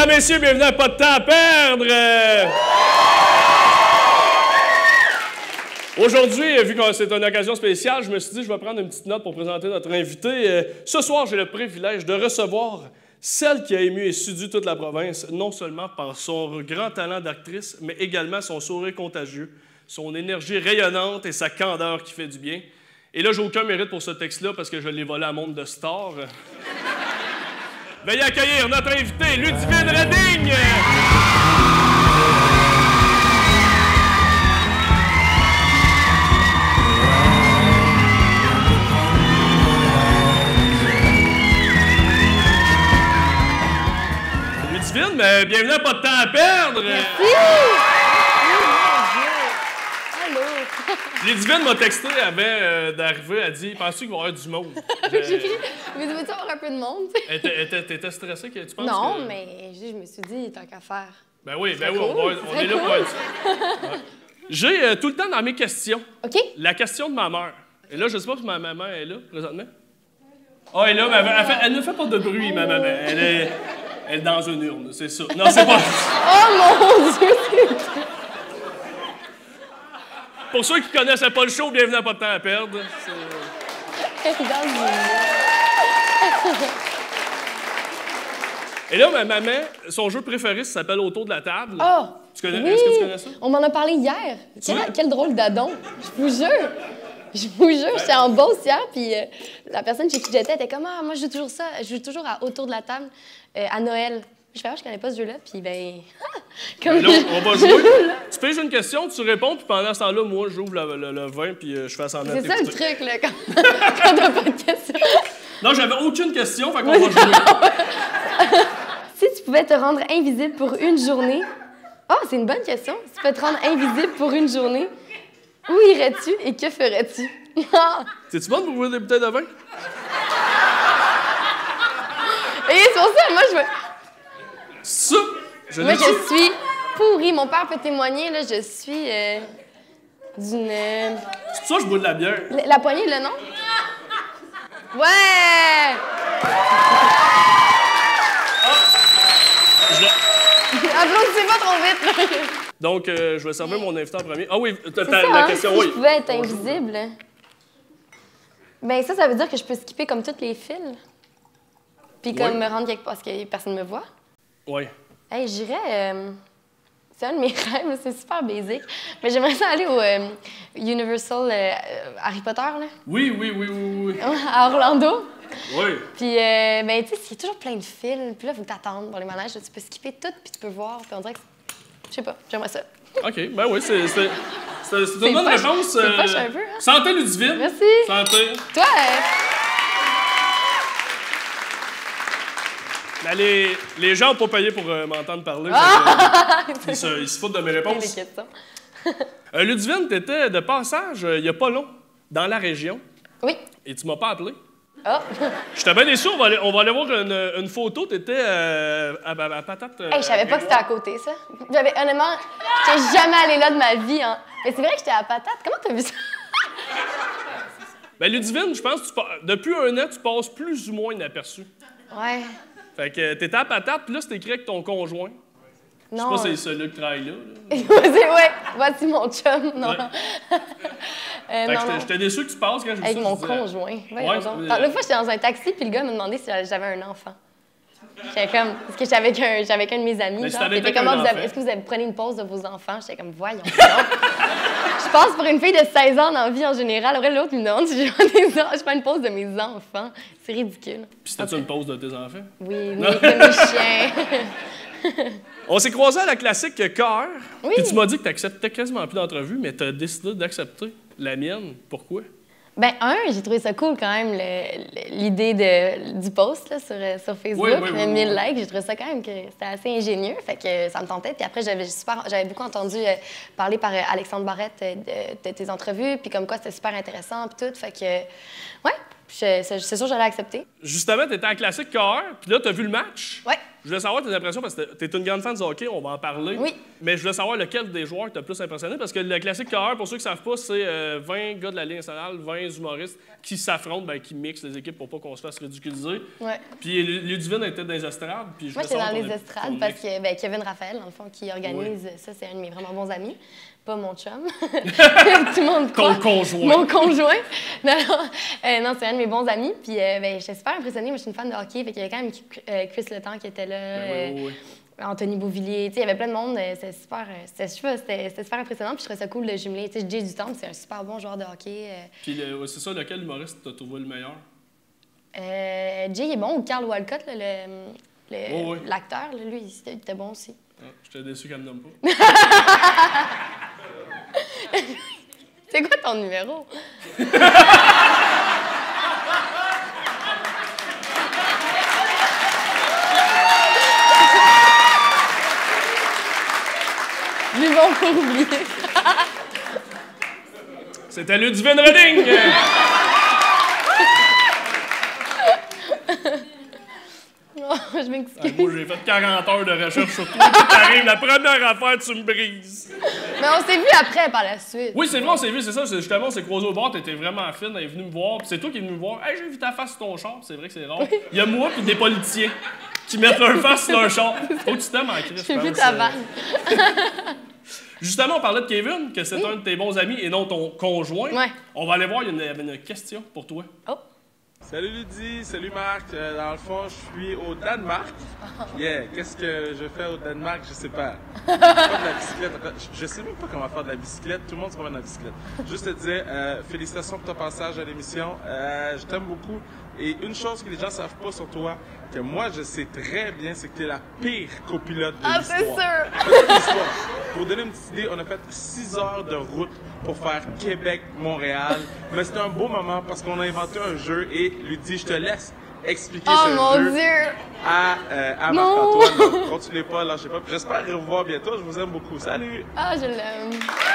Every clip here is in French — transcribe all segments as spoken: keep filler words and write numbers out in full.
Mesdames, messieurs, bienvenue à Pas de temps à perdre! Aujourd'hui, vu que c'est une occasion spéciale, je me suis dit que je vais prendre une petite note pour présenter notre invité. Ce soir, j'ai le privilège de recevoir celle qui a ému et séduit toute la province, non seulement par son grand talent d'actrice, mais également son sourire contagieux, son énergie rayonnante et sa candeur qui fait du bien. Et là, j'ai aucun mérite pour ce texte-là parce que je l'ai volé à Monde de Stars. Veuillez accueillir notre invité, Ludivine Reding! Ludivine, mais bienvenue à Pas de temps à perdre! Merci! Allô! Ludivine m'a texté avant euh, d'arriver, elle a dit « Penses-tu qu'il va y avoir du monde? » J'ai dit « Mais tu veux-tu avoir un peu de monde? » T'étais stressée? Que, tu penses Non, que... mais je me suis dit, tant qu'à faire. Ben oui, ben oui, cool. on, va, on est là pour être ça. Ouais. J'ai euh, tout le temps dans mes questions OK. la question de ma mère. Et là, je sais pas si ma maman est là, présentement. Ah, oh, elle est là, mais elle, elle, fait, elle ne fait pas de bruit, ma maman. Elle est, elle est dans une urne, c'est ça. Non, c'est pas... Oh mon Dieu! Pour ceux qui connaissaient pas le show, bienvenue à Pas de temps à perdre. Elle est dans une urne. Et là, ma maman, son jeu préféré, ça s'appelle Autour de la table. Oh! Tu connais, Oui. Est-ce que tu connais ça? On m'en a parlé hier. Quel, Oui? quel drôle d'adon. Je vous jure. Je vous jure, j'étais en Beauce hier, puis euh, la personne chez qui j'étais était comme « Ah, moi, je joue toujours ça. Je joue toujours à Autour de la table euh, à Noël. » Je fais « Ah, je connais pas ce jeu-là. » Puis ben... comme Là, on va jouer. Tu piges une question, tu réponds, puis pendant ce temps-là, moi, j'ouvre le, le, le vin, puis euh, je fais semblant de C'est ça le t'écouter. truc, là, quand, quand t'as pas de questions. Non, j'avais aucune question, fait qu'on va jouer. Si tu pouvais te rendre invisible pour une journée... Ah, oh, c'est une bonne question. Si tu peux te rendre invisible pour une journée, où irais-tu et que ferais-tu? T'es-tu bonne pour ouvrir des bouteilles de vin? Et c'est pour ça, moi, je veux... Ça! Je Moi, l'ai je su. suis pourrie. Mon père peut témoigner, là, je suis euh, d'une... euh, C'est pour ça que je bois de la bière. La, la poignée, le nom? Ouais! Je l'ai- Applaudissez pas trop vite, là. Donc, euh, je vais servir mon invité en premier. Ah oui, t'as C'est ta- ça, la hein? question, Si oui. je pouvais être invisible... Ben ça, ça veut dire que je peux skipper comme tous les fils. Puis comme Ouais. me rendre quelque part parce que personne me voit. Oui. Hey, j'irais... euh, C'est un de mes rêves, c'est super basique. Mais j'aimerais ça aller au euh, Universal euh, Harry Potter, là, Oui, oui, oui, oui, oui. à Orlando. Oui. Puis, euh, ben, tu sais, il y a toujours plein de fils. Puis là, il faut que t'attendes pour les manèges. Tu peux skipper tout, puis tu peux voir. Puis on dirait que... Je sais pas, j'aimerais ça. OK, ben oui, c'est c'est- c'est- c'est une bonne poche- réponse. c'est poche un peu, hein? Santé, Ludivine. Merci. Santé. Toi, euh, Ben, les, les gens n'ont pas payé pour euh, m'entendre parler. Ah! fait que, ils, se, ils se foutent de mes les réponses. questions. Euh, Ludivine, tu étais de passage, euh, il n'y a pas long, dans la région, Oui. et tu m'as pas appelé. Ah! J'étais bien déçu, on va aller, on va aller voir une, une photo. Tu étais euh, à, à, à Patate. euh, Hey, je savais pas que c'était à côté, ça. J'avais, honnêtement, j'étais jamais allée là de ma vie. Hein. Mais c'est vrai que j'étais à Patate. Comment t'as vu ça? Ben, Ludivine, je pense que tu pa- depuis un an, tu passes plus ou moins inaperçu. Ouais. Fait que t'étais à Patate, puis là, c'était écrit avec ton conjoint. Je sais Non. pas si c'est celui qui travaille là. là. C'est- ouais, voici mon chum. Non. Ouais. Euh, Fait que non, j'étais- non. j'étais déçu que tu passes quand j'ai vu Avec ça, mon je disais, conjoint. Voyons Ouais, donc. c'est- Ah, L'autre fois, j'étais dans un taxi, puis le gars me demandait si j'avais un enfant. J'étais comme... Parce que j'étais avec un, j'étais avec un de mes amis. Mais si Genre, t'avais puis il été était comme, avec Ah, un vous avez- enfant. est-ce que vous avez, prenez une pause de vos enfants? J'étais comme, voyons donc. Je passe pour une fille de seize ans dans la vie en général. Après, l'autre me demande si j'ai pas des enfants. Je prends une pause de mes enfants. C'est ridicule. Puis c'était-tu une pause de tes enfants? Oui, oui, de mes chiens. On s'est croisés à la classique Cœur. Oui. Puis tu m'as dit que tu acceptais quasiment plus d'entrevues, mais tu as décidé d'accepter la mienne. Pourquoi? Ben, un, j'ai trouvé ça cool quand même, le- le- l'idée de, du post là, sur, euh, sur Facebook, Oui, oui, oui, mille oui. likes. J'ai trouvé ça quand même que c'était assez ingénieux, fait que ça me tentait. Puis après, j'avais super, j'avais beaucoup entendu euh, parler par euh, Alexandre Barrette euh, de, de tes entrevues, puis comme quoi c'était super intéressant, puis tout. Fait que, ouais, je- c'est c'est sûr que j'allais accepter. Justement, tu étais à la classique Cœur, puis là, tu as vu le match. Ouais. Je voulais savoir tes impressions parce que tu es une grande fan de hockey, on va en parler. Oui. Mais je voulais savoir lequel des joueurs t'a plus impressionné parce que le classique K un, pour ceux qui ne savent pas, c'est euh, vingt gars de la Ligue nationale, vingt humoristes qui s'affrontent, ben, qui mixent les équipes pour pas qu'on se fasse ridiculiser. Ouais. Puis Ludivine était dans les estrades. Puis je Moi, voulais j'étais dans savoir les ton- estrades ton parce mix. que ben, Kevin Raphaël, dans le fond, qui organise, Oui. ça, c'est un de mes vraiment bons amis. Pas mon chum. Tout le monde Ton croit. conjoint. Mon conjoint. Non, non, euh, non, c'est un de mes bons amis. Puis euh, ben, j'étais super impressionnée. Moi, je suis une fan de hockey. Fait qu'il y avait quand même euh, Chris Letang qui était là. Ben oui, oui, oui. euh, Anthony Beauvillier. Tu sais, il y avait plein de monde. euh, C'était super, euh, c'était, je sais pas, c'était, c'était super impressionnant. Puis je trouvais ça cool de jumeler. Tu sais, Jay Dutombe, c'est un super bon joueur de hockey. euh. Puis le- ouais, c'est ça, lequel humoriste t'as trouvé le meilleur? Euh, Jay il est bon. Ou Carl Walcott, là, le, le- Oh, oui. l'acteur, là, lui, il était- il était bon aussi. Ah, j'étais déçu qu'elle me nomme pas. C'est quoi ton numéro? Lui, bon pour oublier. C'était Ludivine Redding! Oh, je Ah, m'excuse. moi, j'ai fait quarante heures de recherche sur toi. Tout arrive, la première affaire, tu me brises. Mais on s'est vu après, par la suite. Oui, c'est vrai, on s'est vu, c'est ça. c'est- Justement, on s'est croisés au bar, t'étais vraiment fine, elle est venue me voir. Puis c'est toi qui es venu me voir. Hey, j'ai vu ta face sur ton char. C'est vrai que c'est rare. Il y a moi puis des politiciens qui mettent leur face sur leur char. Faut que tu t'aimes en crise. J'ai je vu pense, ta euh. vanne. Justement, on parlait de Kevin, que c'est Oui. un de tes bons amis et non ton conjoint. Ouais. On va aller voir, il y a une, il y avait une question pour toi. Oh. Salut Ludi, salut Marc. Euh, dans le fond, je suis au Danemark. Yeah, qu'est-ce que je fais au Danemark? Je sais pas. Je fais pas de la bicyclette. Je- Je sais même pas comment faire de la bicyclette. Tout le monde se promène de la bicyclette. Juste te dire, euh, félicitations pour ton passage à l'émission. Euh, je t'aime beaucoup. Et une chose que les gens savent pas sur toi, que moi je sais très bien, c'est que tu es la pire copilote de Ah, l'histoire. c'est sûr! De l'histoire. Pour vous donner une petite idée, on a fait six heures de route pour faire Québec-Montréal. Mais c'était un beau moment parce qu'on a inventé un jeu et lui dit, je te laisse expliquer Oh ce mon jeu Dieu! à, euh, à Non. Marc-Antoine. Donc, continuez pas, lâchez pas. Puis j'espère vous revoir bientôt. Je vous aime beaucoup. Salut! Ah, je l'aime.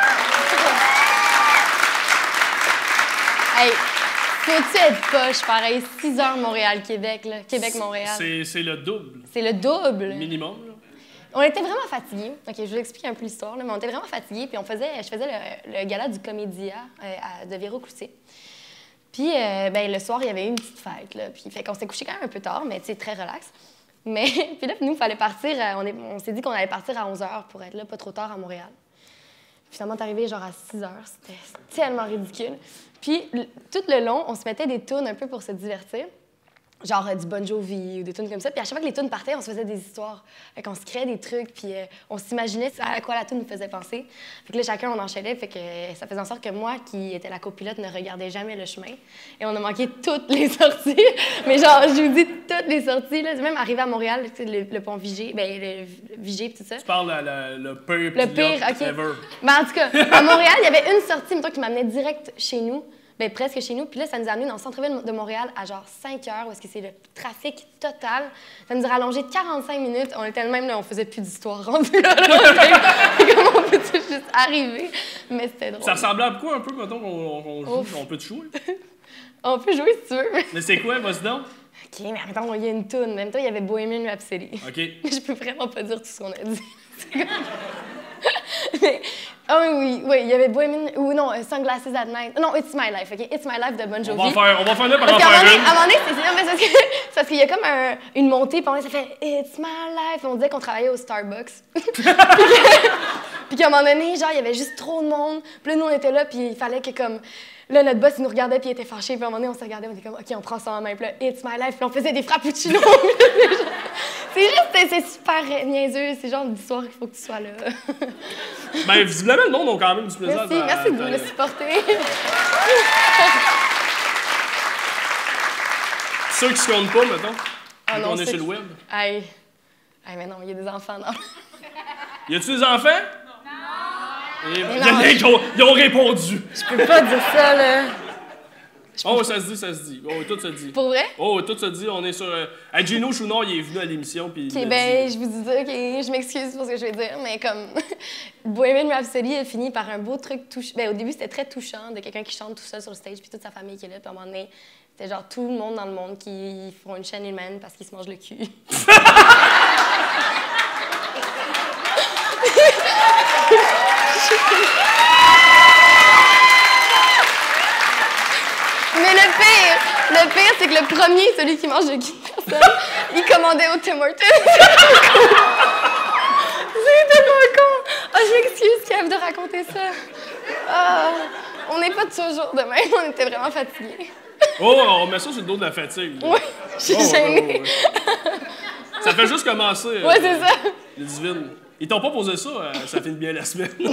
Hey, faut-tu être poche, pareil, six heures Montréal-Québec, là. Québec-Montréal. C'est c'est le double, C'est le double. minimum. Là. On était vraiment fatigués. OK, je vais vous expliquer un peu l'histoire, là, mais on était vraiment fatigués. Puis on faisait, je faisais le, le gala du Comédia euh, à- de Véro Cloutier. Puis, euh, ben, le soir, il y avait eu une petite fête, là. Puis, fait qu'on s'est couché quand même un peu tard, mais tu sais, très relax. Mais, puis là, nous, il fallait partir, euh, on, est- on s'est dit qu'on allait partir à onze heures pour être là, pas trop tard à Montréal. Finalement, t'es arrivé genre à six heures. C'était tellement ridicule. Puis, l- tout le long, on se mettait des tunes un peu pour se divertir. Genre euh, du Bon Jovi ou des tunes comme ça. Puis à chaque fois que les tunes partaient, on se faisait des histoires. Fait qu'on se créait des trucs, puis euh, on s'imaginait à quoi la tune nous faisait penser. Fait que là, chacun, on enchaînait. Fait que euh, ça faisait en sorte que moi, qui étais la copilote, ne regardais jamais le chemin. Et on a manqué toutes les sorties. Mais genre, je vous dis, toutes les sorties. Là, même arrivé à Montréal, tu sais, le, le pont Vigée, ben, le Vigée, puis tout ça. Tu parles la- la- le pire Le pilote pire, OK. ever. Ben, en tout cas, à Montréal, il y avait une sortie, mettons, qui m'amenait direct chez nous. Ben, presque chez nous. Puis là, ça nous a amené dans le centre-ville de Montréal à genre cinq heures, où est-ce que c'est le trafic total. Ça nous a rallongé de quarante-cinq minutes. On était même là, on faisait plus d'histoire rendu là. là. Comment on peut juste arriver? Mais c'était drôle. Ça ressemblait à quoi un peu, mettons, qu'on on joue? Ouf. On peut te jouer? On peut jouer si tu veux. Mais c'est quoi, vas-y donc? OK, mais attends, il y a une toune. En même temps, il y avait Bohemian Rhapsody. OK. Je peux vraiment pas dire tout ce qu'on a dit. C'est comme- Mais, ah oui, oui, oui, il y avait Bohemian, ou non, euh, Sunglasses at Night. Non, It's My Life, OK? It's My Life de Bon On Jovi. va en faire, on va finir par Parce en qu'à un moment faire donné, une. à un moment donné, c'est non, mais c'est parce que- c'est parce qu'il y a comme un- une montée, puis on ça fait It's my life. On disait qu'on travaillait au Starbucks. puis que- puis qu'à un moment donné, genre, il y avait juste trop de monde. Puis là, nous, on était là, puis il fallait que, comme, là, notre boss, il nous regardait, puis il était fâché. Puis à un moment donné, on se regardait, on était comme, OK, on prend ça en main. Puis là, It's my life. Puis on faisait des frappuccinos. C'est juste, c'est c'est super niaiseux. C'est genre d'histoire qu'il faut que tu sois là. Ben, visiblement, le monde a quand même du plaisir. Merci, à- merci de à- me supporter. Ceux qui se comptent pas, mettons. Ah vu non, qu'on est ceux sur le qui- web. Aïe. Aïe, mais non, il y a des enfants, non. Y a-tu des enfants? Non! Et, Mais y en non. a qui ont, ils ont répondu. Je peux pas dire ça, là. Oh, ça se dit, ça se dit. Oh, tout se dit. Pour vrai? Oh, tout se dit. On est sur. Euh... à Gino Chouinard, il est venu à l'émission. Puis il OK, m'a ben, dit- je vous dis, OK, je m'excuse pour ce que je vais dire, mais comme Bohemian Rhapsody a fini par un beau truc touchant. Ben, au début, c'était très touchant de quelqu'un qui chante tout seul sur le stage, puis toute sa famille qui est là, puis à un moment donné, c'était genre tout le monde dans le monde qui font une chaîne humaine parce qu'ils se mangent le cul. Mais le pire, le pire, c'est que le premier, celui qui mange le cul de personne, il commandait au Tim Hortons. C'est tellement con! Ah, je m'excuse, Kev, de raconter ça. Ah, on n'est pas toujours de même, on était vraiment fatigués. Oh, on met ça sur le dos de la fatigue. Oui, je suis oh, gênée. Ouais, ouais, ouais. Ça fait juste commencer. Ouais, euh, c'est ça. Les divines. Ils t'ont pas posé ça, euh, ça finit bien la semaine. Non!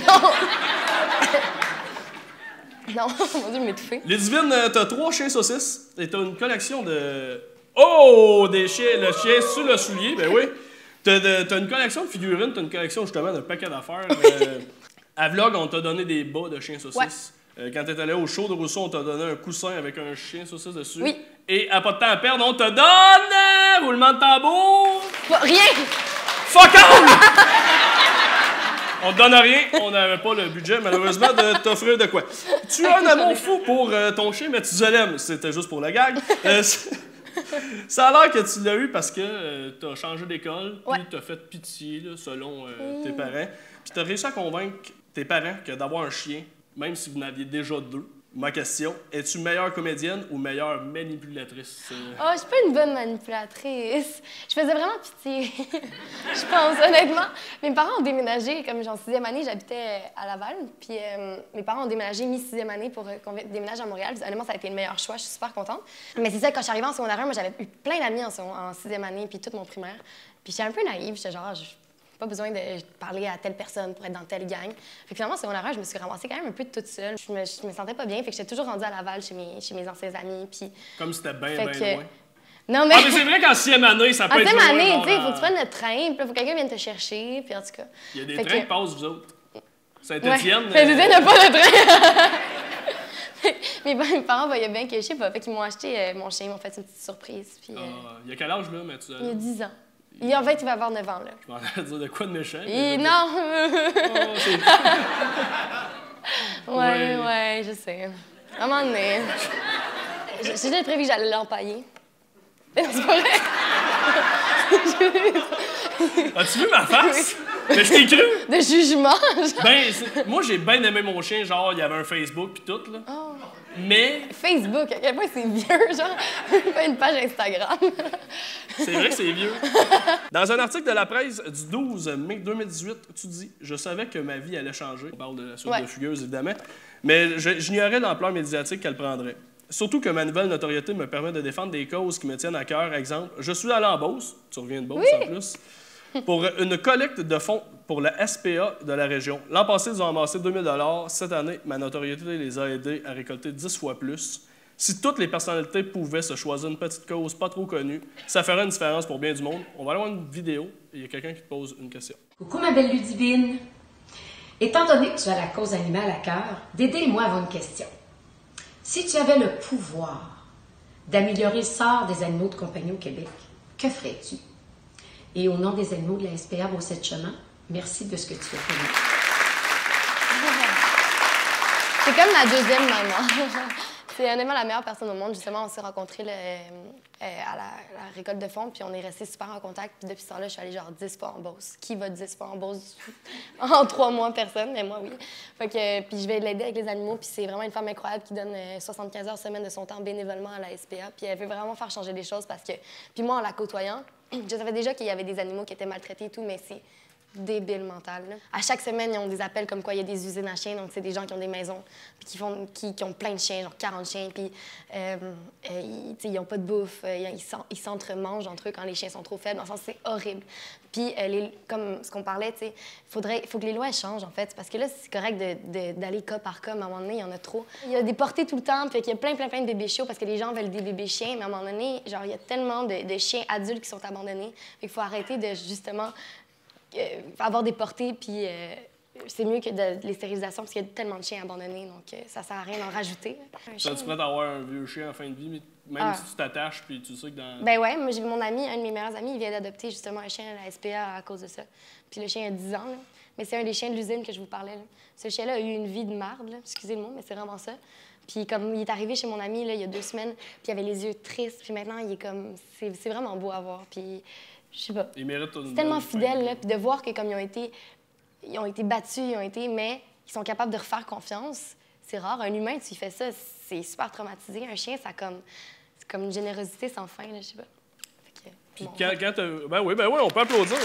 Non, mon Dieu, m'étouffer. Les divines, euh, t'as trois chiens saucisses et t'as une collection de... Oh! Des chiens, le chien sur le soulier, ben oui. T'as, de, t'as une collection de figurines, t'as une collection justement d'un paquet d'affaires. Euh, à Vlog, on t'a donné des bas de chiens saucisses. Ouais. Euh, quand t'es allé au show de Rousseau, on t'a donné un coussin avec un chien saucisse dessus. Oui. Et à pas de temps à perdre, on te donne... Euh, roulement de tambour! Bah, rien! Fuck off! On te donne rien, on n'avait pas le budget, malheureusement, de t'offrir de quoi. Tu as un amour fou pour euh, ton chien Mathusalem. C'était juste pour la gag. Euh, ça a l'air que tu l'as eu parce que euh, tu as changé d'école, puis ouais. tu as fait pitié, là, selon euh, mmh. tes parents. Puis tu as réussi à convaincre tes parents que d'avoir un chien, même si vous en aviez déjà deux. Ma question, es-tu meilleure comédienne ou meilleure manipulatrice? Oh, je suis pas une bonne manipulatrice. Je faisais vraiment pitié, je pense, honnêtement. Mes parents ont déménagé, comme en sixième année, j'habitais à Laval, puis euh, mes parents ont déménagé mi-sixième année pour euh, qu'on déménage à Montréal. Honnêtement, ça a été le meilleur choix, je suis super contente. Mais c'est ça, quand je suis arrivée en secondaire un, moi, j'avais eu plein d'amis en, en sixième année, puis toute mon primaire. Puis j'étais un peu naïve, j'étais genre... Je... pas besoin de parler à telle personne pour être dans telle gang. Fait que finalement, secondaire un, je me suis ramassée quand même un peu toute seule. Je me, je me sentais pas bien, fait que j'étais toujours rendue à Laval chez mes, chez mes anciens amis. Puis... Comme si c'était bien, bien que... loin. Non, mais... Ah, mais c'est vrai qu'en sixième année, ça peut en être loin. En sixième année, tu sais, il dans... faut que tu prennes le train, puis là, faut que quelqu'un vienne te chercher, puis en tout cas... Il y a des fait trains que... qui passent, vous autres. Saint-Étienne... Ouais. Saint-Étienne, il n'y a pas de train! mes, mes parents voyaient bien que, je sais pas, fait qu'ils m'ont acheté euh, mon chien, ils m'ont fait une petite surprise. Puis, euh... ah, il y a quel âge, là, Mathusalem? Il y a dix ans. Il, en fait, il va avoir neuf ans, là. Je m'en allais dire de quoi de méchant. Et non! Oh, c'est... ouais, ouais, ouais, je sais. À un moment donné... J'ai déjà prévu que j'allais l'empailler. Mais non, c'est pas vrai! As-tu vu ma face? Mais je t'ai cru! De jugement! Ben, moi, j'ai bien aimé mon chien, genre, il y avait un Facebook pis tout, là. Oh. Mais... Facebook, à quel point c'est vieux, genre, pas une page Instagram. C'est vrai que c'est vieux. Dans un article de la presse du douze mai deux mille dix-huit, tu dis « Je savais que ma vie allait changer ». On parle de la suite ouais. de Fugueuse, évidemment. Mais j'ignorais l'ampleur médiatique qu'elle prendrait. Surtout que ma nouvelle notoriété me permet de défendre des causes qui me tiennent à cœur. Exemple, je suis allé en Beauce, tu reviens de Beauce oui. en plus, pour une collecte de fonds pour la S P A de la région. L'an passé, ils ont amassé deux mille dollars. Cette année, ma notoriété les a aidés à récolter dix fois plus. Si toutes les personnalités pouvaient se choisir une petite cause pas trop connue, ça ferait une différence pour bien du monde. On va aller voir une vidéo et il y a quelqu'un qui te pose une question. Coucou ma belle Ludivine. Étant donné que tu as la cause animale à cœur, d'aider-moi à une question. Si tu avais le pouvoir d'améliorer le sort des animaux de compagnie au Québec, que ferais-tu? Et au nom des animaux de la S P A Beauce-Chemin, merci de ce que tu fais pour nous. C'est comme ma deuxième maman. C'est honnêtement la meilleure personne au monde. Justement, on s'est rencontrés le, euh, à la, la récolte de fonds, puis on est restés super en contact. Puis depuis ce temps-là, je suis allée genre dix fois en Beauce. Qui va dix fois en Beauce en trois mois? Personne, mais moi, oui. Fait que, puis je vais l'aider avec les animaux, puis c'est vraiment une femme incroyable qui donne soixante-quinze heures semaine de son temps bénévolement à la S P A. Puis elle veut vraiment faire changer les choses parce que... Puis moi, en la côtoyant, je savais déjà qu'il y avait des animaux qui étaient maltraités et tout, mais c'est débile mental. Là. À chaque semaine, ils ont des appels comme quoi il y a des usines à chiens, donc c'est des gens qui ont des maisons, puis qui, font, qui, qui ont plein de chiens, genre quarante chiens, puis euh, euh, ils n'ont pas de bouffe, euh, ils s'entre-mangent entre eux quand les chiens sont trop faibles. Dans le sens, c'est horrible. Puis, euh, les, comme ce qu'on parlait, il faut que les lois changent, en fait, parce que là, c'est correct d'aller cas par cas, mais à un moment donné, il y en a trop. Il y a des portées tout le temps, puis il y a plein, plein, plein de bébés chiots parce que les gens veulent des bébés chiens, mais à un moment donné, genre, il y a tellement de, de chiens adultes qui sont abandonnés. Il faut arrêter de, justement, euh, avoir des portées, puis euh, c'est mieux que de, les stérilisations parce qu'il y a tellement de chiens abandonnés, donc euh, ça sert à rien d'en rajouter. Ça, tu prêtes à avoir un vieux chien en fin de vie, mais même ah. si tu t'attaches, puis tu sais que dans... Ben ouais, moi, j'ai mon ami, un de mes meilleurs amis, il vient d'adopter justement un chien à la S P A à cause de ça. Puis le chien a dix ans, là. Mais c'est un des chiens de l'usine que je vous parlais, là. Ce chien-là a eu une vie de marde, là. Excusez le mot, mais c'est vraiment ça. Puis comme il est arrivé chez mon ami, là, il y a deux semaines, puis il avait les yeux tristes, puis maintenant, il est comme... C'est vraiment beau à voir, puis... je sais pas. Ils méritent tout. C'est tellement fidèle, là, puis de voir que comme ils ont été, ils ont été battus, ils ont été, mais ils sont capables de refaire confiance, c'est rare. Un humain, tu lui fais ça, c'est super traumatisé. Un chien, ça a comme, c'est comme une générosité sans fin, là, je sais pas. Fait que, Puis bon, quand, quand t'as... Ben oui, ben oui, on peut applaudir.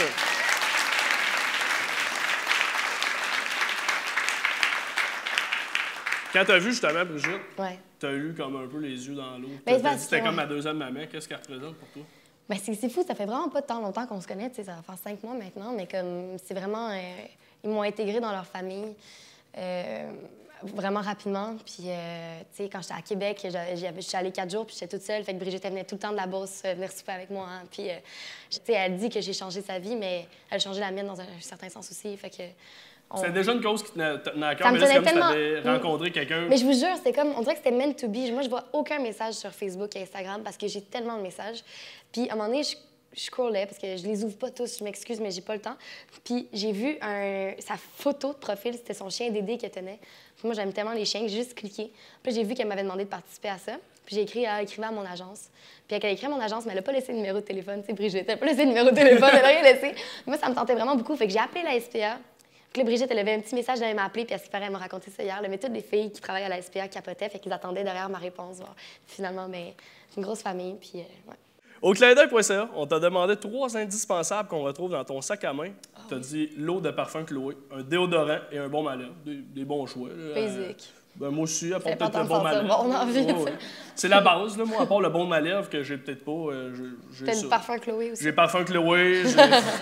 Quand t'as vu justement Brigitte, ouais. t'as eu comme un peu les yeux dans l'eau. Ben, T'as dit que c'était ouais. comme ma deuxième maman. Qu'est-ce qu'elle représente pour toi? Ben, c'est, c'est fou, ça fait vraiment pas tant longtemps qu'on se connaît, tu sais, ça va faire cinq mois maintenant, mais comme c'est vraiment... Euh, ils m'ont intégrée dans leur famille euh, vraiment rapidement. Puis, euh, tu sais, quand j'étais à Québec, j'étais allée quatre jours, puis j'étais toute seule, fait que Brigitte, elle venait tout le temps de la Beauce euh, venir souper avec moi. Hein, puis, euh, tu sais, elle dit que j'ai changé sa vie, mais elle a changé la mienne dans un, un certain sens aussi, fait que... On... C'était déjà une cause qui tenait tenait à cœur, Ça mais me là, c'est comme tenait si tellement- t'avais rencontré quelqu'un. Mais je vous jure, c'est comme, on dirait que c'était meant to be. Moi, je vois aucun message sur Facebook et Instagram parce que j'ai tellement de messages. Puis, à un moment donné, je, je scrollais parce que je les ouvre pas tous, je m'excuse, mais j'ai pas le temps. Puis, j'ai vu un, sa photo de profil, c'était son chien Dédé qu'elle tenait. Puis moi, j'aime tellement les chiens que j'ai juste cliqué. Puis, j'ai vu qu'elle m'avait demandé de participer à ça. Puis, j'ai écrit, elle écrivait à mon agence. Puis, elle a écrit à mon agence, mais elle a pas laissé le numéro de téléphone. Tu sais, Brigitte, elle a pas laissé le numéro de téléphone, elle a rien laissé. Moi, ça me tentait vraiment beaucoup. Fait que j'ai appelé la S P A. Puis là, Brigitte, elle avait un petit message, elle allait m'appeler, puis à ce qui paraît, elle m'a raconté ça hier. Mais toutes les filles qui travaillent à la S P A capotaient, fait qu'ils attendaient derrière ma réponse. Bon. Finalement, bien, c'est une grosse famille, puis euh, ouais. Au clin d'œil point c a, on t'a demandé trois indispensables qu'on retrouve dans ton sac à main. Oh, T'as oui. dit l'eau de parfum Chloé, un déodorant et un bon malheur. Des, des bons choix. Là. Basic. Euh, ben moi aussi, à part C'est peut-être le important bon de sentir malheur. bon dans la vie, Ouais, tu sais. ouais. C'est la base, là, moi, à part le bon malheur que j'ai peut-être pas. Euh, j'ai T'as ça. le parfum Chloé aussi. J'ai parfum Chloé. j'ai-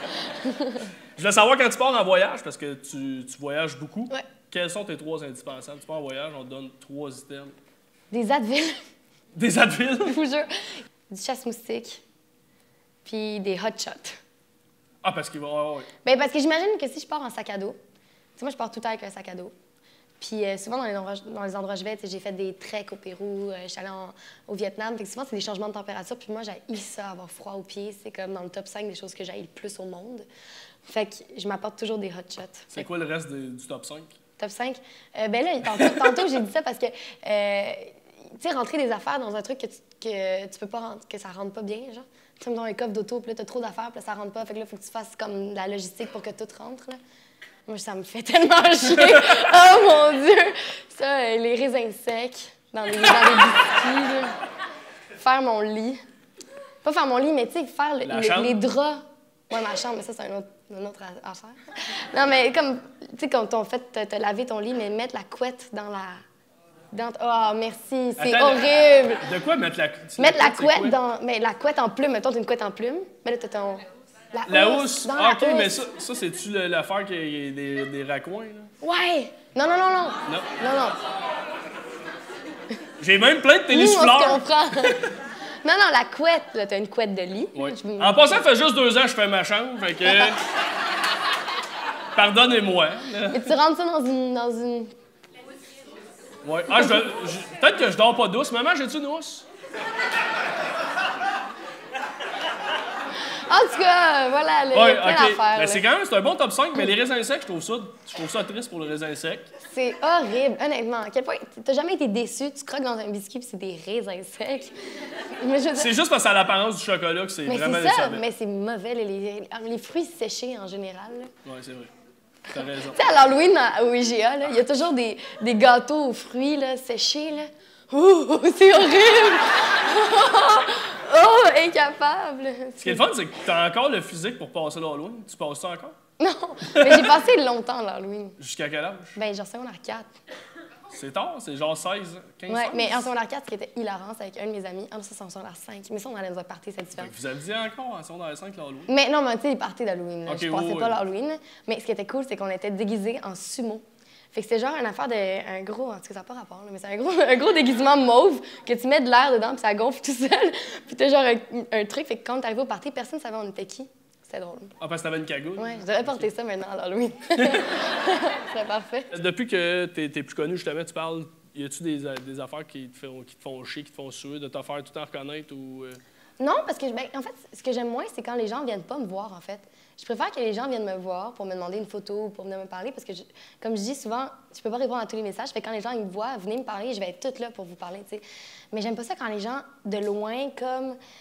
Je voulais savoir quand tu pars en voyage, parce que tu, tu voyages beaucoup. Ouais. Quels sont tes trois indispensables? Tu pars en voyage, on te donne trois items. Des Advil, Des Advil? je vous jure. Du chasse-moustique, puis des hot shots. Ah, parce qu'il va... Ouais, ouais. Bien, parce que j'imagine que si je pars en sac à dos, tu sais, moi, je pars tout le temps avec un sac à dos. Puis euh, souvent, dans les endroits, dans les endroits où je vais, tu sais, j'ai fait des treks au Pérou, euh, je suis allée en- au Vietnam. Fait que souvent, c'est des changements de température. Puis moi, j'haïs ça, avoir froid aux pieds. C'est comme dans le top cinq des choses que j'haïs le plus au monde. Fait que je m'apporte toujours des hot shots. C'est quoi le reste des- du top cinq? Top cinq? Euh, ben là, tantôt, tantôt j'ai dit ça parce que, euh, tu sais, rentrer des affaires dans un truc que tu, que tu peux pas, rentrer, que ça rentre pas bien, genre. Tu sais, dans un coffre d'auto, puis là, t'as trop d'affaires, puis là, ça rentre pas. Fait que là, faut que tu fasses comme de la logistique pour que tout rentre, là. Moi, ça me fait tellement chier. Oh mon Dieu! Ça, euh, les raisins secs dans les, dans les biscuits, là. Faire mon lit. Pas faire mon lit, mais tu sais, faire le- La le- chambre? les draps. Ouais, ma chambre, mais ça, c'est un autre, une autre a- affaire. Non, mais comme, tu sais, quand on fait te, te laver ton lit, mais mettre la couette dans la... Dans, oh, merci, c'est Attends, horrible! De quoi mettre la... Mettre la c'est quoi? couette dans... Mais la couette en plume, mettons, t'as une couette en plume, mais là, t'as ton... La housse? Dans Ah, la OK, mais housse. ça, ça c'est-tu le- l'affaire qui est des, des raccoins, là? Ouais! Non, non, non, non! Non. Non, non. J'ai même plein de Nous, on télésouffleurs. se comprend. Non, non, la couette, là, t'as une couette de lit. Ouais. Je me- En passant, ça fait juste deux ans que je fais ma chambre, fait que... Pardonnez-moi. là. Mais tu rentres ça dans une... Dans une... Ouais. Ah, je, je- peut-être que je dors pas douce. Maman, j'ai-tu une housse? En tout cas, voilà, là, il y Ouais, a plein OK. d'affaires. Ben, là. c'est quand même, c'est un bon top cinq, mais les raisins secs, je trouve ça, je trouve ça triste pour les raisins secs. C'est horrible, honnêtement. À quel point t'as jamais été déçu, tu croques dans un biscuit puis c'est des raisins secs. Mais je veux dire- C'est juste parce que ça a l'apparence du chocolat que c'est mais vraiment c'est ça, décevant. mais c'est mauvais, les, les, les fruits séchés en général. là. Ouais, c'est vrai. T'as raison. Tu sais, à l'Halloween, à- au I G A, là, il y a toujours des, des gâteaux aux fruits là, séchés. Là. Ouh, c'est horrible! Oh, incapable! Ce qui est le fun, c'est que t'as encore le physique pour passer l'Halloween. Tu passes ça encore? Non, mais j'ai passé longtemps l'Halloween. Jusqu'à quel âge? Ben, genre secondaire quatre. C'est tard, c'est genre seize, quinze Ouais, seize? mais en secondaire quatre, ce qui était hilarant, c'est avec un de mes amis. Ah, non, ça, c'est en secondaire cinq. Mais ça, on allait dans un party, c'est différent. Vous avez dit encore en secondaire cinq l'Halloween? Mais non, mais tu sais, les parties d'Halloween. là. Ok, je passais oui, pas oui. l'Halloween. Mais ce qui était cool, c'est qu'on était déguisés en sumo. Fait que c'était genre une affaire de. Un gros. En tout cas, ça n'a pas rapport, là, mais c'est un gros, un gros déguisement mauve que tu mets de l'air dedans, puis ça gonfle tout seul. Puis t'as genre un, un truc. Fait que quand t'arrivais au party, personne ne savait on était qui. C'était drôle. Ah, parce que t'avais une cagoule? Ouais, je devrais porter ça maintenant à l'Halloween. C'est parfait. Depuis que t'es es plus connu, justement, tu parles, y a-tu des, des affaires qui te, font, qui te font chier, qui te font suer, de te faire tout le temps reconnaître ou... euh, Non, parce que, ben, en fait, ce que j'aime moins, c'est quand les gens viennent pas me voir, en fait. Je préfère que les gens viennent me voir pour me demander une photo ou pour venir me parler, parce que, je- comme je dis souvent, je peux pas répondre à tous les messages. Fait que quand les gens ils me voient, venez me parler, je vais être toute là pour vous parler, tu sais. Mais j'aime pas ça quand les gens, de loin, comme,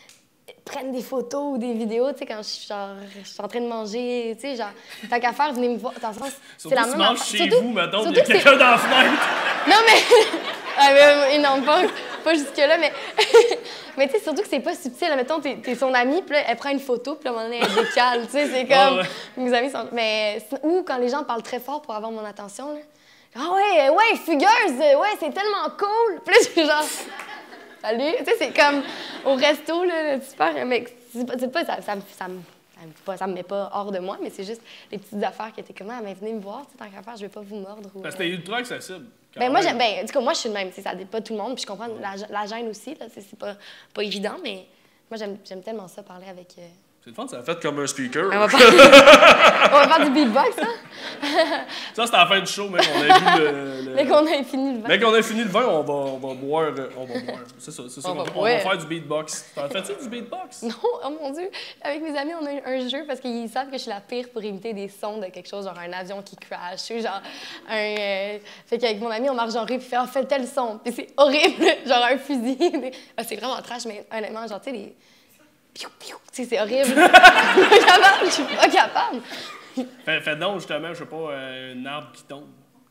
prennent des photos ou des vidéos, tu sais, quand je suis genre, je suis en train de manger, tu sais, genre, tant qu'à faire, venez me voir. Dans le sens, c'est la si tu même manges affaire. chez Surtout- vous, mettons, il y surtout a que c'est- quelqu'un dans la fenêtre. Non, mais. Ah, mais, non, pas, pas jusque-là, mais. mais tu sais, surtout que c'est pas subtil. Là, mettons, t'es, t'es son amie, puis là, elle prend une photo, puis là, à un moment donné, elle décale. Tu sais, c'est comme. Ah ouais. Mes amis sont. Mais. c'est- Ou quand les gens parlent très fort pour avoir mon attention, là. Ah ouais, ouais, fugueuse, ouais, c'est tellement cool. Puis là, je suis genre. Salut. Tu sais, c'est comme au resto, là, super. Mais c'est pas, c'est pas ça, ça, me- ça, me- ça, me- pas- ça me met pas hors de moi, mais c'est juste les petites affaires que t'es comme, ah, mais venez me voir, tu sais, tant qu'à faire, je vais pas vous mordre. Ou, Parce que euh, t'es ultra accessible. quand Ben, moi, même. j'aime, ben, en tout cas, moi, je suis de même. tu sais, Ça n'est pas tout le monde, puis je comprends la, la gêne aussi, là, c'est, c'est pas, pas évident, mais moi, j'aime, j'aime tellement ça, parler avec. euh, C'est le fun, ça a fait comme un speaker. On va faire, on va faire du beatbox, hein? Ça, c'était à la fin du show, même. On a vu le. le... Dès qu'on a fini le vin. Dès qu'on a fini le vin, on va, on va boire. euh, On va boire. C'est ça, c'est ça. On qu'on va fait. On boire. va faire du beatbox. T'en fais-tu du beatbox? Non, oh mon Dieu! Avec mes amis, on a eu un jeu parce qu'ils savent que je suis la pire pour imiter des sons de quelque chose, genre un avion qui crash, ou genre un. euh, Fait qu'avec mon ami, on marche en rue, puis fait, on fait tel son. Puis c'est horrible, genre un fusil. Des- Ah, c'est vraiment trash, mais honnêtement, genre, tu sais, les. Piou, piou, tu sais, c'est horrible. Je suis pas capable, je suis pas capable. Fais, fais donc, justement, je sais pas, euh, un arbre qui tombe.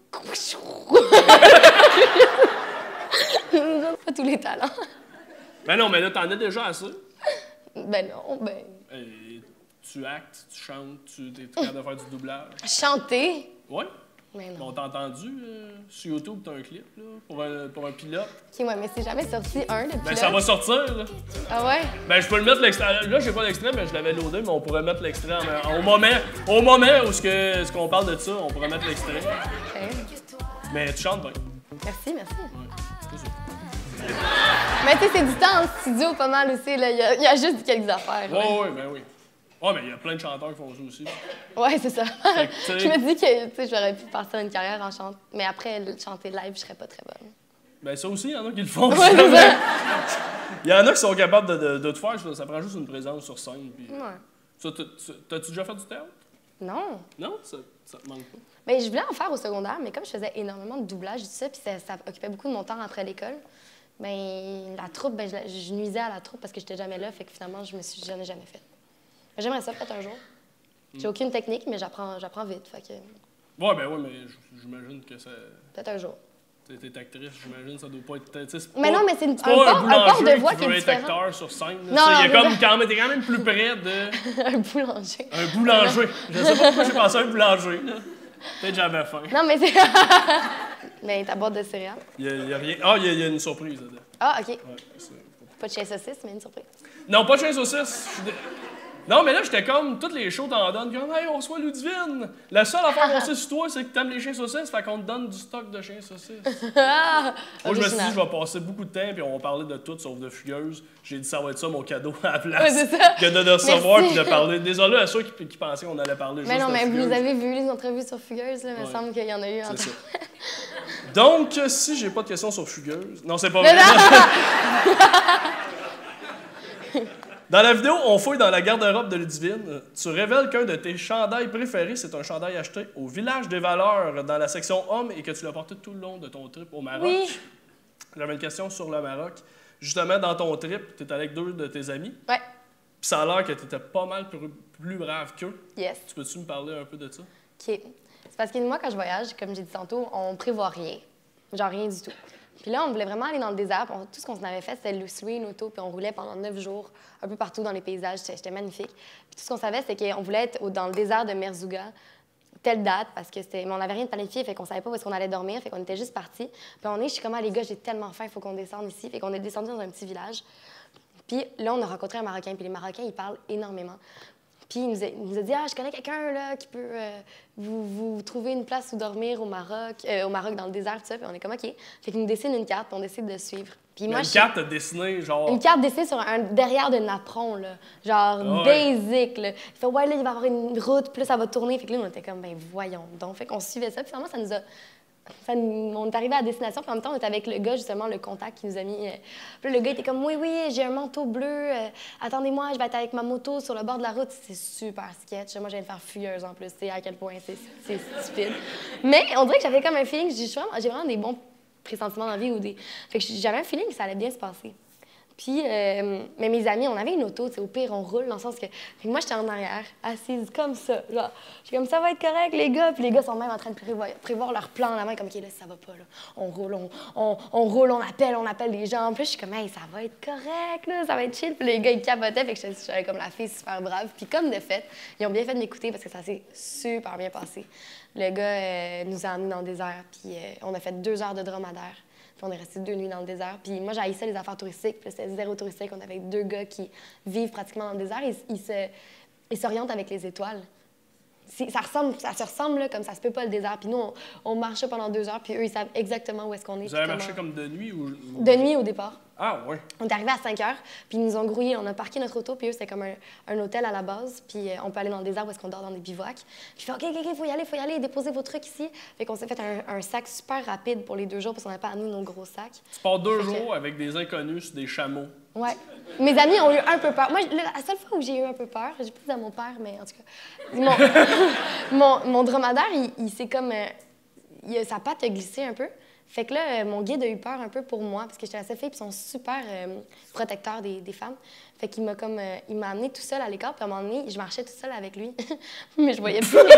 Pas tous les talents. Ben non, mais là, t'en as déjà assez. Ben non, ben. Euh, tu actes, tu chantes, tu es capable de faire du doublage. Chanter? Ouais. Mais non. On t'a entendu euh, sur YouTube, t'as un clip là, pour, un, pour un pilote. Ok, ouais, mais c'est jamais sorti un depuis Ben ça va sortir, là. Ah ouais? Ben je peux le mettre l'extrait. Là, j'ai pas l'extrait, mais je l'avais loadé, mais on pourrait mettre l'extrait en- au moment, au moment où ce que, ce qu'on parle de ça, on pourrait mettre l'extrait. Ok. Mais tu chantes bien. Merci, merci. Ouais, c'est ça. Mais tu sais, c'est du temps en studio pas mal aussi, là. Il y a, il y a juste quelques affaires. Ouais, Ouais, ouais, ben oui. Ouais, mais il y a plein de chanteurs qui font ça aussi. ouais c'est ça. Fait que, tu sais- Je me dis que, tu sais, j'aurais pu partir une carrière en chant. Mais après, le chanter live, je serais pas très bonne. Ben ça aussi, il y en a qui le font. Ouais, c'est ça. Il y en a qui sont capables de, de, de te faire, ça, ça prend juste une présence sur scène. Puis... Ouais. Ça, t'as- t'as- t'as-tu déjà fait du théâtre? Non. Non? Ça, ça te manque pas? Mais je voulais en faire au secondaire, mais comme je faisais énormément de doublage, tout ça, puis ça, ça occupait beaucoup de mon temps après l'école, ben la troupe, ben, je, la- je nuisais à la troupe parce que j'étais jamais là, fait que finalement, je me suis j'en ai jamais fait. Mais j'aimerais ça peut-être un jour. J'ai aucune technique, mais j'apprends, j'apprends vite, fait que Ouais, ben ouais, mais j- j'imagine que ça. peut-être un jour. T'es t'es actrice, j'imagine, ça doit pas être. tu sais, c'est Mais pas- non, mais c'est une- c'est un pas port- un port boulanger de voix qui qui est veut être différent. acteur sur scène. là. Non, Tu sais, il y a non, comme c'est quand même, t'es quand même plus près de. Un boulanger. Un boulanger. Je sais pas pourquoi j'ai pensé à un boulanger. là. Peut-être que j'avais faim. Non, mais c'est. Mais ta boîte de céréales. Il y a, il y a rien. Ah, il y a, il y a une surprise là-dedans. Ah, OK. Ouais, c'est- Pas de chien saucisse, mais une surprise. Non, pas de chien saucisse. Je suis dé- Non, mais là, j'étais comme, toutes les shows t'en donnent, comme, hey, on reçoit Ludivine. La seule affaire qu'on sait sur toi, c'est que t'aimes les chiens saucisses, fait qu'on te donne du stock de chiens saucisses. Ah! Moi, je me suis dit, Original. je vais passer beaucoup de temps, puis on va parler de tout sauf de fugueuse. J'ai dit, ça va être ça mon cadeau à la place. Ouais, c'est ça. Que de le recevoir Merci. puis de parler. Désolé à ceux qui, qui pensaient qu'on allait parler Mais juste non, de mais fugueuse. vous avez vu les entrevues sur Fugueuse, là, il me Ouais. semble qu'il y en a eu en C'est ça. temps. Donc, euh, si j'ai pas de questions sur fugueuse. Non, c'est pas Mais vrai. non! Dans la vidéo, on fouille dans la garde-robe de Ludivine. Tu révèles qu'un de tes chandails préférés, c'est un chandail acheté au Village des Valeurs dans la section hommes et que tu l'as porté tout le long de ton trip au Maroc. Oui. J'avais une question sur le Maroc. Justement, dans ton trip, tu étais avec deux de tes amis. Ouais. Puis ça a l'air que tu étais pas mal plus, plus brave qu'eux. Yes. Tu peux-tu me parler un peu de ça? OK. C'est parce que moi, quand je voyage, comme j'ai dit tantôt, on prévoit rien. Genre rien du tout. Puis là, on voulait vraiment aller dans le désert. Puis on- tout ce qu'on s'en avait fait, c'était louer une auto. Puis on roulait pendant neuf jours, un peu partout dans les paysages. C'était c'était magnifique. Puis tout ce qu'on savait, c'est qu'on voulait être au- dans le désert de Merzouga, telle date, parce que c'était. Mais on n'avait rien de planifié, fait qu'on savait pas où est-ce qu'on allait dormir. Fait qu'on était juste partis. Puis on est, je suis comme, ah, les gars, j'ai tellement faim, il faut qu'on descende ici. Fait qu'on est descendu dans un petit village. Puis là, on a rencontré un Marocain. Puis les Marocains, ils parlent énormément. Puis il nous a, il nous a dit, ah, je connais quelqu'un là qui peut euh, vous, vous trouver une place où dormir au Maroc, euh, au Maroc dans le désert, tout ça. Puis on est comme, OK. Fait qu'il nous dessine une carte, puis on décide de suivre. Puis moi, une je- carte dessinée, genre. une carte dessinée sur un derrière de napperon, là. Genre Ah ouais. basic, là. Il fait, ouais, là, il va y avoir une route, puis là, ça va tourner. Fait que là, on était comme, ben voyons donc. Fait qu'on suivait ça, puis finalement, ça nous a. Ça nous- on est arrivé à la destination, puis en même temps, on était avec le gars, justement, le contact qui nous a mis. euh, Puis là, le gars était comme, oui, oui, j'ai un manteau bleu. euh, Attendez-moi, je vais être avec ma moto sur le bord de la route. C'est super sketch. Moi, je viens de faire fugueuse en plus, tu sais, à quel point c'est c'est stupide. Mais on dirait que j'avais comme un feeling, j'ai vraiment, j'ai vraiment des bons pressentiments dans la vie ou des. Fait que j'avais un feeling que ça allait bien se passer. Puis, euh, mais mes amis, on avait une auto, tu sais, au pire, on roule, dans le sens que... Fait que moi, j'étais en arrière, assise comme ça, genre. J'étais comme, ça va être correct, les gars. Puis les gars sont même en train de prévoir, prévoir leur plan en avant, comme, OK, là, ça va pas, là. On roule, on, on, on roule, on appelle, on appelle les gens. Puis je suis comme, hey, ça va être correct, là, ça va être chill. Puis les gars, ils capotaient, fait que j'avais comme la fille super brave. Puis comme de fait, ils ont bien fait de m'écouter parce que ça s'est super bien passé. Le gars euh, nous a amenés dans le désert, puis euh, on a fait deux heures de dromadaire. Puis on est resté deux nuits dans le désert. Puis moi, j'haïssais les affaires touristiques. Puis c'était zéro touristique. On avait deux gars qui vivent pratiquement dans le désert. Ils, ils, se, ils s'orientent avec les étoiles. Si, ça, ressemble, ça se ressemble, là, comme ça se peut pas, le désert. Puis nous, on, on marchait pendant deux heures. Puis eux, ils savent exactement où est-ce qu'on est. Vous avez comment... marché comme de nuit ou... ou... De nuit au départ. Ah, oui. On est arrivé à cinq heures, puis ils nous ont grouillés. On a parqué notre auto, puis eux, c'était comme un, un hôtel à la base. Puis euh, on peut aller dans le désert où est-ce qu'on dort dans des bivouacs. Puis fait, OK, OK, OK, faut y aller, faut y aller, déposer vos trucs ici. Fait qu'on s'est fait un, un sac super rapide pour les deux jours, parce qu'on n'avait pas amené nos gros sacs. Tu pars deux Fait jours que... avec des inconnus sur des chameaux. Ouais. Mes amis ont eu un peu peur. Moi, la seule fois où j'ai eu un peu peur, j'ai pas dit à mon père, mais en tout cas, mon, mon, mon dromadaire, il, il s'est comme... Euh, il a, sa patte a glissé un peu. Fait que là, euh, mon guide a eu peur un peu pour moi, parce que j'étais la seule fille, puis ils sont super euh, protecteurs des, des femmes. Fait qu'il m'a comme... Euh, il m'a amenée tout seul à l'écart, puis à un moment donné, je marchais toute seule avec lui. Mais je voyais plus mes...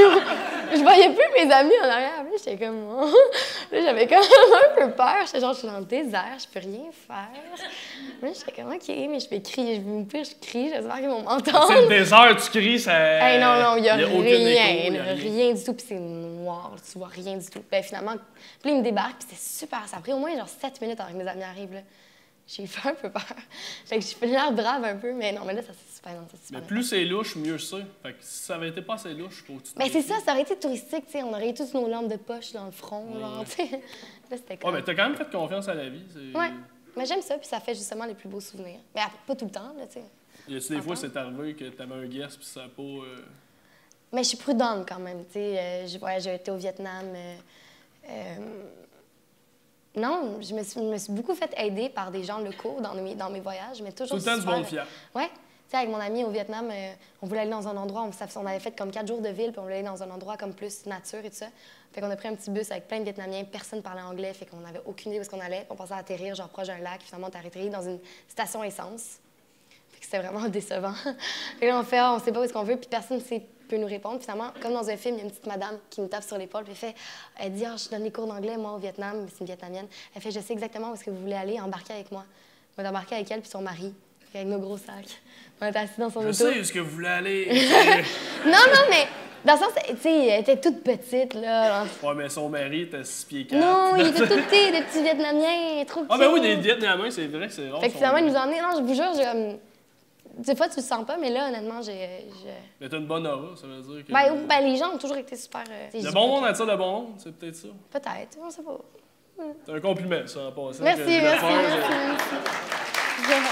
je voyais plus mes amis en arrière. Puis j'étais comme... là, j'avais quand même un peu peur. J'étais genre, je suis dans le désert, je peux rien faire. Là, j'étais comme, OK, mais je vais crier. Au pire, je crie, j'espère qu'ils vont m'entendre. C'est le désert, tu cries, ça... Hey, non, non, il n'y a, y a rien, aucun écho, y a rien. rien. du tout. Puis c'est noir, tu vois rien du tout. Ben finalement, puis là, il me débarque, puis c'est super. Ça a pris au moins genre sept minutes avant que mes amis arrivent, là. J'ai eu un peu peur. Fait que j'ai fait l'air brave un peu, mais non, mais là, ça s'est super, non, ça s'est super Mais bien plus c'est louche, mieux c'est. Fait que si ça avait été pas assez louche, faut que tu te Ben c'est méfies. ça, ça aurait été touristique, tu sais. On aurait eu toutes nos lampes de poche dans le front, genre, tu sais. Là, c'était Ouais, comme... mais t'as quand même fait confiance à la vie. c'est- Ouais. Mais j'aime ça, puis ça fait justement les plus beaux souvenirs. Mais pas tout le temps, là, tu sais. Y a-tu des fois, Attends. c'est arrivé que t'avais un guest puis ça a pas... euh, Mais je suis prudente quand même, tu sais. Euh, j'ai ouais, j'ai été au Vietnam. Euh, euh, non, je me, suis, je me suis beaucoup fait aider par des gens locaux dans mes, dans mes voyages, mais toujours Tout le temps du super- monde fier. Ouais. Tu sais, avec mon ami au Vietnam, euh, on voulait aller dans un endroit, on, ça- on avait fait comme quatre jours de ville, puis on voulait aller dans un endroit comme plus nature et tout ça. Fait qu'on a pris un petit bus avec plein de Vietnamiens, personne parlait anglais, fait qu'on n'avait aucune idée où est-ce qu'on allait. Puis on pensait atterrir genre proche d'un lac, finalement on a atterri dans une station essence. Fait que c'était vraiment décevant. Fait que là, on fait, ah, on sait pas où est-ce qu'on veut, puis personne ne sait- peut nous répondre. Finalement, comme dans un film, il y a une petite madame qui nous tape sur l'épaule, puis elle fait, elle dit, ah, je donne les cours d'anglais, moi, au Vietnam, c'est une Vietnamienne. Elle fait, je sais exactement où est-ce que vous voulez aller, embarquer avec moi. On a embarqué avec elle puis son mari, avec nos gros sacs. On était assis dans son Je auto. sais où est-ce que vous voulez aller. Non, non, mais dans le sens, tu sais, elle était toute petite, là. Ouais, mais son mari était six pieds quatre. Non, il était tout petit, des petits Vietnamiens, trop petits. Ah, ben oui, des Vietnamiens, c'est vrai que c'est rare. Fait que son- finalement, ils nous ont emmenés. Non, je vous jure, j'ai comme... Des fois, tu le sens pas, mais là, honnêtement, j'ai... j'ai- Mais t'as une bonne aura, ça veut dire que... Ben, ou- ben, les gens ont toujours été super... euh, Le je bon dis monde pas attire le bon monde, c'est peut-être ça. que- Peut-être, on sait pas. C'est un compliment, ça, en passant. Merci, que je voulais merci, faire, merci, je- merci.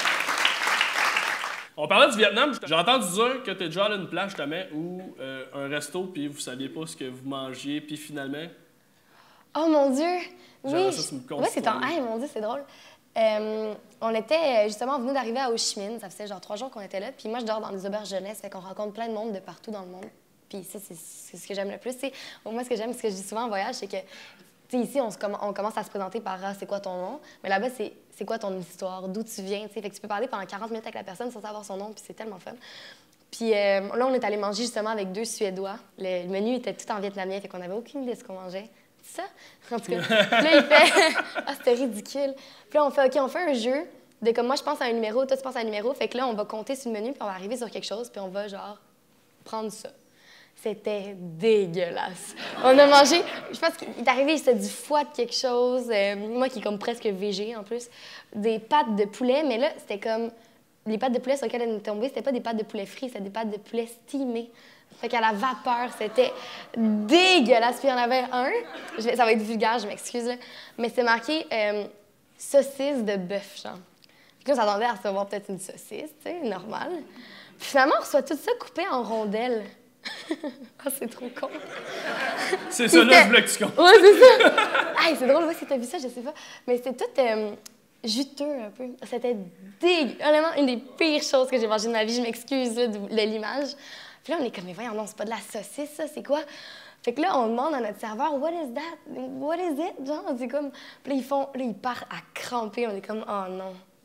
On parlait du Vietnam. J'ai entendu dire que t'es déjà allé à une plage, justement, ou euh, un resto, puis vous saviez pas ce que vous mangiez, puis finalement... Oh mon Dieu! J'aimerais Oui! ça, tu me Oui, c'est en... contes. Hey, mon Dieu, c'est drôle. Euh, on était, justement, on venait d'arriver à Ho Chi Minh. Ça faisait genre trois jours qu'on était là. Puis moi, je dors dans les auberges jeunesse. Fait qu'on rencontre plein de monde de partout dans le monde. Puis ça, c'est c'est ce que j'aime le plus. T'sais, moi, ce que j'aime, ce que je dis souvent en voyage, c'est que, tu sais, ici, on, se comm- on commence à se présenter par ah, c'est quoi ton nom? Mais là-bas, c'est c'est quoi ton histoire? D'où tu viens? T'sais? Fait que tu peux parler pendant quarante minutes avec la personne sans savoir son nom. Puis c'est tellement fun. Puis euh, là, on est allé manger justement avec deux Suédois. Le, le menu était tout en vietnamien. Fait qu'on n'avait aucune idée de ce qu'on mangeait. Ça? En tout cas. Puis là, il fait... ah, c'était ridicule. Puis là, on fait, OK, on fait un jeu de comme moi, je pense à un numéro, toi, tu penses à un numéro. Fait que là, on va compter sur le menu, puis on va arriver sur quelque chose, puis on va, genre, prendre ça. C'était dégueulasse. On a mangé... Je pense qu'il est arrivé, c'était du foie de quelque chose. euh, moi, qui est comme presque végé, en plus. Des pâtes de poulet, mais là, c'était comme... Les pâtes de poulet sur lesquelles elle est tombée, c'était pas des pâtes de poulet frites, c'était des pâtes de poulet steamées. Fait qu'à la vapeur, c'était dégueulasse. Puis il y en avait un, je vais- ça va être vulgaire, je m'excuse, là, mais c'est marqué euh, saucisse de bœuf, genre. Puis là, on s'attendait à recevoir peut-être une saucisse, tu sais, normal. Puis finalement, on reçoit tout ça coupé en rondelles. Ah, c'est trop con. C'est ça, là, je voulais que tu comptes. Ouais, c'est ça. Hey, c'est drôle, ouais, si t'as vu ça, je sais pas. Mais c'était tout euh, juteux un peu. C'était dégueu. Honnêtement, une des pires choses que j'ai mangées de ma vie. Je m'excuse là, de, de l'image. Puis là, on est comme, mais voyons, non, c'est pas de la saucisse, ça, c'est quoi? Fait que là, on demande à notre serveur, what is that? What is it? Genre, c'est comme. Puis là, ils font, là, ils partent à cramper. On est comme, oh non.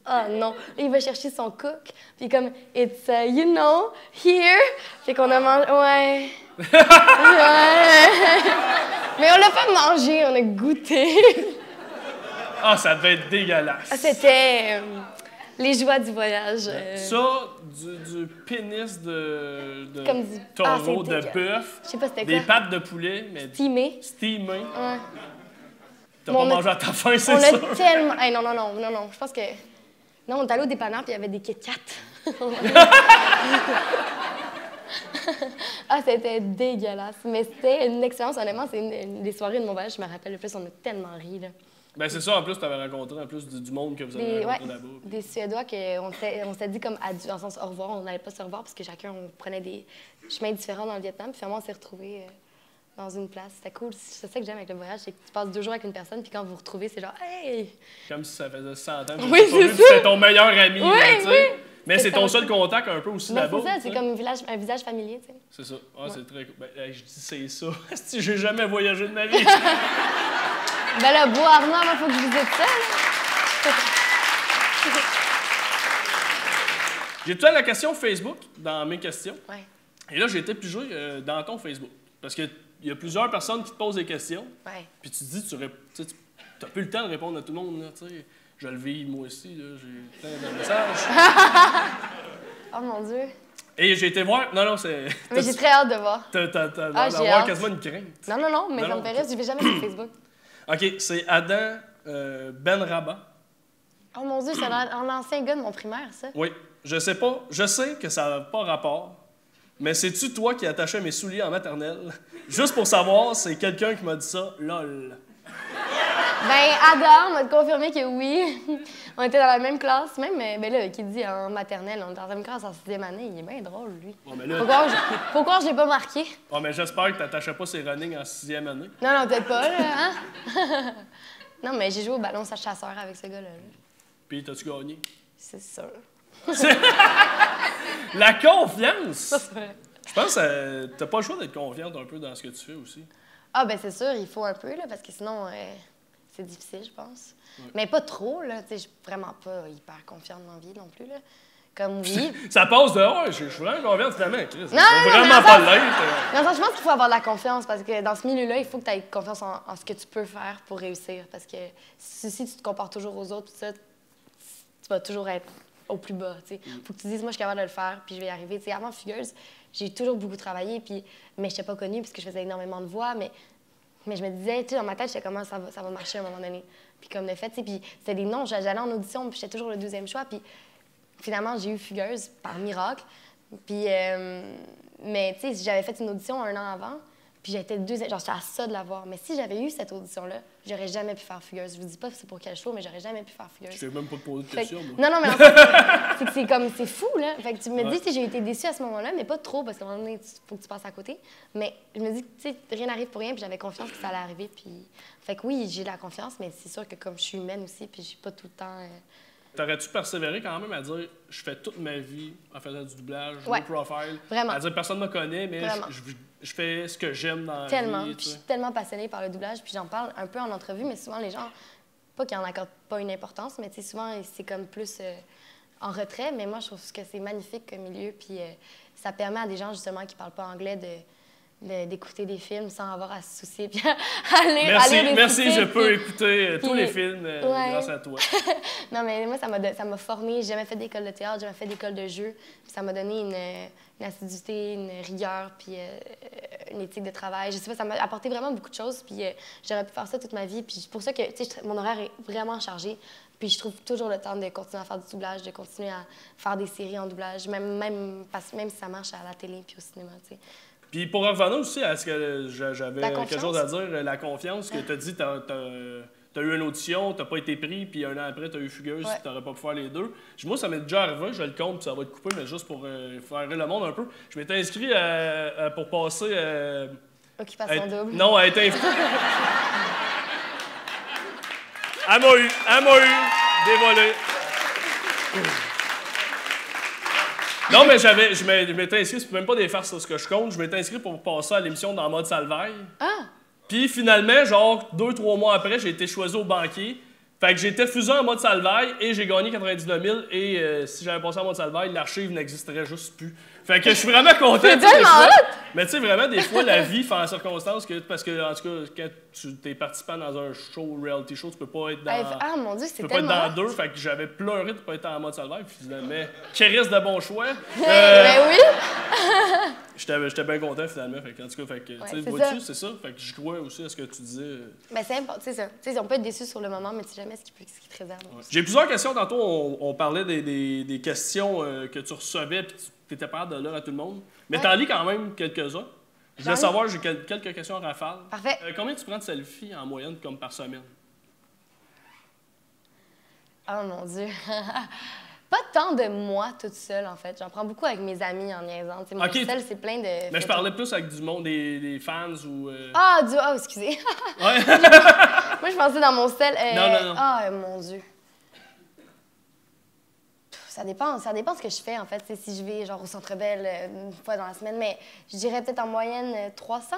oh non. Là, il va chercher son cook, puis comme, it's, uh, you know, here. Fait qu'on a mangé, ouais. ouais. Mais on l'a pas mangé, on a goûté. Ah, ça devait être dégueulasse. Ah, c'était euh, les joies du voyage. Euh... Ça, du, du pénis de, de Comme du... taureau, ah, de bœuf, je sais pas c'était quoi. des pattes de poulet, mais Steamé. steamé. Ouais. T'as Bon, pas on a- mangé à ta faim, c'est On ça? a tellement... Hey, non, non, non, non, non, je pense que... Non, on est allé au dépanneur, puis il y avait des Kit Kat. Ah, c'était dégueulasse. Mais c'était une expérience, honnêtement, c'est une, une des soirées de mon voyage, je me rappelle le plus, on a tellement ri, là. Ben c'est ça, en plus, t'avais rencontré en plus du, du monde que vous avez Des, rencontré ouais, là-bas. des Suédois qu'on s'était on s'était dit comme adieu, dans le sens au revoir, on n'allait pas se revoir parce que chacun, on prenait des chemins différents dans le Vietnam, puis finalement, on s'est retrouvés euh, dans une place. C'était cool. C'est ça que j'aime avec le voyage, c'est que tu passes deux jours avec une personne, puis quand vous vous retrouvez, c'est genre, hey! Comme si ça faisait cent ans que Oui, tu c'est vu, ça. c'était ton meilleur ami, Oui, là, tu sais. oui. Mais C'est c'est ton ça. seul contact un peu aussi Mais là-bas. c'est ça, tu c'est sais. comme un, village, un visage familier, tu sais. C'est ça. Ah, c'est très cool. Ben, hey, je dis c'est ça. Si j'ai jamais voyagé de ma vie. Ben là, Beauharnois, il faut que je visite ça, là. J'ai tout la question Facebook dans mes questions. Ouais, Et là, j'ai été pigé euh, dans ton Facebook. Parce qu'il y a plusieurs personnes qui te posent des questions. ouais. Puis tu te dis, tu n'as plus le temps de répondre à tout le monde. Là, tu sais. Je le vis, moi aussi. là, J'ai plein de messages. Oh mon Dieu. Et j'ai été voir. Non, non, c'est. Mais j'ai très hâte de voir. T'as t'as- t'as Ah, l'air j'ai d'avoir hâte. quasiment une crainte. Non, non, non, mais Non, ça non, me fait rire, je vais jamais sur Facebook. OK, c'est Adam euh, Benraba. Oh mon Dieu, c'est un, un ancien gars de mon primaire, ça. Oui, je sais pas. Je sais que ça n'a pas rapport. Mais c'est-tu toi qui attachais mes souliers en maternelle? Juste pour savoir, c'est quelqu'un qui m'a dit ça, lol. Ben, Adam m'a confirmé que oui. On était dans la même classe, même, mais ben là, qui dit en maternelle, on était dans la même classe en sixième année, il est bien drôle, lui. Bon, mais là, Faut croire que je- faut croire que je l'ai pas marqué. oh, mais j'espère que t'attachais pas ses running en sixième année. Non, non, peut-être pas, là, hein? Non, mais j'ai joué au ballon chasseur avec ce gars-là. là. Puis t'as-tu gagné? C'est sûr. La confiance! Ça, c'est vrai. Je pense que t'as pas le choix d'être confiante un peu dans ce que tu fais aussi. Ah, ben c'est sûr, il faut un peu, là, parce que sinon, euh, c'est difficile, je pense. Mais pas trop, là. Tu sais, je suis vraiment pas hyper confiante dans la vie non plus, là. Comme oui. Ça passe de oh, je je suis vraiment confiante finalement, Chris. Non, Faut non, mais vraiment en pas fait- l'être. Non, ça, je pense qu'il faut avoir de la confiance parce que dans ce milieu-là, il faut que tu aies confiance en, en ce que tu peux faire pour réussir. Parce que si, si tu te compares toujours aux autres, tout ça, tu vas toujours être au plus bas. Il faut que tu dises, moi, je suis capable de le faire, puis je vais y arriver. T'sais, avant Fugueuse, j'ai toujours beaucoup travaillé, puis, mais je n'étais pas connue parce que je faisais énormément de voix. Mais, mais je me disais, tu sais, dans ma tête, j'étais comment ça va, ça va marcher à un moment donné. Puis comme de fait, tu sais, puis c'était des noms. J'allais en audition, puis j'étais toujours le deuxième choix. Puis finalement, j'ai eu Fugueuse par miracle. Puis, euh, mais tu sais, j'avais fait une audition un an avant, puis j'étais le deuxième, genre j'étais à ça de l'avoir. Mais si j'avais eu cette audition-là, j'aurais jamais pu faire Fugueuse. Je vous dis pas c'est pour quel show, mais j'aurais jamais pu faire Fugueuse. Je t'ai même pas posé de Fait que- questions, moi. non, non, mais en fait, c'est- c'est que c'est comme, c'est fou, là. Fait que tu me Ouais. dis, tu sais, j'ai été déçue à ce moment-là, mais pas trop, parce qu'à un moment donné, il faut que tu passes à côté. Mais je me dis, tu sais, rien n'arrive pour rien, puis j'avais confiance que ça allait arriver, puis... Fait que oui, j'ai de la confiance, mais c'est sûr que comme je suis humaine aussi, puis j'ai pas tout le temps... euh, T'aurais-tu persévéré quand même à dire je fais toute ma vie en faisant du doublage, Ouais. low profile? Vraiment. À dire personne ne me connaît, mais Vraiment. je, je- je fais ce que j'aime dans Tellement. la vie. Puis tu je sais. suis tellement passionnée par le doublage, puis j'en parle un peu en entrevue, mais souvent les gens, pas qu'ils en accordent pas une importance, mais tu sais, souvent c'est comme plus euh, en retrait. Mais moi, je trouve que c'est magnifique comme milieu, puis euh, ça permet à des gens justement qui parlent pas anglais de de- d'écouter des films sans avoir à se soucier, puis à lire, Merci, à lire des merci, je sous-titres, peux puis- écouter euh, tous puis- les films euh, ouais. grâce à toi. Non, mais moi, ça m'a don- ça m'a formée. J'ai jamais fait d'école de théâtre, j'ai jamais fait d'école de jeu. Puis ça m'a donné une, une assiduité, une rigueur, puis euh, une éthique de travail. Je sais pas, ça m'a apporté vraiment beaucoup de choses. Puis euh, j'aurais pu faire ça toute ma vie. Puis c'est pour ça que, tu sais, je- mon horaire est vraiment chargé. Puis je trouve toujours le temps de continuer à faire du doublage, de continuer à faire des séries en doublage, même, même, parce- même si ça marche à la télé puis au cinéma, tu sais. Puis pour revenir aussi à ce que j'a- j'avais La quelque confiance. chose à dire, euh, la confiance, que tu as dit, tu as eu une audition, tu pas été pris, puis un an après, tu as eu Fugueuse, Ouais. tu n'aurais pas pu faire les deux. Moi, ça m'est déjà arrivé, je le compte, puis ça va être coupé, mais juste pour euh, faire rire le monde un peu. Je m'étais inscrit euh, euh, pour passer. euh, Occupation à être- double. Non, à être invité. Elle m'a eu, elle m'a eu, dévolé. Non, mais j'avais, je m'ai- je m'étais inscrit, c'est même pas des farces sur ce que je compte, je m'étais inscrit pour passer à l'émission dans mode Salvaille. Ah! Puis finalement, genre, deux, trois mois après, j'ai été choisi au banquier. Fait que j'étais fusé en mode salvaille et j'ai gagné quatre-vingt-dix-neuf mille et euh, si j'avais passé en mode salvaille, l'archive n'existerait juste plus. Fait que je suis vraiment content. C'est tellement hot! Mais tu sais, vraiment, des fois, la vie fait en circonstance que, parce que, en tout cas, quand tu es participant dans un show, reality show, tu peux pas être dans. Ah mon Dieu, c'est Tu peux pas être tellement dans deux, hot. fait que j'avais pleuré de pas être en mode salvaille, puis finalement, Kéris de bon choix. Ben Euh, oui! J'étais j'étais bien content finalement. Fait que, en tout cas, fait que, tu sais, c'est vois-tu, ça. c'est ça. Fait que je crois aussi à ce que tu disais. euh. Ben c'est important, c'est ça. Tu sais, on peut être déçu sur le moment, mais tu sais jamais ce qui, peut, ce qui te réserve. J'ai plusieurs questions. Tantôt, on, on parlait des, des, des questions euh, que tu recevais puis tu étais pas de lire à tout le monde. Mais Ouais. t'en lis quand même quelques-uns. Je voulais J'en- savoir, j'ai quel- quelques questions en rafale. Parfait. Euh, combien tu prends de selfies en moyenne comme par semaine? Oh mon Dieu. Pas tant de moi toute seule, en fait. J'en prends beaucoup avec mes amis en niaisant. Tu sais, mon Ok. sel, c'est plein de. Mais je photos. parlais plus avec du monde, des, des fans ou. euh, Ah, du. Oh, excusez. Ouais. Moi, je pensais dans mon sel. euh, Non, non, non. Ah, mon Dieu. Pff, Ça dépend, ça dépend ce que je fais, en fait. C'est si je vais, genre, au Centre Bell euh, une fois dans la semaine, mais je dirais peut-être en moyenne euh, trois cents.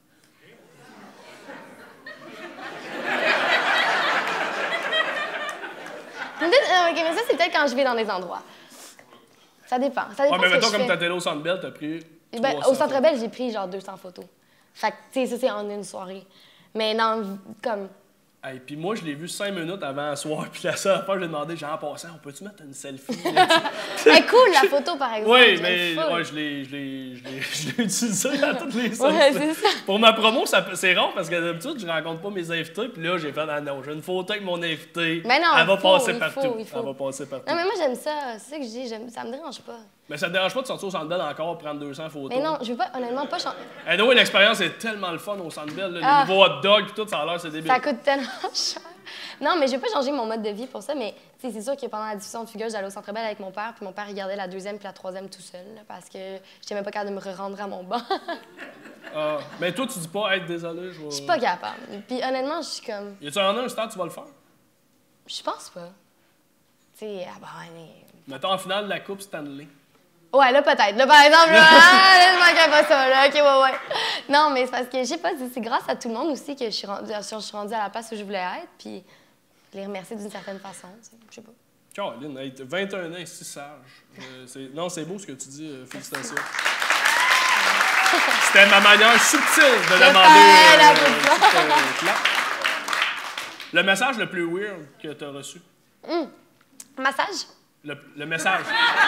Peut-être- euh, ok, mais ça, c'est peut-être quand je vais dans des endroits. Ça dépend. Ça dépend Ouais, mais ce que mettons, je comme fais. t'étais allé au Centre Bell, t'as pris. Ben, trois cents au Centre Bell, j'ai pris genre deux cents photos. Fait que, tu sais, ça, c'est en une soirée. Mais non, comme... Et puis moi, je l'ai vu cinq minutes avant le soir, puis la seule fois, je lui ai demandé, genre, en passant, on peut-tu mettre une selfie? là, tu sais? Elle cool, la photo, par exemple. Oui, j'aime mais full. ouais, je l'ai je l'ai- je l'ai- je l'ai utilisé à toutes les Ouais, sauces. c'est ça. Pour ma promo, ça peut- c'est rare parce que d'habitude, je rencontre pas mes invités. Puis là, j'ai fait, ah non, j'ai une photo avec mon invité. Mais non, Elle va il faut, passer il partout. faut, il faut. Elle va passer partout. Non, mais moi, j'aime ça. C'est ça que je dis. j'aime- Ça me dérange pas. Mais ça te dérange pas de sortir au Centre Bell encore, prendre deux cents photos? Mais non, je veux pas, honnêtement, pas changer. Eh non, l'expérience est tellement le fun au Centre Bell. là. Ah. Le niveau hot dog, puis tout, ça a l'air, c'est débile. Ça coûte tellement cher. Non, mais je vais pas changer mon mode de vie pour ça, mais tu sais, c'est sûr que pendant la diffusion de Fugueuse, j'allais au Centre Bell avec mon père, puis mon père, il gardait la deuxième puis la troisième tout seul, là, parce que j'étais même pas capable de me rendre à mon banc. Ah. Mais toi, tu dis pas, hey, désolé, je vais. Je suis pas capable. Puis honnêtement, je suis comme... Y a-tu un an, un stade, tu vas le faire? Je pense pas. Tu sais, ah bah, mais... Mettons en finale de la Coupe Stanley. Ouais, là, peut-être. Là, par exemple, là, ah, là, je manquerais pas ça, là. OK, ouais, ouais. Non, mais c'est parce que, je sais pas, c'est- c'est grâce à tout le monde aussi que je suis rendue, je suis rendue à la place où je voulais être, puis les remercier d'une certaine façon, tu sais. Je sais pas. Caroline, hey, t'as vingt et un ans, et si sage. Euh, c'est- non, c'est beau ce que tu dis, euh, félicitations. C'était ma manière subtile de demander fais, la euh, petite petite, euh, clap. Le message le plus weird que tu as reçu. Massage? Le, le message.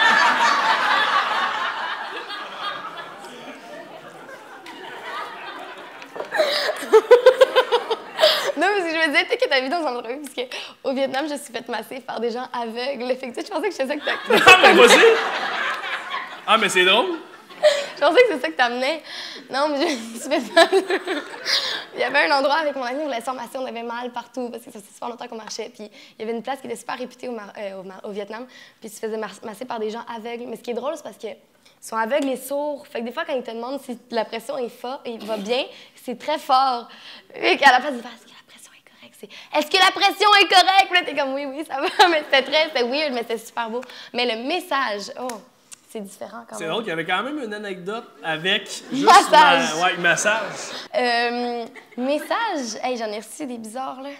Non, parce que je me disais, peut-être que t'as vu dans un entrevue, parce qu'au Vietnam, je suis faite masser par des gens aveugles. Fait que, tu sais, je pensais que c'était ça que t'as... Ah, mais vas-y! Ah, mais c'est drôle. Je pensais que c'est ça que t'amenais. Non, mais je me suis fait... Il y avait un endroit avec mon ami, on voulait se faire masser, on avait mal partout, parce que ça faisait super longtemps qu'on marchait. Puis il y avait une place qui était super réputée au, Mar- euh, au, Mar- au Vietnam, puis ils se faisaient mar- masser par des gens aveugles. Mais ce qui est drôle, c'est parce que ils sont aveugles et sourds. Fait que des fois, quand ils te demandent si la pression est forte et va bien, c'est très fort. Et qu'à la place, ils disent, est-ce que la pression est correcte? C'est, est-ce que la pression est correcte? Puis là, t'es comme, oui, oui, ça va. Mais c'était très, c'était weird, mais c'était super beau. Mais le message, oh, c'est différent quand C'est même. drôle qu'il y avait quand même une anecdote avec juste Massage. ma- ouais, massage. Euh, message, hey, j'en ai reçu des bizarres, là.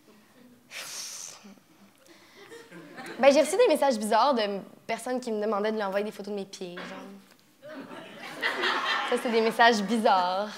Ben, j'ai reçu des messages bizarres de personnes qui me demandaient de leur envoyer des photos de mes pieds, genre. Ça, c'est des messages bizarres.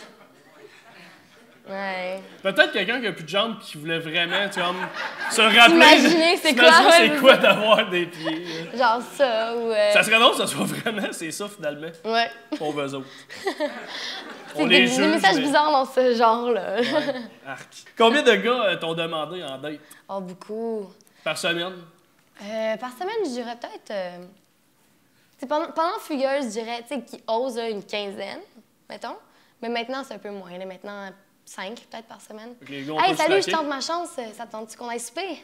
Ouais. Peut-être quelqu'un qui a plus de jambes qui voulait vraiment, tu vois, se rappeler. Imaginer c'est quoi, s'imaginer ouais, c'est c'est quoi ça. d'avoir des pieds. là. Genre ça, ou... euh, Ça serait drôle que ce soit vraiment, c'est ça finalement. Ouais. Pauvres eux autres. C'est On des, les des juge, messages mais- bizarres dans ce genre-là. Arc. Combien de gars euh, t'ont demandé en date Oh, beaucoup. par semaine? Euh, par semaine, je dirais peut-être... Euh, tu sais, pendant, pendant Fugueuse, je dirais, tu sais, qui ose là, une quinzaine, mettons. Mais maintenant, c'est un peu moins. Là, maintenant, cinq peut-être par semaine. Fait que les gars, on Hey, peut salut, je slacker. tente ma chance. Ça te tente-tu qu'on aille souper?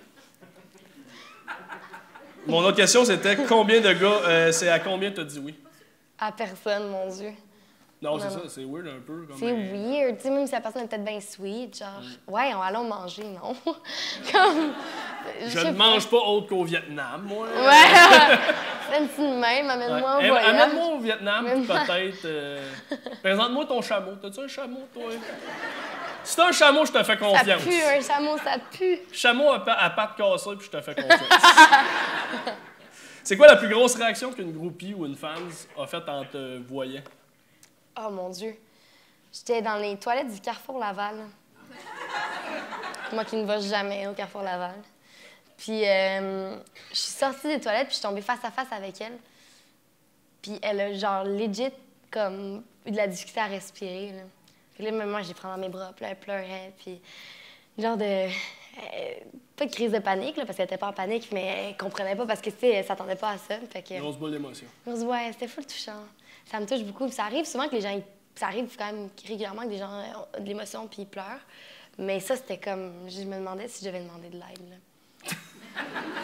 Mon autre question, c'était combien de gars, euh, c'est à combien t'as dit oui? À personne, mon Dieu. Non, c'est Non, ça, non. c'est weird un peu. Comme C'est un- weird. Tu sais, même si la personne est peut-être bien sweet, genre, Mm. ouais, on allons manger, non? Comme. Je sais ne pas. mange pas autre qu'au Vietnam, moi. Ouais! Fais une petite même, amène-moi en Ouais. Eh, voyage. Amène-moi au Vietnam, puis Amène-moi. peut-être. euh, Présente-moi ton chameau. T'as-tu un chameau, toi? C'est un chameau, je te fais Ça confiance. pue, un chameau, ça pue. Chameau à, pa à pattes cassées, puis je te fais confiance. C'est quoi la plus grosse réaction qu'une groupie ou une fan a faite en te voyant? Oh mon Dieu. J'étais dans les toilettes du Carrefour Laval. Moi qui ne vais jamais au Carrefour Laval. Puis euh, je suis sortie des toilettes, puis je suis tombée face à face avec elle. Puis elle a genre legit comme eu de la difficulté à respirer. Là. Puis là, même moi, je l'ai pris dans mes bras, puis là, elle pleurait, puis genre de... Euh, pas de crise de panique, là, parce qu'elle était pas en panique, mais elle comprenait pas parce que, tu sais, elle s'attendait pas à ça. Fait que... Grosse boule d'émotion. On se voit, ouais, c'était full touchant. Ça me touche beaucoup. Puis ça arrive souvent que les gens... Ils... Ça arrive quand même régulièrement que des gens ont de l'émotion puis ils pleurent. Mais ça, c'était comme... Je me demandais si je devais demander de l'aide, là.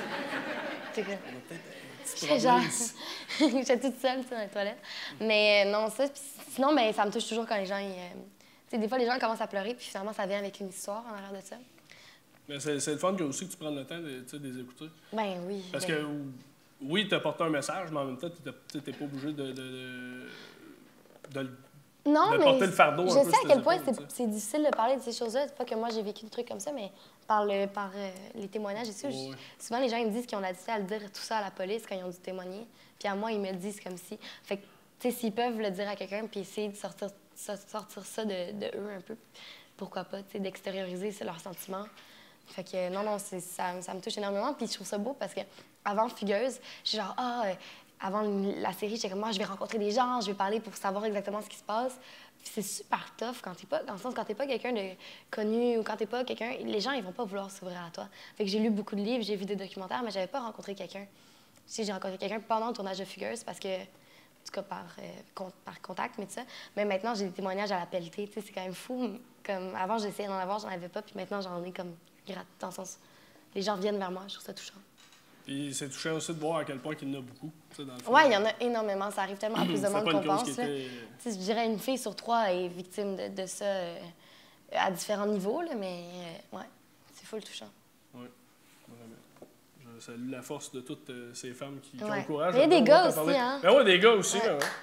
C'est comme... J'étais genre... J'étais toute seule, dans les toilettes. Mais euh, non, ça... Puis sinon, ben, ça me touche toujours quand les gens... Ils, euh... Tu sais, des fois, les gens commencent à pleurer, puis finalement, ça vient avec une histoire en arrière de ça. Mais c'est le fun que aussi que tu prennes le temps de, de les écouter. Ben oui. Parce ben... que, oui, tu as porté un message, mais en même temps, tu n'es pas obligé de, de, de, de, non, de mais porter le fardeau je un peu sais à quel point épaules, c'est difficile de parler de ces choses-là. C'est pas que moi, j'ai vécu des trucs comme ça, mais par, le, par euh, les témoignages et tout. Oh, oui. Souvent, les gens ils me disent qu'ils ont la difficulté à le dire tout ça à la police quand ils ont dû témoigner. Puis à moi, ils me le disent comme si. Fait que, tu sais, s'ils peuvent le dire à quelqu'un puis essayer de sortir, sortir ça de, de eux un peu, pourquoi pas, tu sais, d'extérioriser leurs sentiments. Fait que non, non, ça, ça me touche énormément. Puis je trouve ça beau parce que avant Fugueuse, j'étais genre, ah, euh, avant la série, j'étais comme, moi, je vais rencontrer des gens, je vais parler pour savoir exactement ce qui se passe. Puis c'est super tough quand t'es pas, dans le sens, quand t'es pas quelqu'un de connu ou quand t'es pas quelqu'un, les gens, ils vont pas vouloir s'ouvrir à toi. Fait que j'ai lu beaucoup de livres, j'ai vu des documentaires, mais j'avais pas rencontré quelqu'un. Tu sais, j'ai rencontré quelqu'un pendant le tournage de Fugueuse parce que, en tout cas, par, euh, con, par contact, mais tout ça. Mais maintenant, j'ai des témoignages à la pelletée, tu sais, c'est quand même fou. Comme, avant, j'essayais d'en avoir, j'en avais pas, puis maintenant, j'en ai comme... Dans le sens, les gens viennent vers moi, je trouve ça touchant. Puis c'est touchant aussi de voir à quel point il y en a beaucoup. Oui, il y en a énormément. Ça arrive tellement à plus de monde qu'on pense. Était... Je dirais une fille sur trois est victime de, de ça euh, à différents niveaux, là, mais euh, ouais, c'est full touchant. Oui, vraiment. Je salue la force de toutes euh, ces femmes qui, qui ouais. ont le courage. Il y a des gars aussi, hein? Ben oui, des gars aussi. Ouais. Ben ouais.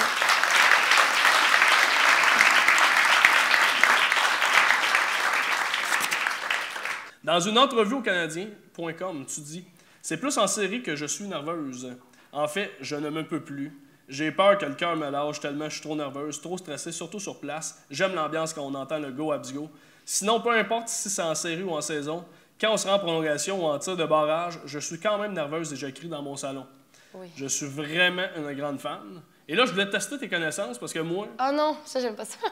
Dans une entrevue au Canadien point com, tu dis « C'est plus en série que je suis nerveuse. En fait, je ne me peux plus. J'ai peur que le cœur me lâche tellement je suis trop nerveuse, trop stressée, surtout sur place. J'aime l'ambiance quand on entend le go abs go. Sinon, peu importe si c'est en série ou en saison, quand on se rend en prolongation ou en tir de barrage, je suis quand même nerveuse et je crie dans mon salon. Oui. Je suis vraiment une grande fan. Et là, je voulais tester tes connaissances parce que moi... Oh non, ça, j'aime pas ça.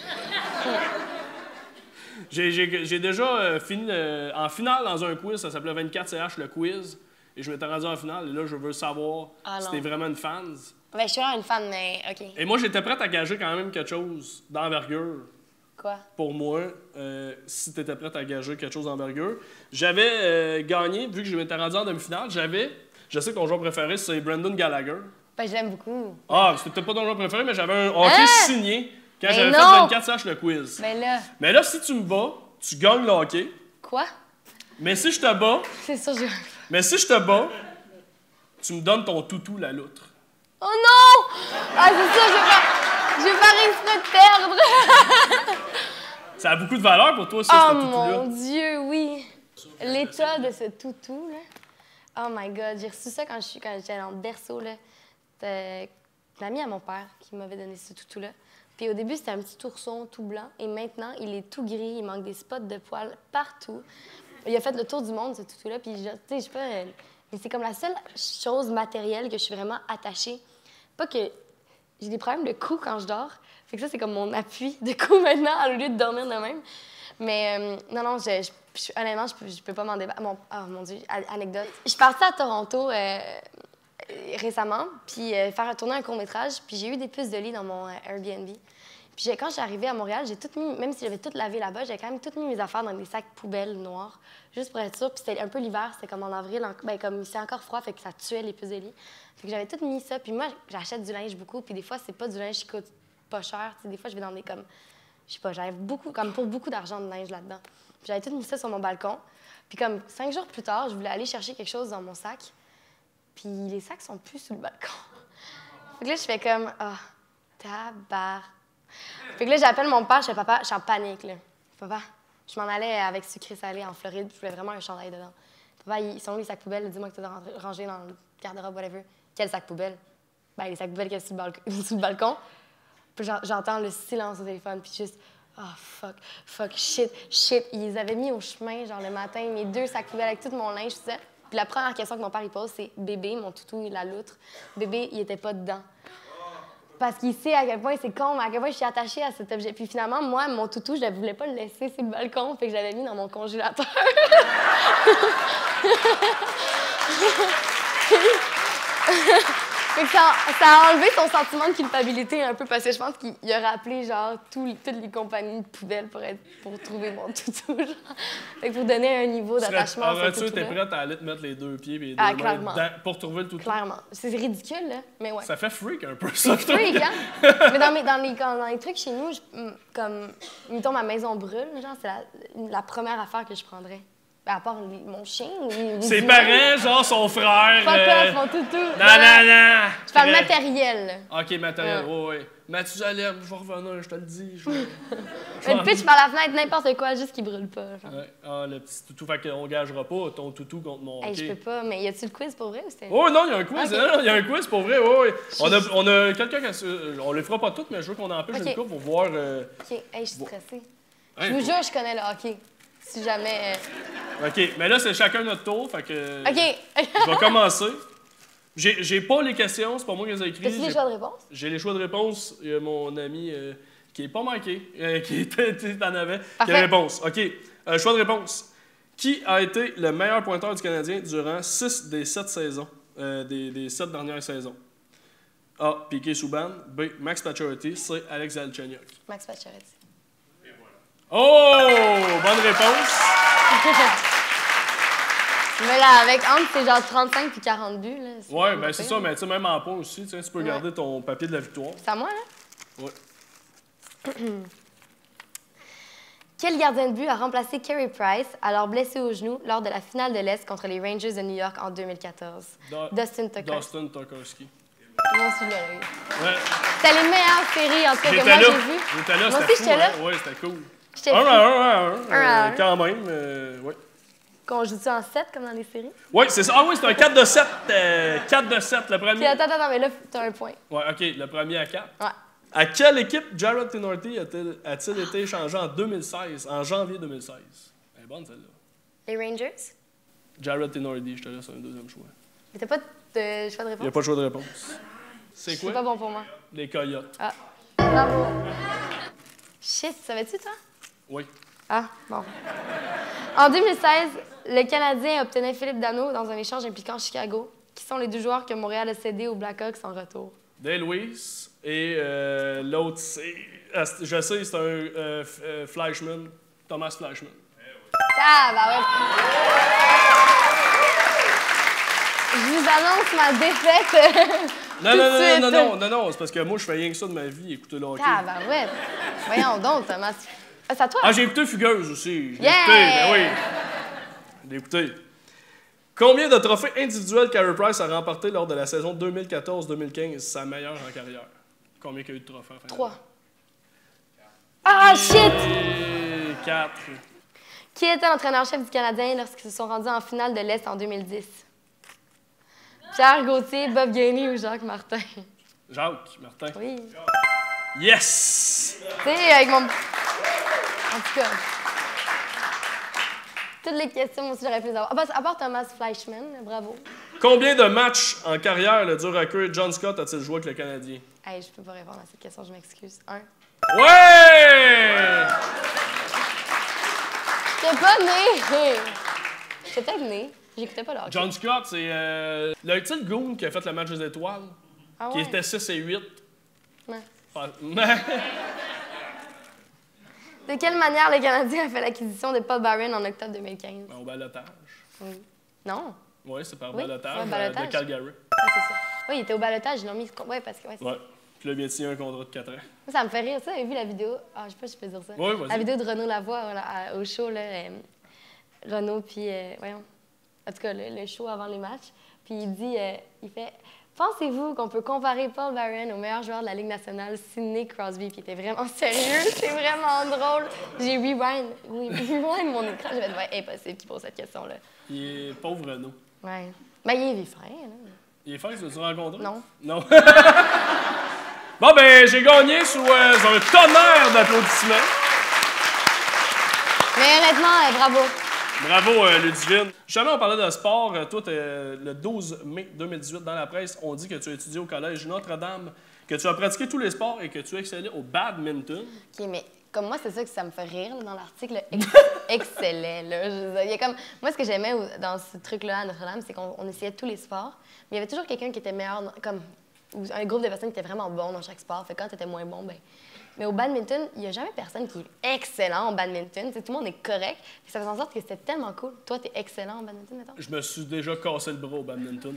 J'ai déjà euh, fini euh, en finale dans un quiz, ça s'appelait vingt-quatre C H le quiz, et je m'étais rendu en finale, et là, je veux savoir ah, si t'es vraiment une fan. Ben, je suis vraiment une fan, mais OK. Et moi, j'étais prête à gager quand même quelque chose d'envergure. Quoi? Pour moi, euh, si t'étais prête à gager quelque chose d'envergure. J'avais euh, gagné, vu que je m'étais rendu en demi-finale, j'avais, je sais que ton joueur préféré, c'est Brendan Gallagher. Ben, je l'aime beaucoup. Ah, c'était peut-être pas ton joueur préféré, mais j'avais un hockey hein? signé. Quand ben j'avais non. fait vingt-quatre C H le quiz. Ben là... Mais là, si tu me bats, tu gagnes le hockey. Quoi? Mais si je te bats... C'est sûr, je... Mais si je te bats, tu me donnes ton toutou, la loutre. Oh non! Ah, c'est sûr, je vais pas... Je vais pas risquer de perdre. Ça a beaucoup de valeur pour toi, ça, oh, ce toutou-là. Oh mon Dieu, oui. L'état de ce toutou, là. Oh my God, j'ai reçu ça quand je suis quand j'étais dans le berceau, là. C'était l'ami à mon père qui m'avait donné ce toutou-là. Puis au début, c'était un petit ourson tout blanc. Et maintenant, il est tout gris. Il manque des spots de poils partout. Il a fait le tour du monde, ce toutou-là. Puis, tu sais, je sais pas... Mais c'est comme la seule chose matérielle que je suis vraiment attachée. Pas que j'ai des problèmes de cou quand je dors. Fait que ça, c'est comme mon appui de cou maintenant, au lieu de dormir de même. Mais euh, non, non, je, je, je, honnêtement, je peux, je peux pas m'en débattre. Mon, oh mon Dieu, anecdote. Je suis partie à Toronto... Euh, récemment, puis euh, faire tourner un court-métrage, puis j'ai eu des puces de lit dans mon euh, Airbnb. Puis quand je suis arrivée à Montréal, j'ai tout mis, même si j'avais tout lavé là-bas, j'ai quand même tout mis mes affaires dans des sacs poubelles noirs, juste pour être sûre. Puis c'était un peu l'hiver, c'était comme en avril, en, ben, comme c'est encore froid, fait que ça tuait les puces de lit. Fait que j'avais tout mis ça, puis moi, j'achète du linge beaucoup, puis des fois, c'est pas du linge qui coûte pas cher, tu sais, des fois, je vais dans des comme, je sais pas, j'avais beaucoup, comme pour beaucoup d'argent de linge là-dedans. Puis j'avais tout mis ça sur mon balcon, puis comme cinq jours plus tard, je voulais aller chercher quelque chose dans mon sac. Puis les sacs sont plus sous le balcon. Fait que là, je fais comme, ah, oh, tabar. Fait que là, j'appelle mon père, je fais, papa, je suis en panique, là. Papa, je m'en allais avec sucré-salé en Floride, je voulais vraiment un chandail dedans. Papa, ils sont où les sacs poubelles? Dis-moi que tu as rangé dans le garde-robe, whatever. Quel sac poubelle? Ben, les sacs poubelles qu'il y a sur le, balcon, sur le balcon. Puis j'entends le silence au téléphone, puis juste, oh fuck, fuck, shit, shit. Ils avaient mis au chemin, genre le matin, mes deux sacs poubelles avec tout mon linge, tout ça. Puis la première question que mon père il pose, c'est bébé, mon toutou, la loutre. Bébé, il était pas dedans. Parce qu'il sait à quel point c'est con, à quel point je suis attachée à cet objet. Puis finalement, moi, mon toutou, je ne voulais pas le laisser sur le balcon, fait que je l'avais mis dans mon congélateur. Fait que ça, ça a enlevé son sentiment de culpabilité un peu, parce que je pense qu'il aurait appelé genre tout, toutes les compagnies de poubelles pour, être, pour trouver mon toutou. Genre. Fait que pour donner un niveau d'attachement à ce toutou. Tu es prête à aller te mettre les deux pieds et les deux ah, mains dedans pour trouver le toutou? Clairement. C'est ridicule, là, mais ouais. Ça fait freak un peu, ça. C'est freak, hein? Mais dans, mes, dans, les, dans les trucs chez nous, je, comme, mettons, ma maison brûle, genre, c'est la, la première affaire que je prendrais. À part les, mon chien ou les, ses parents, genre son frère. Pas euh... off, mon toutou. Non, non, non. Je parle matériel. OK, matériel, oui, ouais. oui. Mathusalem, je vais revenir, je te le dis. Je vais... je Une pitch par la fenêtre, n'importe quoi, juste qu'il brûle pas. Genre. Ouais. Ah, le petit toutou, fait qu'on gagera pas ton toutou contre mon... Hey, okay. Je peux pas, mais y a-tu le quiz pour vrai ou c'était... Oh non, il y a un quiz, okay. Il y a un quiz pour vrai, oui, oui. On a, on a quelqu'un qui... On les fera pas toutes, mais je veux qu'on empêche okay. une couple pour voir... Euh... OK, hey, je suis stressée. Hey, je vous faut... jure, je connais le hockey. Si jamais... Euh... OK, mais là, c'est chacun notre tour, fait que... OK. Je vais commencer. J'ai, j'ai pas les questions, c'est pas moi qui les ai écrites. As-tu les choix de réponse? J'ai les choix de réponse. Il y a mon ami euh, qui est pas manqué, euh, qui était en avait, Parfait. qui a la réponse. OK, euh, choix de réponse. Qui a été le meilleur pointeur du Canadien durant six des sept saisons, euh, des, des sept dernières saisons? A. Piquet Souban. B. Max Pacioretty. C. Alex Galchenyuk. Max Pacioretty. Oh! Bonne réponse! Mais là, avec entre, c'est genre trente-cinq puis quarante buts. Là, c'est ouais, ben c'est ça, mais tu sais, même en points aussi, tu peux ouais. garder ton papier de la victoire. C'est à moi, là? Ouais. Quel gardien de but a remplacé Carey Price, alors blessé au genou, lors de la finale de l'Est contre les Rangers de New York en deux mille quatorze? Da- Dustin Tokarski. Dustin Tokarski. Moi aussi, là. Ouais. C'était les meilleures séries, en tout cas, que moi, là. j'ai vues. J'étais là, moi c'était aussi, j'étais là. Hein? Ouais, c'était cool. J'étais un à un, un à un. Un à un. Quand même, euh, ouais. Qu'on joue ça en sept, comme dans les séries? Oui, c'est ça. Ah oui, c'est un quatre de sept. Euh, quatre de sept, le premier. Puis attends, attends, mais là, t'as un point. Ouais, OK, le premier à quatre. Ouais. À quelle équipe Jarred Tinordi a-t-il, a-t-il été échangé en deux mille seize, en janvier deux mille seize? Elle est bonne, celle-là. Les Rangers? Jarred Tinordi, je te laisse un deuxième choix. Mais t'as pas de choix de réponse? Il n'y a pas de choix de réponse. C'est quoi? C'est pas bon pour moi. Les Coyotes. Ah, bravo. Shit, savais-tu, toi? Oui. Ah, bon. En deux mille seize, le Canadien obtenait Philippe Danault dans un échange impliquant Chicago. Qui sont les deux joueurs que Montréal a cédés aux Blackhawks en retour? Dale Weiss et euh, l'autre, c'est... Je sais, c'est un euh, euh, Fleischmann, Thomas Fleischmann. Ah, bah ouais. Je vous annonce ma défaite. Non, non, non, non, non, non, non, c'est parce que moi, je fais rien que ça de ma vie, écouter le hockey. Ah, bah ouais. Voyons donc, Thomas. Ah, c'est à toi? Ah, j'ai écouté Fugueuse aussi. Je l'ai yeah! écouté, ben oui. Je l'ai écouté. Combien de trophées individuels Carey Price a remporté lors de la saison deux mille quatorze deux mille quinze, sa meilleure en carrière? Combien il y a eu de trophées? Enfin, Trois. Ah, Et... shit! Quatre. Qui était l'entraîneur-chef du Canadien lorsqu'ils se sont rendus en finale de l'Est en deux mille dix? Pierre Gauthier, Bob Gainey ou Jacques Martin? Jacques Martin. Oui. Yes! Tu sais, avec mon... En tout cas... Toutes les questions, moi aussi, j'aurais pu les avoir. Ah, bah, à part Thomas Fleischmann, bravo. Combien de matchs en carrière le dur à cuire John Scott a-t-il joué avec le Canadien? Hey, je peux pas répondre à cette question, je m'excuse. Un. Ouais! J'étais pas née! J'étais peut-être née. J'écoutais pas là. John Scott, c'est euh, le petit goon qui a fait le match des étoiles, Ah qui ouais? était six et huit. Ouais. Enfin, De quelle manière le Canadien a fait l'acquisition de Paul Byron en octobre deux mille quinze? au balotage. Oui. Non? Oui, c'est par Oui, balotage, ouais, balotage. euh, de Calgary. Ah, c'est ça. Oui, il était au balotage, ils l'ont mis... Oui, parce que... Ouais, c'est Ouais. Puis là, il vient de signer un contrat de quatre ans. Moi, ça me fait rire, ça. Vous avez vu la vidéo? Ah, je sais pas si je peux dire ça. Oui, vas-y. La vidéo de Renaud Lavoie à- au show, là. euh, Renaud, puis... euh, voyons. En tout cas, le, le show avant les matchs. Puis il dit... euh, il fait... Pensez-vous qu'on peut comparer Paul Barron au meilleur joueur de la Ligue nationale, Sidney Crosby? Puis il était vraiment sérieux, c'est vraiment drôle. J'ai rewind, oui, rewind mon écran, je vais être impossible qu'il pose cette question-là. Il est pauvre Renaud. Ouais. Ben, il est fin, là. Il est fin, tu l'as rencontré? Non. Non. Bon, ben, j'ai gagné sous euh, un tonnerre d'applaudissements. Mais honnêtement, euh, bravo. Bravo, euh, Ludivine. Justement, on parlait de sport. Toi, t'es, euh, le douze mai deux mille dix-huit, dans la presse, on dit que tu as étudié au Collège Notre-Dame, que tu as pratiqué tous les sports et que tu excellais au badminton. OK, mais comme moi, c'est ça que ça me fait rire là, dans l'article. Ex excellent, là. Je veux dire, il y a comme... Moi, ce que j'aimais dans ce truc-là à Notre-Dame, c'est qu'on on essayait tous les sports, mais il y avait toujours quelqu'un qui était meilleur, dans- comme ou un groupe de personnes qui étaient vraiment bons dans chaque sport. Fait que quand tu étais moins bon, ben... Mais au badminton, il n'y a jamais personne qui est excellent en badminton. T'sais, tout le monde est correct. Puis ça fait en sorte que c'était tellement cool. Toi, tu es excellent en badminton, mettons? Je me suis déjà cassé le bras au badminton.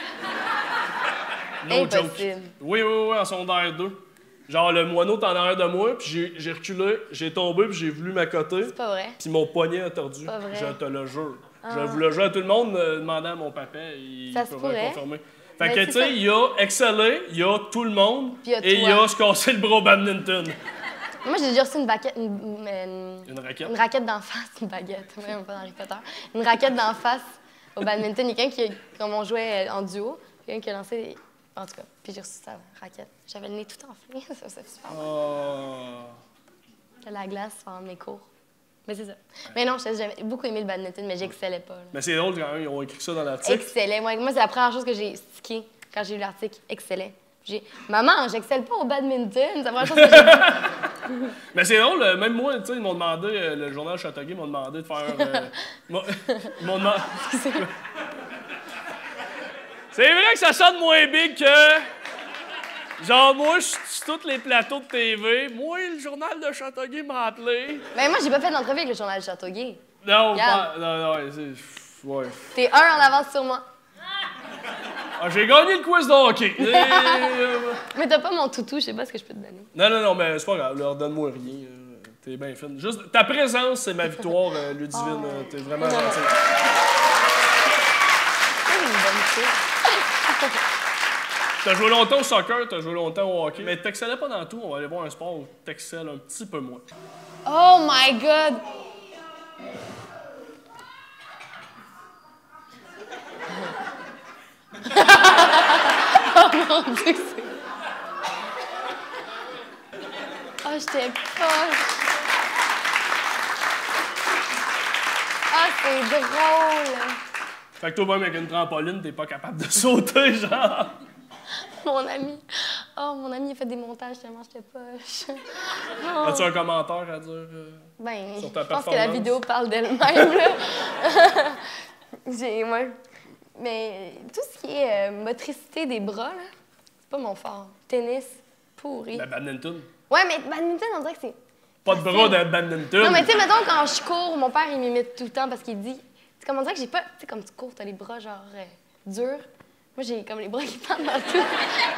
No Impossible. joke. Oui, oui, oui, en secondaire deux. Genre, le moineau est en arrière de moi, puis j'ai- j'ai reculé, j'ai tombé, puis j'ai voulu m'accoter. C'est pas vrai. Puis mon poignet a tordu. Pas vrai. Je te le jure. Je vous le jure à tout le monde, euh, demandant à mon papa, il Ça se pourrait pourrait. confirmer. Fait Mais que, c'est tu ça. sais, il y a excellé, il y a tout le monde, Puis il y a et il y toi. a se casser le bras au badminton. Moi, j'ai déjà reçu une baguette... Une, une, Une raquette. une raquette d'en face. Une baguette. Oui, on pas dans Harry Potter. Une raquette d'en face au badminton. Il y a quelqu'un qui, comme on jouait en duo, quelqu'un qui a lancé... En tout cas, puis j'ai reçu sa raquette. J'avais le nez tout enflé. Ça, c'est super. Oh. J'avais la glace pendant mes cours. Mais c'est ça. Mais non, j'ai beaucoup aimé le badminton, mais j'excellais pas. Là. Mais c'est drôle quand même, ils ont écrit ça dans l'article. Excellait. Moi, moi c'est la première chose que j'ai stické quand j'ai lu l'article. Excellait. J'ai Maman, j'excelle pas au badminton. C'est la première chose que j'ai dit. Mais c'est drôle, euh, même moi, tu sais, ils m'ont demandé, euh, le journal Châteauguay m'a demandé de faire. euh, m'a- ils m'ont demandé. C'est vrai que ça sonne moins big que. Genre, moi, je suis sur tous les plateaux de T V. Moi, le journal de Châteauguay m'a appelé. Mais moi, j'ai pas fait d'entrevue avec le journal du Châteauguay. Non, Regarde. pas, non, non, ouais, c'est. Ouais. T'es un en avance sur moi. Ah, j'ai gagné le quiz de hockey. Et, euh, Mais t'as pas mon toutou, je sais pas ce que je peux te donner. non, non, non, mais c'est pas grave, leur donne-moi rien. euh, T'es bien fine. Juste, ta présence, c'est ma victoire, euh, Ludivine. Oh. euh, T'es vraiment Non, non. gentille. C'est une bonne chose. T'as joué longtemps au soccer, t'as joué longtemps au hockey, mais t'excellais pas dans tout. On va aller voir un sport où t'excelles un petit peu moins. Oh my God! Oh mon Dieu, c'est... Oh, j'étais poche! Ah, c'est drôle! Fait que toi, même avec une trampoline, t'es pas capable de sauter, genre. Mon ami... Oh, mon ami a fait des montages tellement j'étais poche. Oh. As-tu un commentaire à dire? euh? Ben, Sur ta je pense que la performance? vidéo parle d'elle-même, là. J'ai... Ouais. Mais tout ce qui est euh, motricité des bras, là, c'est pas mon fort. Tennis, pourri. Ben, badminton. Ouais, mais badminton, on dirait que c'est... Pas de bras de badminton. Non, mais tu sais, mettons, quand je cours, mon père, il m'imite tout le temps parce qu'il dit... C'est comme on dirait que j'ai pas... Tu sais, comme tu cours, t'as les bras, genre, euh, durs. Moi, j'ai comme les bras qui partent dans tout.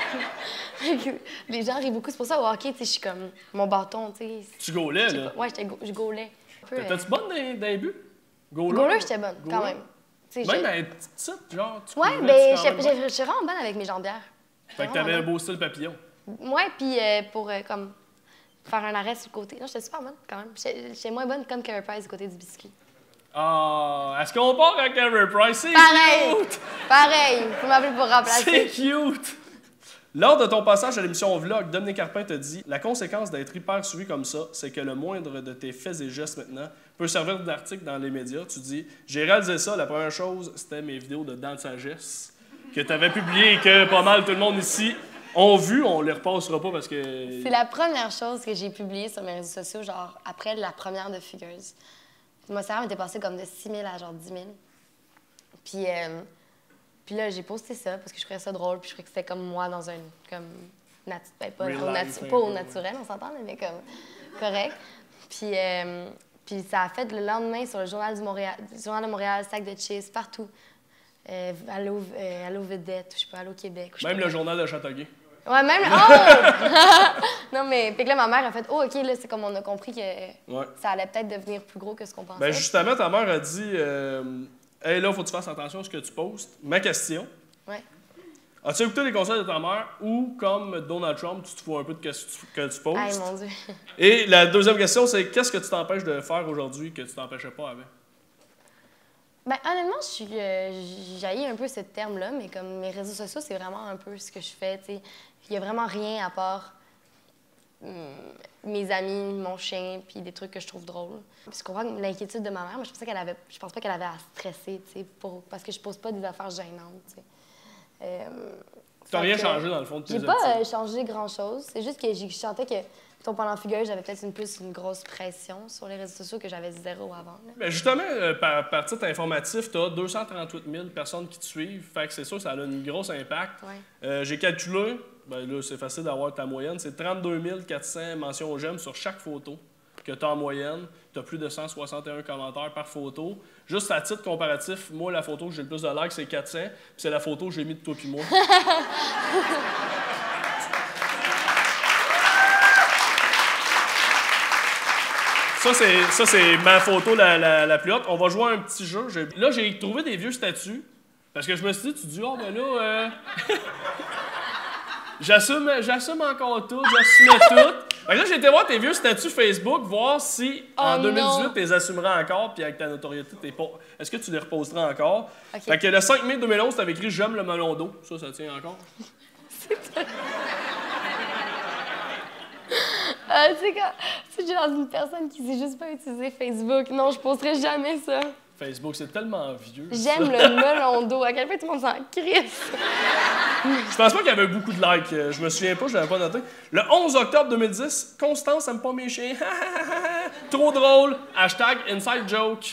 Les gens rient beaucoup. C'est pour ça, au hockey, tu sais, je suis comme... Mon bâton, tu sais... Tu gaulais, je sais là. pas. Ouais, j'étais go- je gaulais. Un peu, euh, T'étais-tu bonne dans, dans les buts? Goaler? Goaler, j'étais bonne, quand Goaler? même. Tu sais, Même j'ai- à être petite, genre, tu Ouais, courais, ben, tu quand même j'ai- bien? j'ai- je suis vraiment bonne avec mes jambières. Fait que t'avais un beau style papillon. Ouais, puis euh, pour euh, comme faire un arrêt sur le côté. Non, j'étais super bonne quand même. J'étais j'étais moins bonne comme Carey Price du côté du biscuit. Ah, est-ce qu'on part à Carey Price? C'est Pareil! cute! Pareil! Faut m'appeler pour C'est remplacer. cute! Lors de ton passage à l'émission Vlog, Dominique Carpin te dit « La conséquence d'être hyper suivi comme ça, c'est que le moindre de tes faits et gestes maintenant peut servir d'article dans les médias. » Tu dis « J'ai réalisé ça, la première chose, c'était mes vidéos de dents de sagesse que tu avais publiées et que pas mal tout le monde ici ont vu. On les repassera pas parce que... » C'est la première chose que j'ai publiée sur mes réseaux sociaux, genre après la première de Fugueuse. Mon Instagram était passé comme de six mille à genre dix mille. Puis, euh, puis là, j'ai posté ça parce que je trouvais ça drôle, puis je trouvais que c'était comme moi dans un... comme natu ben, pas, Real au, natu- life, un pas au peu, naturel, on s'entend, là, mais comme correct. Puis, euh, puis ça a fait le lendemain sur le Journal, du Montréal, Journal de Montréal, Sac de Cheese, partout. Euh, Allô, euh, Allô Vedette, ou je sais pas, Allô Québec. ou je sais Même pas. le journal de Châteauguay. Ouais, même... Oh! Non, mais... Puis que là, ma mère a fait « Oh, OK, là, c'est comme on a compris que Ouais. ça allait peut-être devenir plus gros que ce qu'on pensait. » Ben justement, ta mère a dit euh, Hey, là, faut que tu fasses attention à ce que tu postes. Ma question, Ouais. As-tu écouté les conseils de ta mère ou, comme Donald Trump, tu te fous un peu de ce que tu, que tu postes? Aïe, mon Dieu. Et la deuxième question, c'est qu'est-ce que tu t'empêches de faire aujourd'hui que tu t'empêchais pas avant? Ben, honnêtement, je suis, euh, j'haïs un peu ce terme-là, mais comme mes réseaux sociaux, c'est vraiment un peu ce que je fais, tu sais. Il y a vraiment rien à part hum, mes amis, mon chien, puis des trucs que je trouve drôles. Puis je comprends l'inquiétude de ma mère, mais je pensais qu'elle avait, je pense pas qu'elle avait à stresser, tu sais, pour, parce que je pose pas des affaires gênantes, tu sais. Euh, T'as rien que, changé dans le fond de tes J'ai pas habitudes. euh, changé grand-chose. C'est juste que je sentais que, mettons, pendant Fugueuse, j'avais peut-être une plus une grosse pression sur les réseaux sociaux que j'avais zéro avant. Là. Ben justement, euh, par, par titre informatif, tu as deux cent trente-huit mille personnes qui te suivent. Fait que c'est sûr que ça a un gros impact. Ouais. Euh, J'ai calculé, ben là, c'est facile d'avoir ta moyenne, c'est trente-deux mille quatre cents mentions j'aime sur chaque photo que tu as en moyenne. Tu as plus de cent soixante et un commentaires par photo. Juste à titre comparatif, moi, la photo que j'ai le plus de likes, c'est quatre cents. Puis c'est la photo que j'ai mis de toi puis moi. Ça, c'est, ça, c'est ma photo la, la, la plus haute. On va jouer à un petit jeu. J'ai- Là, j'ai trouvé des vieux statuts. Parce que je me suis dit, tu dis, oh, ben là, euh... j'assume, j'assume encore tout, j'assume tout. Fait que là, j'ai été voir tes vieux statuts Facebook, voir si en Oh deux mille dix-huit, non. tu les assumerais encore, puis avec ta notoriété, t'es pas... est-ce que tu les reposerais encore? Ok. Fait que le cinq mai deux mille onze, t'avais écrit « J'aime le melon d'eau ». Ça, ça tient encore? Euh, tu sais, quand si je suis dans une personne qui sait juste pas utiliser Facebook, non, je posterai jamais ça. Facebook, c'est tellement vieux. J'aime le melon d'eau. À quel point tout le monde s'en crisse. Je pense pas qu'il y avait beaucoup de likes. euh, Je me souviens pas, je l'avais pas noté. Le onze octobre deux mille dix, Constance aime pas mes chiens. Trop drôle. Hashtag inside joke.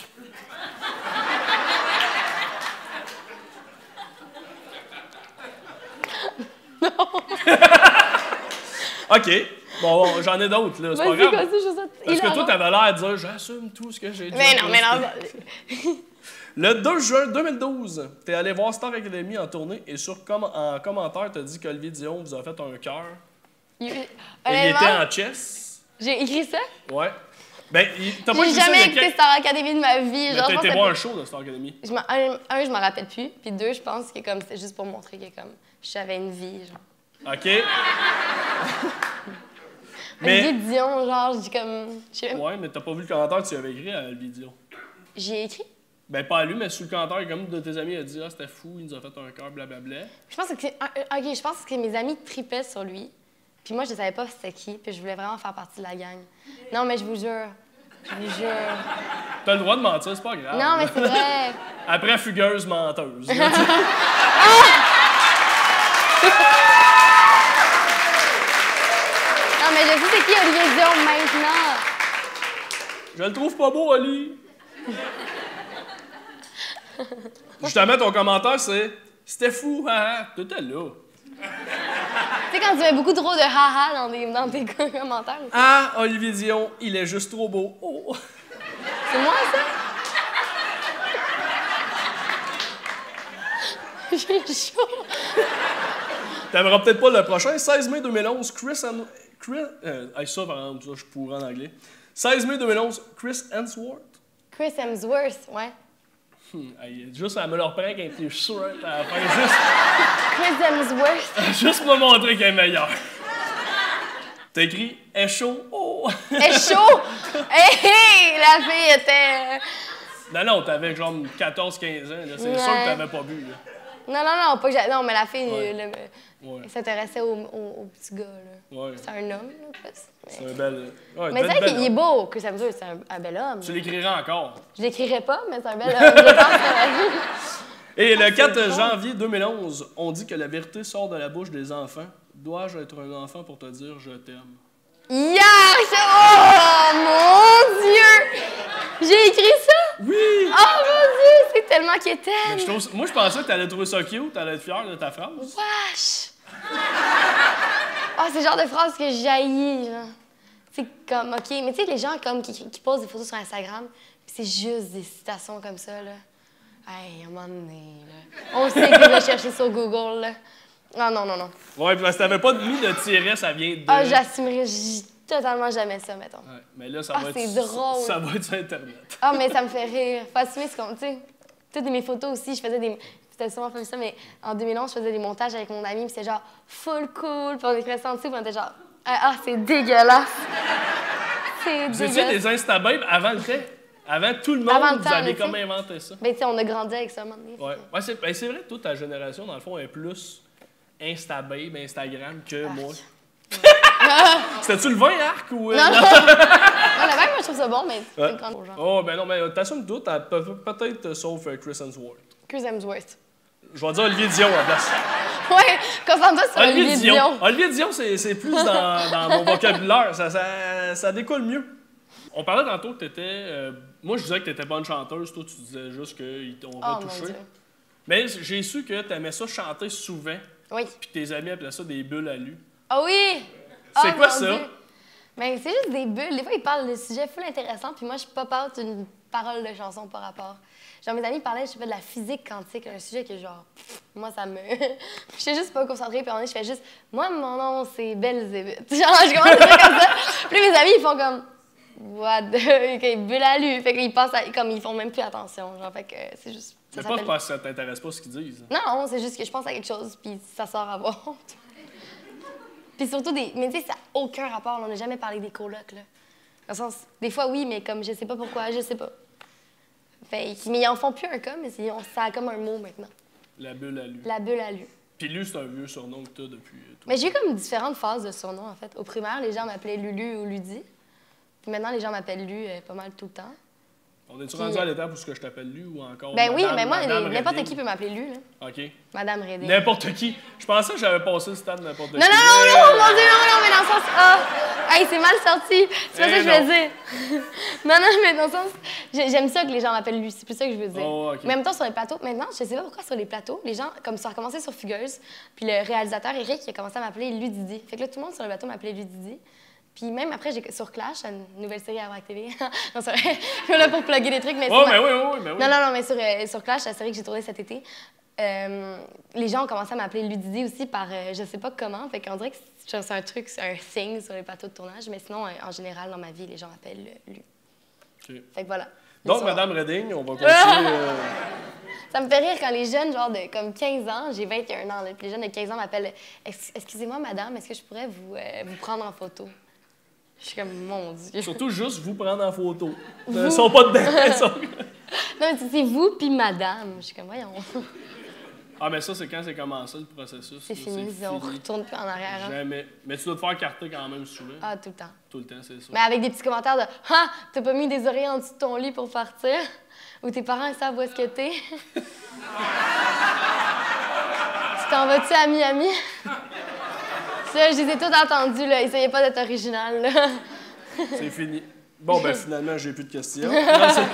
OK. Bon, bon, j'en ai d'autres, là. C'est pas Vas-y, grave. quoi, c'est juste ça. Parce que toi, hilarant. t'avais l'air de dire « J'assume tout ce que j'ai dit. » Mais non, mais non. Le deux juin deux mille douze, t'es allé voir Star Academy en tournée et sur com- en commentaire, t'as dit qu'Olivier Dion vous a fait un cœur. Il- Et il Honnêtement, était en chess. j'ai écrit ça. Ouais. Ben, il- t'as pas J'ai écrit ça, jamais mais écouté quel- Star Academy de ma vie. mais Genre, t'as je pense été que voir ça un show de Star Academy. Je m'en- un, un, je m'en rappelle plus. Puis deux, je pense que comme c'était juste pour montrer que comme j'avais une vie, genre. OK? Olivier mais... Dion, genre, j'ai comme. je sais même- Ouais, mais t'as pas vu le commentaire que tu avais écrit à Olivier Dion. J'ai écrit. Ben, pas à lui, mais sous le commentaire, comme de tes amis a dit « Ah, c'était fou, il nous a fait un cœur, blablabla. » Je pense que c'est. ah, euh, Ok, je pense que mes amis tripaient sur lui. Puis moi, je savais pas c'était qui. Puis je voulais vraiment faire partie de la gang. Non, mais je vous jure. Je vous jure. T'as le droit de mentir, c'est pas grave. Non, mais c'est vrai. Après fugueuse menteuse. Non, mais je sais c'est qui Olivier Dion maintenant. Je le trouve pas beau, Oli. Justement, ton commentaire, c'est « C'était fou, haha. » T'étais là. Tu sais, quand tu mets beaucoup trop de haha dans, des, dans tes commentaires. Ah, Olivier Dion, il est juste trop beau. Oh. C'est moi, ça? J'ai chaud. T'aimeras peut-être pas le prochain. seize mai deux mille onze, Chris... An... Chris... Euh, hey, ça, par exemple, ça, je pourrais en anglais. seize mai deux mille onze, Chris Hemsworth. Chris Hemsworth, ouais. Hmm, hey, juste à me le reprendre avec un t-shirt à la fin, juste, Chris Hemsworth. juste me montrer qu'il est meilleur. T'as écrit « Est chaud. Oh. » Elle est chaud! Hé, hé! La fille était. Non, non, t'avais genre quatorze quinze ans. là. C'est Ouais. sûr que t'avais pas bu. Là. Non, non, non, pas que j'ai- Non, mais la fille, Ouais. le- Ouais. elle s'intéressait au, au, au petit gars, là. Ouais. C'est un homme, là, plus. C'est Mais, un bel... Ouais, mais bel- c'est vrai bel qu'il est homme. beau, Chris Hemsworth, c'est un, un bel homme. Tu l'écrirais encore. Je l'écrirais pas, mais c'est un bel homme. Je pense que... Et le quatre drôle. janvier deux mille onze, on dit que la vérité sort de la bouche des enfants. Dois-je être un enfant pour te dire je t'aime? Yark! Oh, mon Dieu! J'ai écrit ça? Oui! Oh, mon Dieu! C'est tellement Mais quétaine! je trouve- moi, je pensais que t'allais trouver ça cute, t'allais être fier de ta phrase. Wesh! Ah, c'est le genre de phrase que j'haïs, genre. C'est comme, OK, mais tu sais, les gens comme qui, qui posent des photos sur Instagram, pis c'est juste des citations comme ça, là. Hey, à un moment donné, là. On sait que tu vas chercher sur Google, là. Non, non, non, non. Ouais, parce que t'avais pas mis de tiret, ça vient de... Ah, j'assumerais j- totalement jamais ça, mettons. Ouais, mais là, ça Ah, va être... c'est drôle. Ça va être sur Internet. Ah, mais ça me fait rire. Faut assumer ce qu'on, tu sais. Toutes mes photos aussi, je faisais des... C'était sûrement fait ça, mais en deux mille onze, je faisais des montages avec mon ami, puis c'était genre full cool, puis on était restés en dessous, puis on était genre ah, ah c'est dégueulasse. C'est Vous dégueulasse. étiez des Instababes avant le temps? Avant tout le monde, Avant le vous temps, avez mais comme tu sais. inventé ça? Ben, tu sais, on a grandi avec ça, à un moment donné. Ouais, ouais c'est ben, c'est vrai que toute ta génération, dans le fond, est plus Instababe, Instagram que moi. C'était-tu le vin, Arc, ou... euh, Non, non. non, la vague, moi, je trouve ça bon, mais c'est Ouais. une grande genre. Oh, ben non, mais t'assumes tout, t'as pe- peut-être euh, sauf euh, Chris Hemsworth. Chris Hemsworth. Je vais dire Olivier Dion à la place. Ouais, concentre-toi sur Olivier Dion. Olivier Dion, c'est c'est plus dans, dans mon vocabulaire. Ça, ça, ça découle mieux. On parlait tantôt que t'étais... Euh, moi, je disais que t'étais bonne chanteuse. Toi, tu disais juste qu'ils t'ont Oh, mon retouché. Dieu. Mais j'ai su que t'aimais ça chanter souvent. Oui. Puis que tes amis appelaient ça des bulles à lu. Ah oui! C'est Ah, quoi mon ça? Dieu. Ben, c'est juste des bulles. Des fois, ils parlent de sujets full intéressants, puis moi, je pop out une parole de chanson par rapport. Genre, mes amis parlaient, je fais de la physique quantique, un sujet que, genre, pff, moi, ça me... Je suis juste pas concentrée, puis en je fais juste, moi, mon nom, c'est Belzébuth. Genre, je commence à dire comme ça. Puis mes amis, ils font comme, what the... OK, bulle à lui. Fait qu'ils passent à... comme, ils font même plus attention. Genre, fait que euh, c'est juste... Ça Mais pas s'appelle- parce que ça t'intéresse pas ce qu'ils disent. Non, c'est juste que je pense à quelque chose, puis ça sort à voix haute. Puis surtout, des... mais tu sais, ça n'a aucun rapport. On n'a jamais parlé des colocs, là. Dans le sens, des fois, oui, mais comme je sais pas pourquoi, je sais pas. Fait... Mais ils en font plus un cas, mais c'est- on- ça a comme un mot maintenant. La bulle à lu. La bulle à lui. Puis lui, c'est un vieux surnom que t'as depuis... euh, tout. Mais j'ai eu comme différentes phases de surnoms, en fait. Au primaire, les gens m'appelaient Lulu ou Ludi. Puis maintenant, les gens m'appellent Lu euh, pas mal tout le temps. On est-tu Puis, rendu euh, à l'étape où ce que je t'appelle lui ou encore Ben oui, Madame- mais moi, Madame n'importe Reding? qui peut m'appeler Lu, là. OK. Madame Reding. N'importe qui. Je pensais que j'avais passé le stade n'importe qui. Non, non, non, non, mon Dieu, non, non, mais dans le sens. Ah! Hey, c'est mal sorti. C'est pas Eh ça que je non. veux dire. non, non, mais dans le sens. j'ai- J'aime ça que les gens m'appellent lui. C'est plus ça que je veux dire. Oh, ok. Mais en même temps, sur les plateaux, maintenant, je sais pas pourquoi sur les plateaux, les gens, comme ça a commencé sur Fugueuse, puis le réalisateur Eric, il a commencé à m'appeler Ludidi. Fait que là, tout le monde sur le plateau m'appelait Ludidi. Puis même après, j'ai sur Clash, une nouvelle série à Vrac T V. non, c'est vrai. Je suis là pour plugger des trucs, mais Oh, sur mais ma- oui, oui, oui, mais oui. non, non, non, mais sur, euh, sur Clash, la série que j'ai tournée cet été, euh, les gens ont commencé à m'appeler Ludidi aussi par euh, je sais pas comment. Fait qu'on dirait que c'est c'est un truc, c'est un thing sur les plateaux de tournage. Mais sinon, euh, en général, dans ma vie, les gens m'appellent euh, Lu. OK. Fait que voilà. Donc, Sur- Madame Reding, on va continuer. euh, Ça me fait rire quand les jeunes, genre de comme quinze ans, j'ai vingt et un ans, là, puis les jeunes de quinze ans m'appellent Ex- excusez-moi, madame, est-ce que je pourrais vous, euh, vous prendre en photo? Je suis comme, mon Dieu. Surtout juste vous prendre en photo. Ils sont pas dedans. ils sont- Non, mais c'est vous, puis madame. Je suis comme, voyons. Ah, mais ça, c'est quand c'est commencé le processus. C'est là, fini, on retourne plus en arrière. hein. Jamais. Mais tu dois te faire carter quand même souvent. Ah, tout le temps. Tout le temps, c'est ça. Mais avec des petits commentaires de ah, t'as pas mis des oreillers en dessous de ton lit pour partir? Ou tes parents ils savent où est-ce que t'es? Tu t'en vas-tu à Miami? Ça, je les ai toutes entendues, là. Essayez pas d'être original, là. C'est fini. Bon, ben finalement, j'ai plus de questions. Non, c'est-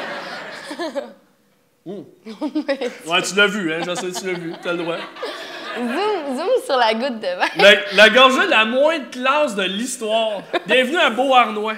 Ouh. Ouais, tu l'as vu, hein? Je sais que tu l'as vu. T'as le droit. Zoom, zoom sur la goutte de vin. La, la gorgée la moins de classe de l'histoire. Bienvenue à Beauharnois.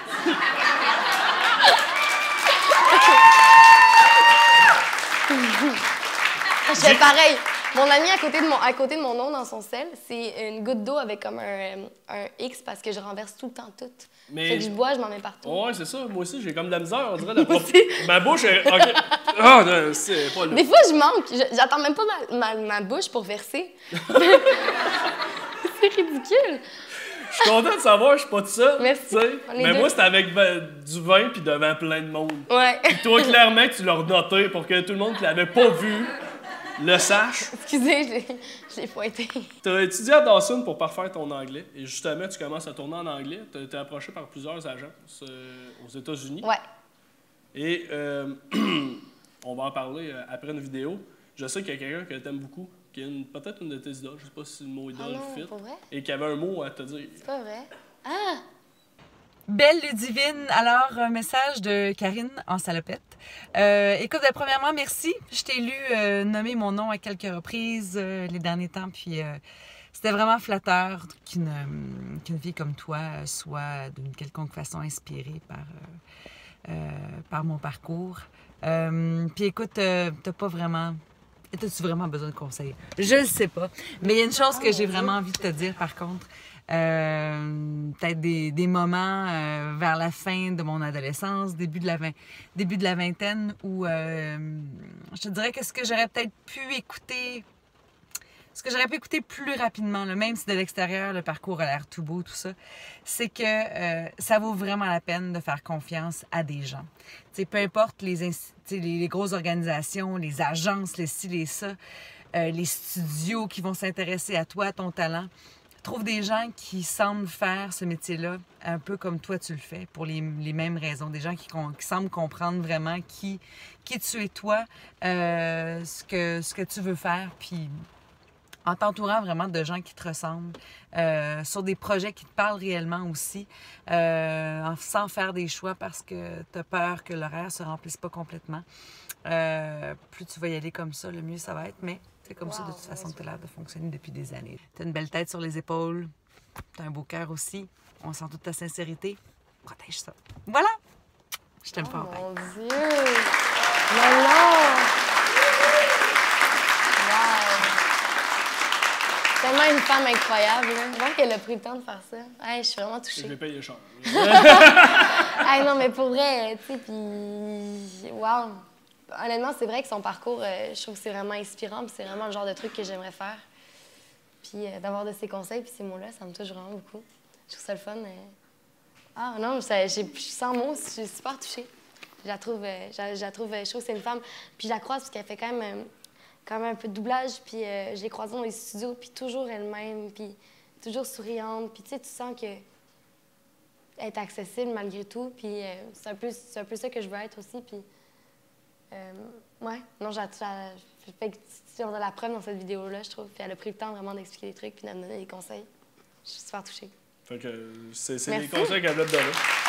Je fais pareil. Mon ami à côté de mon, à côté de mon nom dans son sel, c'est une goutte d'eau avec comme un, un X parce que je renverse tout le temps tout. Mais- Fait que je bois, je m'en mets partout. Ouais, c'est ça. Moi aussi, j'ai comme de la misère. On dirait la Moi propre- aussi. Ma bouche est. OK. Ah, non, c'est pas là. Des fois, je manque. Je- J'attends même pas ma, ma, ma bouche pour verser. C'est ridicule. Je suis content de savoir, je suis pas tout seul. Merci. tu sais. On est Mais deux. moi, c'était avec ben, du vin puis devant plein de monde. Ouais. Toi, clairement, que tu l'as noté pour que tout le monde qui l'avait pas vu le sache. Excusez, je l'ai- je l'ai pointé. Tu as étudié à Dawson pour parfaire ton anglais. Et justement, tu commences à tourner en anglais. Tu as été approché par plusieurs agences euh, aux États-Unis. Ouais. Et euh, on va en parler euh, après une vidéo. Je sais qu'il y a quelqu'un que tu aimes beaucoup, qui est une- peut-être une de tes idoles. Je sais pas si le mot idole Oh non, fit. pour vrai? Et qui avait un mot à te dire. C'est pas vrai. Ah! Belle Ludivine, alors un message de Karine en salopette. Euh, écoute, ben, premièrement, merci. Je t'ai lu euh, nommer mon nom à quelques reprises euh, les derniers temps, puis euh, c'était vraiment flatteur qu'une euh, qu'une fille comme toi euh, soit d'une quelconque façon inspirée par, euh, euh, par mon parcours. Euh, puis écoute, euh, t'as pas vraiment As-tu vraiment besoin de conseils? Je le sais pas. Mais il y a une chose que j'ai vraiment envie de te dire, par contre. Euh, peut-être des, des moments euh, vers la fin de mon adolescence, début de la, vingt, début de la vingtaine, où euh, je te dirais que ce que j'aurais peut-être pu écouter, ce que j'aurais pu écouter plus rapidement, là, même si de l'extérieur, le parcours a l'air tout beau, tout ça, c'est que euh, ça vaut vraiment la peine de faire confiance à des gens. T'sais, peu importe les, les, les grosses organisations, les agences, les ci, les ça, euh, les studios qui vont s'intéresser à toi, à ton talent. Trouve des gens qui semblent faire ce métier-là un peu comme toi tu le fais, pour les, les mêmes raisons. Des gens qui, qui semblent comprendre vraiment qui, qui tu es toi, euh, ce, que, ce que tu veux faire, puis en t'entourant vraiment de gens qui te ressemblent, euh, sur des projets qui te parlent réellement aussi, euh, sans faire des choix parce que tu as peur que l'horaire ne se remplisse pas complètement. Euh, plus tu vas y aller comme ça, le mieux ça va être, mais c'est comme wow, ça de toute façon que tu as l'air de fonctionner depuis des années. Tu as une belle tête sur les épaules, tu as un beau cœur aussi, on sent toute ta sincérité. Protège ça. Voilà! Je t'aime oh fort. Mon bye. Dieu! Non, non! Wow! Tellement une femme incroyable. Je vois qu'elle a pris le temps de faire ça. Hey, je suis vraiment touchée. Je vais payer cher. Hey, non, mais pour vrai, tu sais, puis... Wow! Honnêtement, c'est vrai que son parcours, euh, je trouve que c'est vraiment inspirant, puis c'est vraiment le genre de truc que j'aimerais faire. Puis euh, d'avoir de ses conseils, puis ces mots-là, ça me touche vraiment beaucoup. Je trouve ça le fun. Euh... Ah non, ça, j'ai, je suis sans mots, je suis super touchée. Je la trouve, euh, je, je la trouve, je trouve que c'est une femme, puis je la croise parce qu'elle fait quand même, euh, quand même un peu de doublage, puis euh, je l'ai croisée dans les studios, puis toujours elle-même, puis toujours souriante, puis tu sais, tu sens que elle est accessible malgré tout, puis euh, c'est un peu, c'est un peu ça que je veux être aussi, puis... Euh, ouais, non, j'ai on a la preuve dans cette vidéo-là, je trouve. Puis elle a pris le temps vraiment d'expliquer des trucs puis de me donner des conseils. Je suis super touchée. Fait que c'est, c'est les conseils qu'elle veut te donner.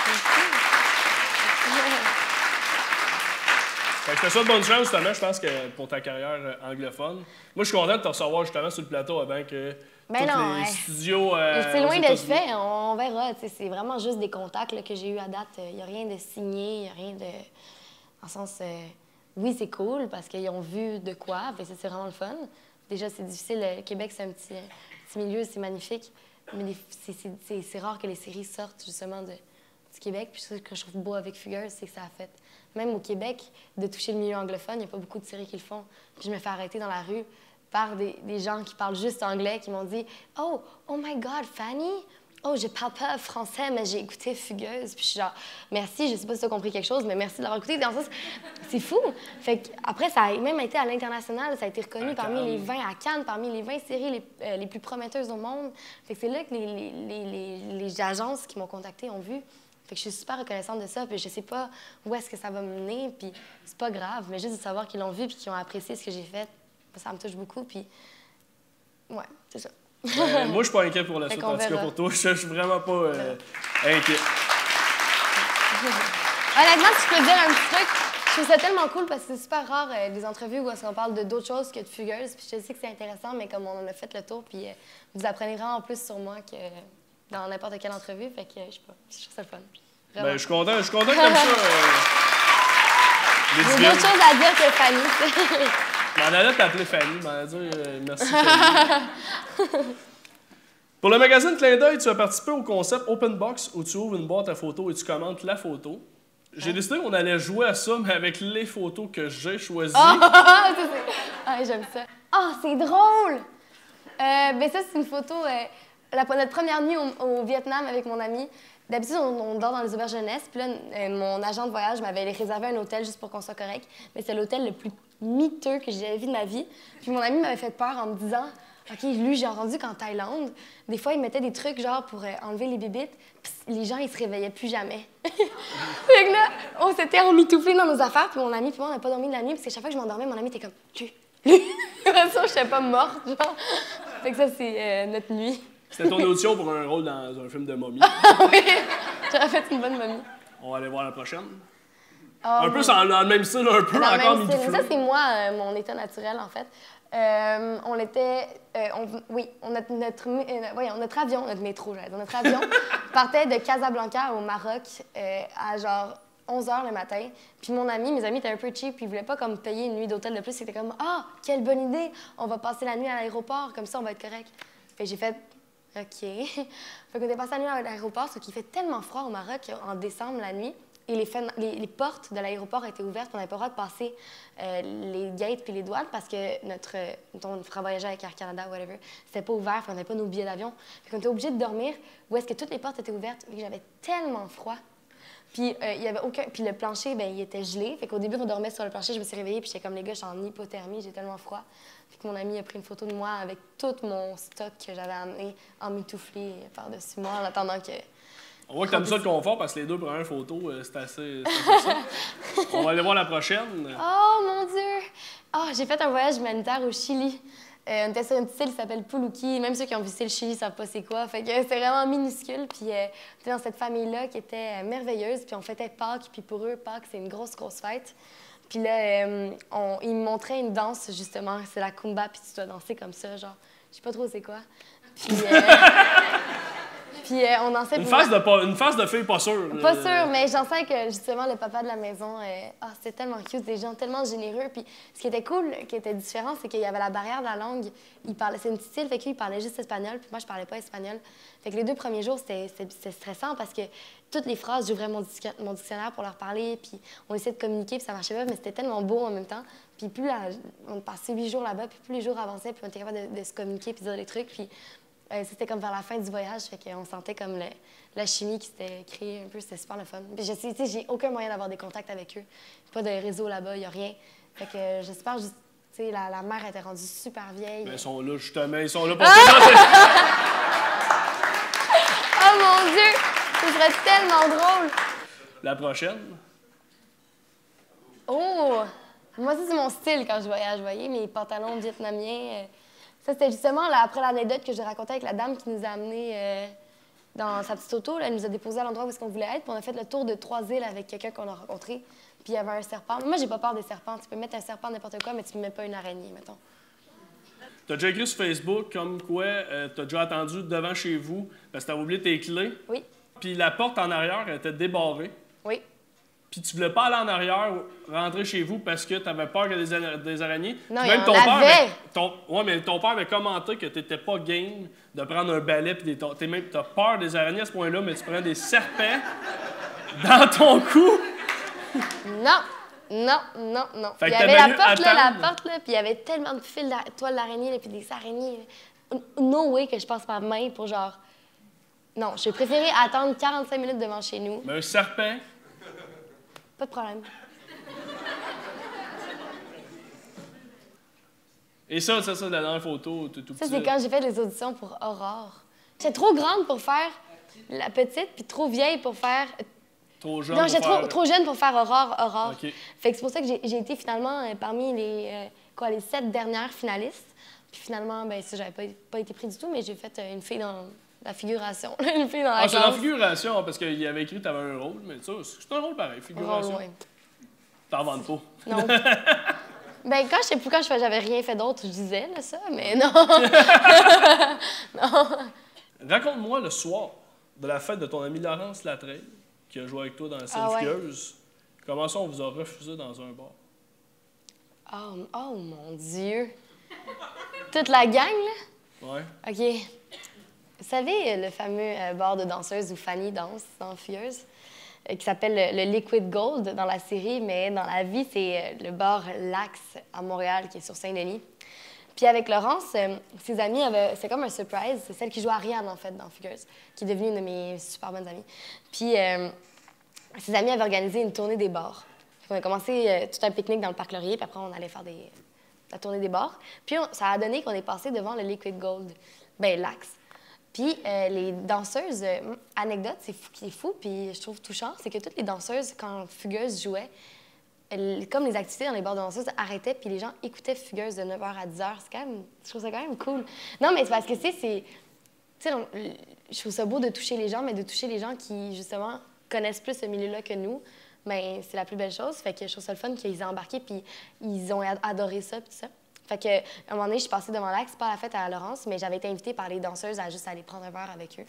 Fait que je te souhaite bonne chance, justement, je pense que pour ta carrière anglophone. Moi, je suis content de te recevoir justement sur le plateau avant que ben tous non, les ouais. studios... Euh, c'est loin d'être fait, on verra. C'est vraiment juste des contacts là, que j'ai eu à date. Il n'y a rien de signé, il n'y a rien de... Dans le sens... Euh... Oui, c'est cool parce qu'ils ont vu de quoi, puis c'est vraiment le fun. Déjà, c'est difficile. Le Québec, c'est un petit, petit milieu, c'est magnifique. Mais c'est rare que les séries sortent justement de, du Québec. Puis ce que je trouve beau avec Fugueuse, c'est que ça a fait, même au Québec, de toucher le milieu anglophone. Il n'y a pas beaucoup de séries qui le font. Puis je me fais arrêter dans la rue par des, des gens qui parlent juste anglais, qui m'ont dit « Oh, oh my God, Fanny! Oh, je parle pas français, mais j'ai écouté Fugueuse. » Puis je suis genre, merci, je sais pas si tu as compris quelque chose, mais merci de l'avoir écouté. Dans le sens, c'est fou. Fait que, après, ça a même été à l'international, ça a été reconnu à parmi Cannes. les vingt à Cannes, parmi les vingt séries les, euh, les plus prometteuses au monde. Fait que c'est là que les, les, les, les, les agences qui m'ont contactée ont vu. Fait que je suis super reconnaissante de ça, puis je sais pas où est-ce que ça va me mener, puis c'est pas grave, mais juste de savoir qu'ils l'ont vu puis qu'ils ont apprécié ce que j'ai fait, ça me touche beaucoup, puis ouais, c'est ça. Euh, moi, je suis pas inquiet pour la suite, en tout cas pour toi. Je suis vraiment pas euh, inquiet. Honnêtement, si je peux dire un petit truc, je trouve ça tellement cool parce que c'est super rare euh, des entrevues où on parle de d'autres choses que de Fugueuse. Puis je sais que c'est intéressant, mais comme on en a fait le tour, puis euh, vous apprenez vraiment plus sur moi que dans n'importe quelle entrevue. Fait que je sais pas, je trouve ça le fun. Ben, je suis content, je suis content comme ça. Euh, J'ai d'autres choses à dire que Fanny. On allait t'appeler Fanny, on allait dire euh, merci Fanny. Pour le magazine Clin d'œil, tu as participé au concept Open Box où tu ouvres une boîte à photos et tu commentes la photo. J'ai hein? décidé qu'on allait jouer à ça, mais avec les photos que j'ai choisies. Oh, ah, j'aime ça. Ah, oh, c'est drôle! Euh, ben ça, c'est une photo, euh, la, notre première nuit au, au Vietnam avec mon ami. D'habitude, on, on dort dans les auberges jeunesse. Puis là, euh, mon agent de voyage m'avait réservé un hôtel juste pour qu'on soit correct. Mais c'est l'hôtel le plus miteux que j'ai vu de ma vie. Puis mon ami m'avait fait peur en me disant « OK, lui, j'ai entendu qu'en Thaïlande, des fois, ils mettaient des trucs genre pour euh, enlever les bébites, puis les gens, ils se réveillaient plus jamais. » Fait que là, on s'était emmitouflés dans nos affaires, puis mon ami, puis moi, on n'a pas dormi de la nuit, parce que chaque fois que je m'endormais, mon ami était comme « Lui, lui! » Ça, je n'étais pas morte, genre. Fait que ça, c'est euh, notre nuit. C'était ton audition pour un rôle dans un film de momie. Oui, j'aurais fait une bonne momie. On va aller voir la prochaine. Oh, un peu dans le même style, un peu dans encore même style. Ça, c'est moi, euh, mon état naturel, en fait. Euh, on était... Euh, on, oui, on, notre, notre, euh, voyons, notre avion, notre métro, j'allais dire, notre avion partait de Casablanca au Maroc euh, à genre onze heures le matin. Puis mon ami, mes amis étaient un peu cheap, puis ils voulaient pas comme payer une nuit d'hôtel de plus. C'était comme, ah, quelle bonne idée, on va passer la nuit à l'aéroport, comme ça on va être correct. Fait que j'ai fait, OK. Fait qu'on est passé la nuit à l'aéroport, sauf qu'il fait tellement froid au Maroc en décembre la nuit. Et les, les, les portes de l'aéroport étaient ouvertes, puis on n'avait pas le droit de passer euh, les gates puis les douanes parce que notre, on ferait voyager avec Air Canada, whatever, c'était pas ouvert, puis on n'avait pas nos billets d'avion. Fait qu'on était obligé de dormir où est-ce que toutes les portes étaient ouvertes, et j'avais tellement froid. Puis euh, il y avait aucun, puis le plancher, ben il était gelé. Fait qu'au début, on dormait sur le plancher, je me suis réveillée, puis j'étais comme les gars, je suis en hypothermie, j'ai tellement froid. Puis que mon ami a pris une photo de moi avec tout mon stock que j'avais amené en mitouflé par-dessus moi en attendant que. On voit que t'aimes ça le confort parce que les deux premières photos, euh, c'est assez, assez ça. On va aller voir la prochaine. Oh mon Dieu! Oh, j'ai fait un voyage humanitaire au Chili. Euh, on était sur une petite île qui s'appelle Puluki. Même ceux qui ont visité le Chili ne savent pas c'est quoi. Fait que c'est vraiment minuscule. Puis euh, on était dans cette famille-là qui était euh, merveilleuse. Puis on fêtait Pâques. Puis pour eux, Pâques, c'est une grosse, grosse fête. Puis là, euh, on, ils me montraient une danse, justement. C'est la Kumba. Puis tu dois danser comme ça, genre. Je sais pas trop c'est quoi. Puis... Euh... Puis euh, on dansait... Une face, de pas, une face de fille pas sûre. Pas sûre, mais j'en sais que justement le papa de la maison, euh, ah, c'était tellement cute, des gens tellement généreux. Puis ce qui était cool, qui était différent, c'est qu'il y avait la barrière de la langue. Il parlait, c'est une petite île, fait qu'il parlait juste espagnol, puis moi je parlais pas espagnol. Fait que les deux premiers jours, c'était stressant parce que toutes les phrases, j'ouvrais mon, mon dictionnaire pour leur parler, puis on essayait de communiquer, puis ça marchait pas, mais c'était tellement beau en même temps. Puis plus la, on passait huit jours là-bas, puis plus les jours avançaient, puis on était capable de, de se communiquer, puis dire des trucs. Puis Euh, c'était comme vers la fin du voyage, fait qu'on sentait comme le, la chimie qui s'était créée un peu, c'était super le fun. Puis je sais, tu sais, j'ai aucun moyen d'avoir des contacts avec eux. Pas de réseau là-bas, il n'y a rien. Fait que euh, j'espère juste, tu sais, la, la mère était rendue super vieille. Mais ils sont là, justement, ils sont là pour présenter. Oh mon Dieu! Ce serait tellement drôle! La prochaine. Oh! Moi, ça, c'est mon style quand je voyage, vous voyez, mes pantalons vietnamiens. Euh, Ça, c'était justement là, après l'anecdote que j'ai racontée avec la dame qui nous a amenés euh, dans sa petite auto. Là, elle nous a déposés à l'endroit où on voulait être. Puis on a fait le tour de trois îles avec quelqu'un qu'on a rencontré. Puis il y avait un serpent. Moi, j'ai pas peur des serpents. Tu peux mettre un serpent n'importe quoi, mais tu ne mets pas une araignée, mettons. Tu as déjà écrit sur Facebook comme quoi euh, tu as déjà attendu devant chez vous parce que tu as oublié tes clés. Oui. Puis la porte en arrière elle était débarrée. Oui. Puis tu voulais pas aller en arrière, rentrer chez vous parce que tu avais peur qu'il y ait des, des araignées. Non, Puis il y même en ton père avait. avait, ton, ouais, mais ton père avait commenté que tu n'étais pas game de prendre un balai puis des tu as peur des araignées à ce point-là, mais tu prends des serpents dans ton cou. Non, non, non, non. Fait Il y que avait t'as la mieux porte, là, la attendre. porte, là, puis il y avait tellement de fils de toiles d'araignée, puis des araignées. No way que je passe ma main pour genre... Non, j'ai préféré attendre quarante-cinq minutes devant chez nous. Mais un serpent. Pas de problème. Et ça, ça, ça, la dernière photo, tout, tout Ça, petit. c'est quand j'ai fait les auditions pour Aurore. J'étais trop grande pour faire la petite, puis trop vieille pour faire... Trop jeune. Non, pour j'étais faire- trop, trop jeune pour faire Aurore, Aurore. OK. Fait que c'est pour ça que j'ai j'ai été finalement euh, parmi les, euh, quoi, les sept dernières finalistes. Puis finalement, ben ça, j'avais pas, pas été pris du tout, mais j'ai fait euh, une fille dans la figuration. Une fille dans la Ah, c'est dans classe. la figuration, parce qu'il avait écrit que tu avais un rôle, mais ça, c'est un rôle pareil, figuration. Rôle, ouais. T'en vends pas. Non. Ben quand je sais plus quand je fais, j'avais rien fait d'autre, je disais là, ça, mais non. Non. Raconte-moi le soir de la fête de ton ami Laurence Latreille, qui a joué avec toi dans la scène Ah ouais. fugueuse. Comment ça, on vous a refusé dans un bar? Oh, oh mon Dieu. Toute la gang, là? Ouais. OK. Vous savez, le fameux euh, bar de danseuse où Fanny danse dans Fugueuse, euh, qui s'appelle le, le Liquid Gold dans la série, mais dans la vie, c'est euh, le bar L'Axe à Montréal, qui est sur Saint-Denis. Puis avec Laurence, euh, ses amis avaient... C'est comme un surprise. C'est celle qui joue Ariane, en fait, dans Fugueuse, qui est devenue une de mes super bonnes amies. Puis euh, ses amis avaient organisé une tournée des bars. On a commencé euh, tout un pique-nique dans le Parc Laurier, puis après, on allait faire des... la tournée des bars. Puis on- ça a donné qu'on est passé devant le Liquid Gold, ben l'Axe. Puis euh, les danseuses, euh, anecdote, c'est fou, qui est fou, puis je trouve touchant, c'est que toutes les danseuses, quand Fugueuse jouait, elles- comme les activités dans les bars de danseuses arrêtaient, puis les gens écoutaient Fugueuse de neuf heures à dix heures. C'est quand même, je trouve ça quand même cool. Non, mais c'est parce que c'est, c'est, tu sais, on- je trouve ça beau de toucher les gens, mais de toucher les gens qui, justement, connaissent plus ce milieu-là que nous, ben c'est la plus belle chose. Fait que je trouve ça le fun qu'ils aient embarqué, puis ils ont ad- adoré ça, puis tout ça. Fait que, à un moment donné, je suis passée devant l'Axe, pas à la fête à Laurence, mais j'avais été invitée par les danseuses à juste aller prendre un verre avec eux.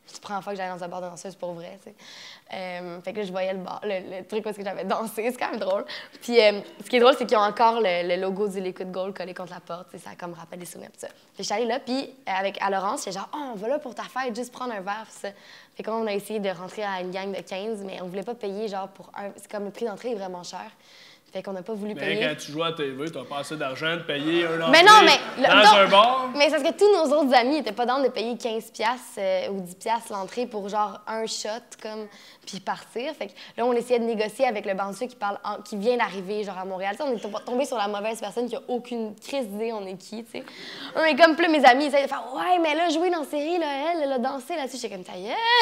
C'est la première fois que j'allais dans un bar de danseuse pour vrai, tu sais. Euh, fait que là, je voyais le, bar, le, le truc où j'avais dansé, c'est quand même drôle. Puis euh, ce qui est drôle, c'est qu'ils ont encore le, le logo du Liquid Gold collé contre la porte, tu sais, ça a comme rappelle des souvenirs, tout ça. Fait que je suis allée là, puis avec à Laurence, j'étais genre, oh, on va là pour ta fête, juste prendre un verre, puis ça. Fait qu'on a essayé de rentrer à une gang de quinze, mais on voulait pas payer, genre, pour un. C'est comme le prix d'entrée est vraiment cher. Fait qu'on n'a pas voulu mais payer. Mais quand tu joues à T V, t'as pas assez d'argent de payer un entrée mais non, mais, dans non, un bar. Mais c'est parce que tous nos autres amis étaient pas dans de payer quinze piastres euh, ou dix piastres l'entrée pour genre un shot, comme, puis partir. Fait que là, on essayait de négocier avec le bouncer qui, parle en, qui vient d'arriver genre à Montréal. T'sais, on est tombé sur la mauvaise personne qui a aucune crise d'idée on est qui, tu sais. On est comme plus mes amis, ils essaient de faire « Ouais, mais là, jouer dans la série, là, elle, elle a dansé là-dessus. » J'étais comme « Ça y est! »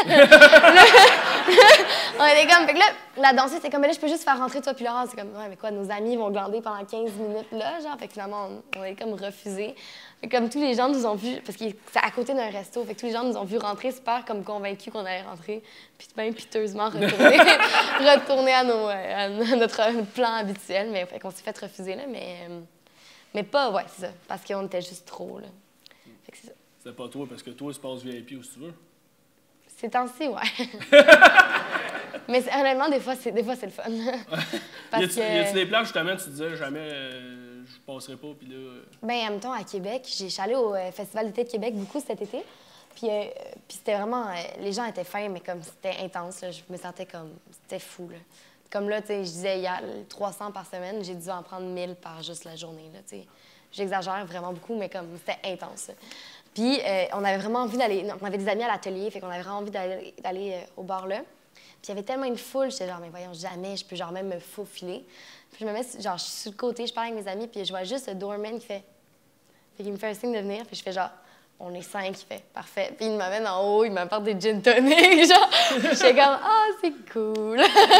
On était comme... Fait que là, la danseuse, c'était comme « Mais là, je peux juste faire rentrer toi puis Laurent. » C'est comme « Ouais, mais quoi, nos amis vont glander pendant quinze minutes là, genre. » Fait que finalement, on, on est comme refusé. Fait que comme tous les gens nous ont vus, parce que c'est à côté d'un resto, fait que tous les gens nous ont vus rentrer super comme convaincus qu'on allait rentrer, puis bien piteusement retourner, retourner à, nos, à notre plan habituel. Mais fait qu'on s'est fait refuser, là, mais, mais pas, ouais, c'est ça, parce qu'on était juste trop, là. Fait que c'est ça. C'est pas toi, parce que toi, il se passe V I P où tu veux. Ces temps-ci, ouais. Mais honnêtement, des fois, c'est, des fois, c'est le fun. Parce y a-tu que... des places, justement, tu te disais jamais, euh, je passerai pas, puis là... Euh... Ben, en même temps, à Québec, j'ai allée au euh, Festival d'été de Québec beaucoup cet été. Puis, euh, puis c'était vraiment... Euh, les gens étaient fins, mais comme c'était intense, là, je me sentais comme... C'était fou, là. Comme là, tu sais, je disais, il y a trois cents par semaine, j'ai dû en prendre mille par juste la journée, là, tu sais. J'exagère vraiment beaucoup, mais comme c'était intense, là. Puis, euh, on avait vraiment envie d'aller... On avait des amis à l'atelier, fait qu'on avait vraiment envie d'aller, d'aller euh, au bar là. Puis il y avait tellement une foule, j'étais genre, mais voyons, jamais, je peux genre même me faufiler. Puis je me mets, genre, je suis sur le côté, je parle avec mes amis, puis je vois juste le doorman qui fait. Fait qu'il me fait un signe de venir, puis je fais genre, on est cinq, il fait, parfait. Puis il m'amène en haut, il m'apporte des gin tonic, genre. J'étais comme, ah, oh, c'est cool.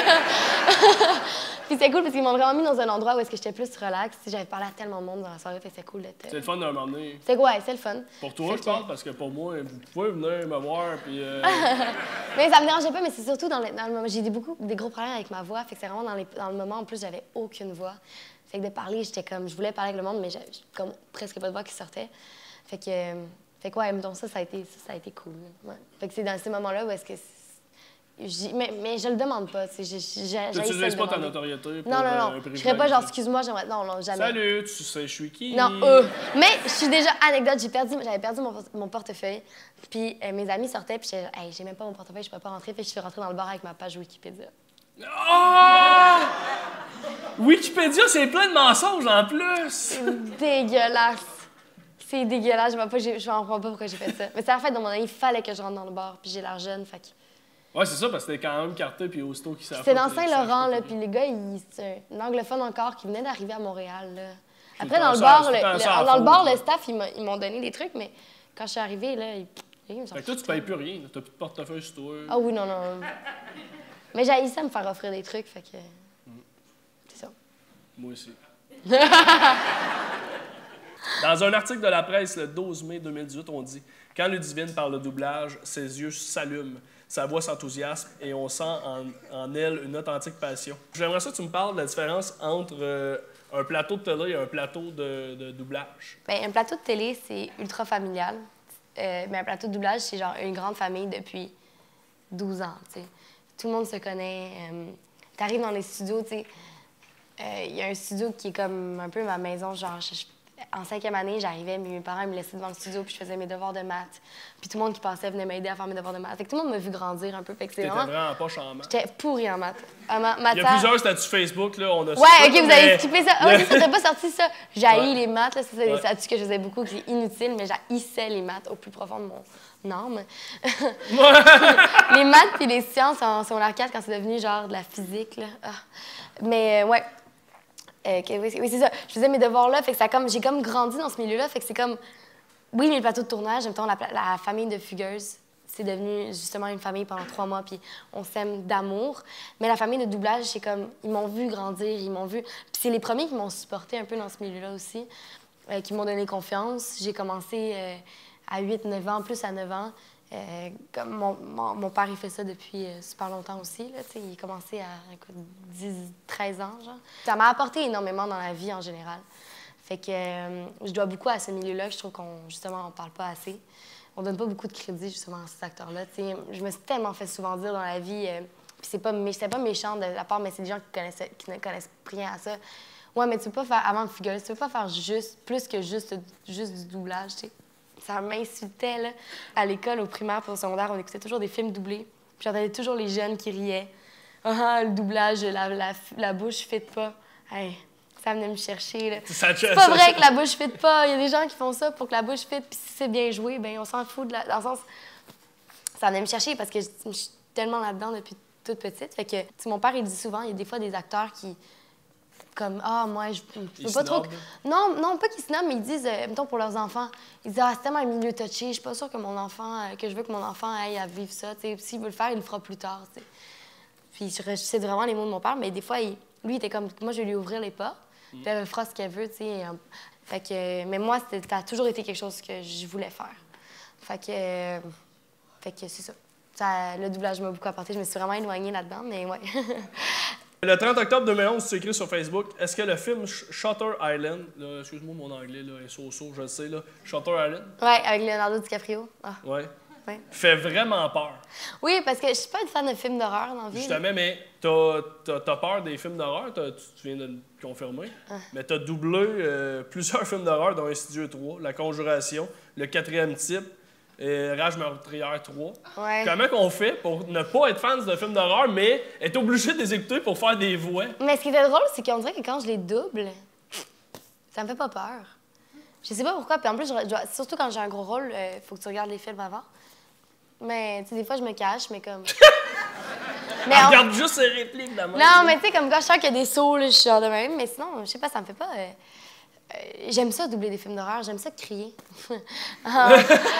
Puis c'est cool parce qu'ils m'ont vraiment mis dans un endroit où est-ce que j'étais plus relax. J'avais parlé à tellement de monde dans la soirée, fait que c'est cool d'être. C'est le fun de m'emmener. C'est ouais, c'est le fun. Pour toi, je parle, parce que pour moi, vous pouvez venir me voir, puis. Euh... mais ça me dérangeait pas, mais c'est surtout dans le, dans le moment. J'ai beaucoup des gros problèmes avec ma voix, fait que c'est vraiment dans, les, dans le moment. En plus, j'avais aucune voix. Fait que de parler, j'étais comme, je voulais parler avec le monde, mais j'avais comme presque pas de voix qui sortait. Fait que, fait que ouais, donc ça, ça a été, ça, ça a été cool. Ouais. Fait que c'est dans ces moments-là où est-ce que. Mais, mais je le demande pas, tu sais. Tu n'utilises pas ta notoriété pour non, non, non. un privilège. Je serais pas genre, excuse-moi, j'aimerais. Non, non, jamais. Salut, tu sais, je suis qui? Non, euh. Mais je suis déjà, anecdote, j'ai perdu, j'avais perdu mon, mon portefeuille. Puis euh, mes amis sortaient, puis j'étais, hey, j'ai même pas mon portefeuille, je peux pas rentrer. Fait que je suis rentrée dans le bar avec ma page Wikipédia. Oh! Wikipédia, c'est plein de mensonges en plus! C'est dégueulasse. C'est dégueulasse. Je ne comprends pas pourquoi j'ai fait ça. Mais c'est la fête de mon ami, il fallait que je rentre dans le bar, puis j'ai l'air jeune, fait que. Ouais, c'est ça, parce que c'était quand même carté, puis aussitôt qu'ils savent. C'était dans Saint-Laurent, là, puis les gars, c'est un anglophone encore qui venait d'arriver à Montréal, là. Après, dans le bar, le, le, dans le bar, le staff, ils m'ont donné des trucs, mais quand je suis arrivée, là, ils, ils me sont. Fait que toi, tu payes plus rien, t'as plus de portefeuille sur toi. Ah oui, non, non. Mais j'ai essayé de me faire offrir des trucs, fait que. Mm. C'est ça. Moi aussi. Dans un article de la presse, le douze mai deux mille dix-huit, on dit « Quand Ludivine parle de doublage, ses yeux s'allument. Sa voix s'enthousiasme et on sent en, en elle une authentique passion. » J'aimerais ça que tu me parles de la différence entre euh, un plateau de télé et un plateau de, de doublage. Bien, un plateau de télé, c'est ultra familial. Euh, mais un plateau de doublage, c'est genre une grande famille depuis douze ans, tu sais. Tout le monde se connaît. Euh, tu arrives dans les studios, tu sais. Il euh, y a un studio qui est comme un peu ma maison, genre... Je, je, en cinquième année, j'arrivais, mes parents me laissaient devant le studio, puis je faisais mes devoirs de maths. Puis tout le monde qui passait venait m'aider à faire mes devoirs de maths. Fait que tout le monde m'a vu grandir un peu. Fait que c'est vraiment... vraiment pas en maths. J'étais pourrie en maths. En ma maths. Il y a plusieurs statuts Facebook, là, on a... Ouais, OK, vous avez skippé ça. Ah oui, ça, t'as pas sorti ça. J'haïs ouais. les maths, là. Ça, c'est des ouais. statuts que je faisais beaucoup, qui est inutile, mais j'haïssais les maths au plus profond de mon âme. Les maths puis les sciences en secondaire quatre, quand c'est devenu genre de la physique, là. Ah. Mais, ouais... Euh, okay, oui, oui c'est ça. Je faisais mes devoirs là, fait que ça comme j'ai comme grandi dans ce milieu-là, fait que c'est comme oui, mais le plateau de tournage, mettons la, la famille de Fugueuse, c'est devenu justement une famille pendant trois mois, puis on s'aime d'amour. Mais la famille de doublage, c'est comme ils m'ont vu grandir, ils m'ont vu. Puis c'est les premiers qui m'ont supporté un peu dans ce milieu-là aussi, euh, qui m'ont donné confiance. J'ai commencé euh, à huit neuf ans, plus à neuf ans. Euh, comme mon, mon, mon père, il fait ça depuis euh, super longtemps aussi. Là, il a commencé à écoute, dix, treize ans. Genre. Ça m'a apporté énormément dans la vie en général. Fait que euh, je dois beaucoup à ce milieu-là, que je trouve qu'on justement on parle pas assez. on donne pas beaucoup de crédit, justement, à ces acteurs-là. T'sais, je me suis tellement fait souvent dire dans la vie, euh, puis c'est pas, mé- c'était pas méchant de la part, mais c'est des gens qui, connaissaient, qui ne connaissent rien à ça. Ouais, mais tu peux pas faire, avant de figurer, tu peux pas faire juste, plus que juste, juste du doublage, tu sais. Ça m'insultait, là. À l'école, au primaire, puis au secondaire, on écoutait toujours des films doublés. Puis j'entendais toujours les jeunes qui riaient. Ah, ah, le doublage, la, la, la bouche fit pas. Hey, ça venait me chercher, là. Ça- C'est ça- pas ça- vrai que la bouche fit pas. Il y a des gens qui font ça pour que la bouche fit, puis si c'est bien joué, ben on s'en fout de la... Dans le sens, ça venait me chercher parce que je, je suis tellement là-dedans depuis toute petite. Fait que, tu sais, mon père, il dit souvent, il y a des fois des acteurs qui... Comme, ah, moi, je je peux pas trop. snobent. Non, non, pas qu'ils snobent, mais ils disent, euh, mettons, pour leurs enfants, ils disent, ah, c'est tellement un milieu touché, je suis pas sûre que mon enfant, euh, que je veux que mon enfant aille à vivre ça. Tu sais, s'il veut le faire, il le fera plus tard, tu sais. Puis je je sais vraiment les mots de mon père, mais des fois, il- lui, il était comme, moi, je vais lui ouvrir les portes, puis elle fera ce qu'elle veut, tu sais. et, euh, Fait que, mais moi, c'était- ça a toujours été quelque chose que je voulais faire. Fait que, euh, fait que c'est ça. Ça, le doublage m'a beaucoup apporté. Je me suis vraiment éloignée là-dedans, mais ouais. Le trente octobre deux mille onze, tu écris sur Facebook, est-ce que le film Sh- Shutter Island, là, excuse-moi mon anglais, là, est so-so, je le sais, là, Shutter Island, Ouais, avec Leonardo DiCaprio. Ah, ouais, ouais. fait vraiment peur. Oui, parce que je suis pas une fan de films d'horreur dans la vie. là. Justement, mais t'as, t'as, t'as peur des films d'horreur, t'as- tu, tu viens de le confirmer, Ah. mais t'as doublé euh, plusieurs films d'horreur, dont Insidieux trois, La Conjuration, Le Quatrième Type, et Rage meurtrière trois. Ouais. Comment qu'on fait pour ne pas être fan de films d'horreur, mais être obligé de les écouter pour faire des voix? Mais ce qui était drôle, c'est qu'on dirait que quand je les double, ça me fait pas peur. Je sais pas pourquoi. Puis en plus, je- je- surtout quand j'ai un gros rôle, il faut que tu regardes les films avant. Mais tu sais, des fois, je me cache, mais comme. mais on- Regarde juste ces répliques d'amant. Non, mais tu sais, comme quand je sens qu'il y a des sauts, là, je suis genre de même. Mais sinon, je sais pas, ça me fait pas. euh, euh, j'aime ça doubler des films d'horreur, j'aime ça crier. Ah.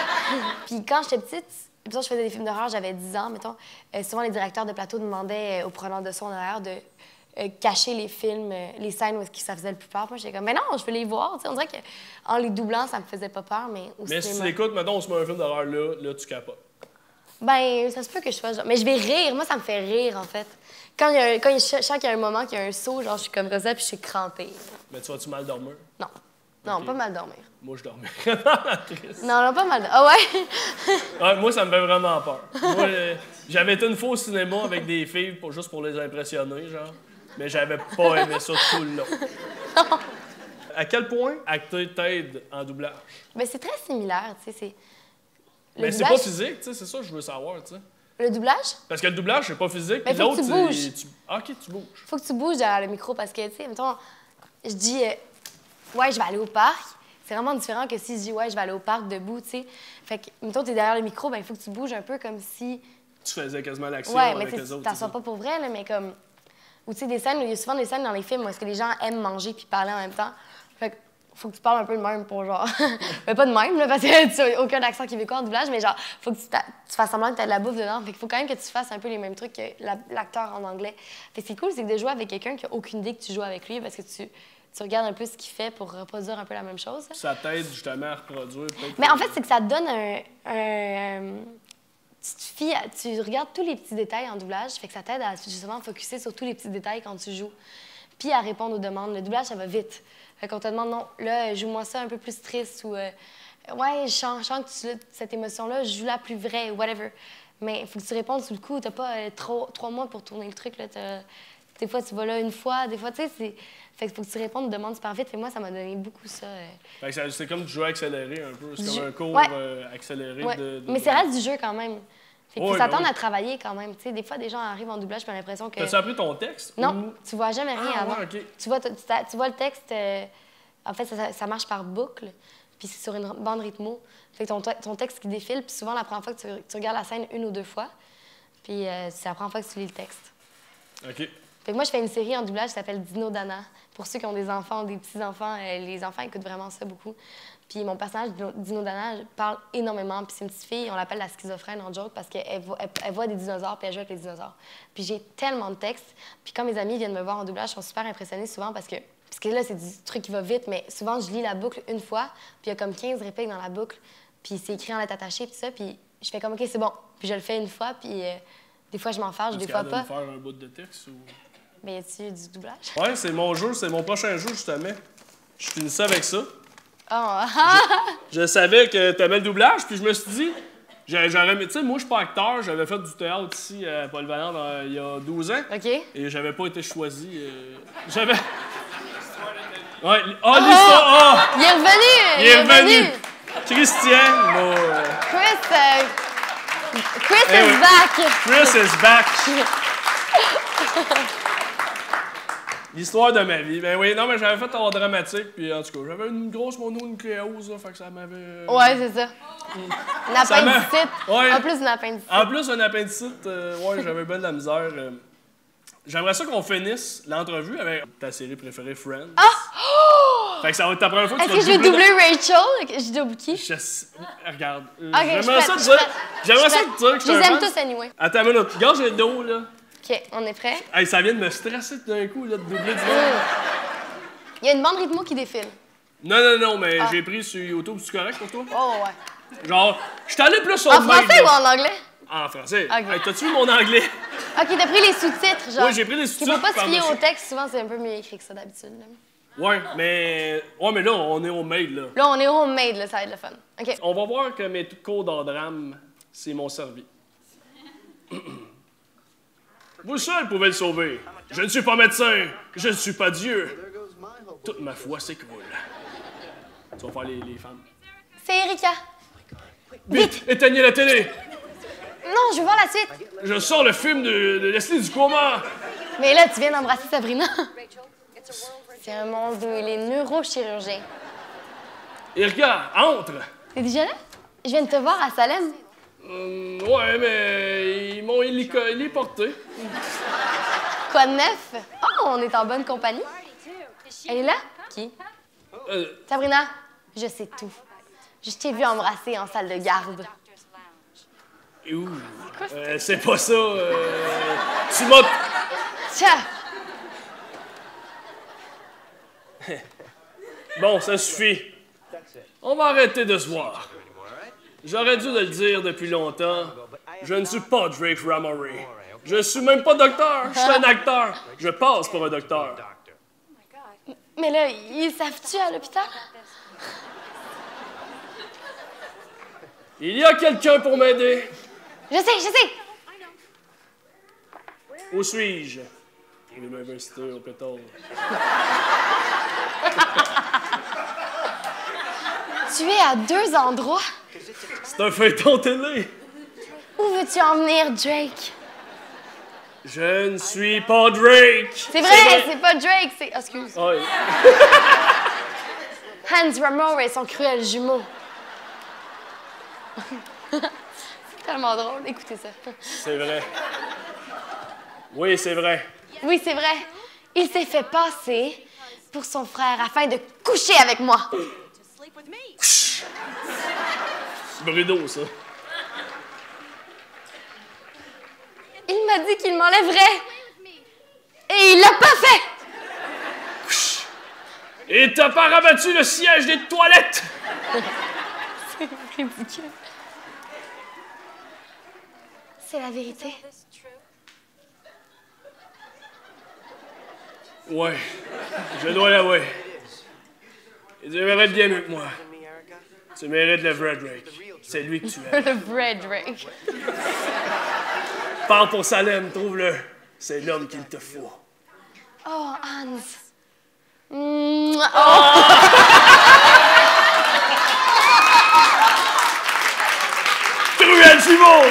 Puis quand j'étais petite, mettons, je faisais des films d'horreur, j'avais dix ans, mettons. euh, souvent, les directeurs de plateau demandaient euh, aux preneurs de son horaire de euh, cacher les films, euh, les scènes où est-ce que ça faisait le plus peur. Moi, j'étais comme, mais non, je veux les voir. Tu sais, on dirait qu'en les doublant, ça me faisait pas peur, mais au Mais si tu cinéma. l'écoutes, mettons, on se met un film d'horreur là, là, tu capotes. Ben, ça se peut que je fasse genre. Mais je vais rire. Moi, ça me fait rire, en fait. Quand, il y a un- quand il- je sens qu'il y a un moment, qu'il y a un saut, genre, je suis comme ça, puis je suis crampée. Mais tu vas-tu mal dormir? Non. Non, Ok. pas mal dormir. Moi, je dormais vraiment triste. Non, non, pas mal. Ah ouais? Ouais, moi, ça me fait vraiment peur. Moi, euh, j'avais été une fois au cinéma avec des filles pour, juste pour les impressionner, genre. Mais j'avais pas aimé ça tout le long. À quel point acter t'aide en doublage? Ben, c'est très similaire, tu sais. c'est- Le Mais c'est doublage- pas physique, tu sais, c'est ça que je veux savoir, tu sais. Le doublage, Parce que le doublage, c'est pas physique, Mais puis faut que l'autre, tu bouges. c'est... tu- Ah, OK, tu bouges. faut que tu bouges derrière le micro parce que, tu sais, mettons, je dis, euh, ouais, je vais aller au parc. C'est vraiment différent que si je dis, ouais, je vais aller au parc debout, tu sais. Fait que, mettons, t'es derrière le micro, ben, il faut que tu bouges un peu comme si. Tu faisais quasiment l'action Ouais, mais avec tu les autres. t'assois c'est pas pour vrai, là, mais comme. Ou tu sais, des scènes, il y a souvent des scènes dans les films où est-ce que les gens aiment manger puis parler en même temps. Fait que faut que tu parles un peu de même pour genre. mais pas de même, là, parce que tu n'as aucun accent québécois en doublage, mais genre, faut que tu, t'a- tu fasses semblant que tu as de la bouffe dedans. Fait qu'il faut quand même que tu fasses un peu les mêmes trucs que la- l'acteur en anglais. Fait que c'est cool, c'est que de jouer avec quelqu'un qui a aucune idée que tu joues avec lui parce que tu, tu regardes un peu ce qu'il fait pour reproduire un peu la même chose. ça. Ça t'aide justement à reproduire. peut-être Mais que- en fait, c'est que ça te donne un. un- tu, te fies à- tu regardes tous les petits détails en doublage, fait que ça t'aide à justement focusser sur tous les petits détails quand tu joues. Puis à répondre aux demandes. Le doublage, ça va vite. Fait qu'on te demande, non, là, joue-moi ça un peu plus triste ou. euh, ouais, je sens, je sens que tu, cette émotion-là, joue-la plus vraie, whatever. Mais il faut que tu répondes sur le coup. T'as pas euh, trop, trois mois pour tourner le truc. Là, t'as- des fois, tu vas là une fois, des fois, tu sais, c'est. Fait qu'il faut que tu répondes aux demandes super vite. Et moi, ça m'a donné beaucoup ça. euh. Fait que ça- c'est comme du jeu accéléré un peu. C'est Du comme jeu- un cours ouais. euh, accéléré Ouais. de, de- Mais c'est reste du jeu quand même. Fait qu'il faut Ouais, s'attendre ben oui. à travailler quand même. Tu sais, des fois, des gens arrivent en doublage, puis j'ai l'impression que. T'as-tu appris ton texte? Non, ou- tu vois jamais rien Ah, avant. ouais, OK. Tu, vois, tu, tu- tu vois le texte, euh, en fait, ça, ça- ça marche par boucle, puis c'est sur une bande rythmo. Fait que ton, te- ton texte qui défile, puis souvent, la première fois que tu, tu regardes la scène une ou deux fois, puis euh, c'est la première fois que tu lis le texte. OK. Fait que moi, je fais une série en doublage qui s'appelle Dino Dana. Pour ceux qui ont des enfants ou des petits-enfants, euh, les enfants écoutent vraiment ça beaucoup. Puis mon personnage, Dino, Dino Dana, parle énormément. Puis c'est une petite fille, on l'appelle la schizophrène en joke parce qu'elle voit, elle, elle voit des dinosaures puis elle joue avec les dinosaures. Puis j'ai tellement de textes. Puis quand mes amis viennent me voir en doublage, ils sont super impressionnés souvent parce que... Parce que là, c'est du truc qui va vite, mais souvent, je lis la boucle une fois, puis il y a comme quinze répliques dans la boucle. Puis c'est écrit en lettres attachées, puis ça. Puis je fais comme, OK, c'est bon. Puis je le fais une fois, puis euh, des fois, je m'en fâche, des Est-ce fois qu'elle pas. doit me faire un bout de texte ou... Mais y a-tu du doublage? Ouais, c'est mon jeu, c'est mon prochain jeu, justement. Je finis ça avec ça. Oh. Je, je savais que t'aimais le doublage, puis je me suis dit, j'aurais, tu sais, moi, je suis pas acteur, j'avais fait du théâtre ici à Paul-Valent euh, il y a douze ans. OK. Et j'avais pas été choisi. Euh, j'avais. Ouais, oh, l'histoire! Oh! Il est revenu! Il est revenu! Christian, bon, euh, Chris, euh, Chris eh is oui. back! Chris is back! L'histoire de ma vie. Ben oui, non, mais j'avais fait en dramatique, puis en tout cas, j'avais une grosse mononucléose, là, fait que ça m'avait. Ouais, c'est ça. Une Ça m'a- appendicite. Ouais. En plus d'une appendicite. En plus, un appendicite, euh, ouais, j'avais bien de la misère. euh. J'aimerais ça qu'on finisse l'entrevue avec ta série préférée, Friends. Ah! Fait que ça va être ta première fois que tu Est-ce vas que je vais doubler doubler Rachel? Je double qui? Je sais- Regarde. euh, Ok, je suis J'aimerais ça prête, te je dire. suis prête. J'aimerais Je ça suis te dire que je Je suis les un aime fan. tous anyway. Attends une minute. Regarde, j'ai le dos, là. OK, on est prêt? Hey, ça vient de me stresser tout d'un coup, là, de doubler du monde. Mm. Il y a une bande rythmo qui défile. Non, non, non, mais Ah. j'ai pris sur YouTube. C'est correct pour toi? Oh, ouais. Genre, je suis allé plus sur En le français mail, ou là. en anglais? En français. Ok. Hey, t'as-tu vu mon anglais? OK, t'as pris les sous-titres, genre. Oui, j'ai pris les Tu sous-titres peux pas te fier par-dessus. au texte, souvent c'est un peu mieux écrit que ça d'habitude. là. Ouais, mais. Ouais, mais là, on est au mail, là. Là, on est homemade, là, ça va être le fun. OK. On va voir que mes cours d'art drame, c'est mon servi. Vous seul pouvez le sauver. Je ne suis pas médecin. Je ne suis pas Dieu. Toute ma foi s'écroule. Tu vas faire les, les femmes. C'est Erika. Vite, éteignez la télé. Non, je veux voir la suite. Je sors le film de, de Leslie Ducommun. Mais là, tu viens d'embrasser Sabrina. C'est un monde où il est neurochirurgien. Erika, entre. T'es déjà là? Je viens de te voir à Salem. Hum, ouais, mais ils m'ont hélico- héliporté. Quoi de neuf? Oh, on est en bonne compagnie. Elle est là? Qui? Euh, Sabrina, je sais tout. Je t'ai vu embrasser en salle de garde. ouh, euh, c'est pas ça. euh, tu m'as. Tiens! Bon, ça suffit. On va arrêter de se voir. J'aurais dû le dire depuis longtemps. Je ne suis pas Drake Ramory. Je suis même pas docteur. Je suis un acteur. Je passe pour un docteur. Mais là, ils savent-tu à l'hôpital? Il y a quelqu'un pour m'aider. Je sais, je sais! Où suis-je? L'université au pétard. Tu es à deux endroits. C'est un feuilleton télé. Où veux-tu en venir, Drake? Je ne suis pas Drake. C'est vrai, c'est pas Drake, c'est... Oh, excuse. Ouais. Hans Ramore et son cruel jumeau. C'est tellement drôle, écoutez ça. C'est vrai. Oui, c'est vrai. Oui, c'est vrai. Il s'est fait passer pour son frère afin de coucher avec moi. C'est Bruno, ça. Il m'a dit qu'il m'enlèverait. Et il l'a pas fait. Et t'as pas rabattu le siège des toilettes! C'est ridicule. C'est la vérité. Ouais, je dois l'avouer. Et tu mérites bien mieux que moi. Tu mérites le vrai Drake. C'est lui que tu aimes. Le vrai Drake. Pars pour Salem, trouve-le. C'est l'homme qu'il te faut. Oh, Hans. Mm, oh. Cruel jumeau!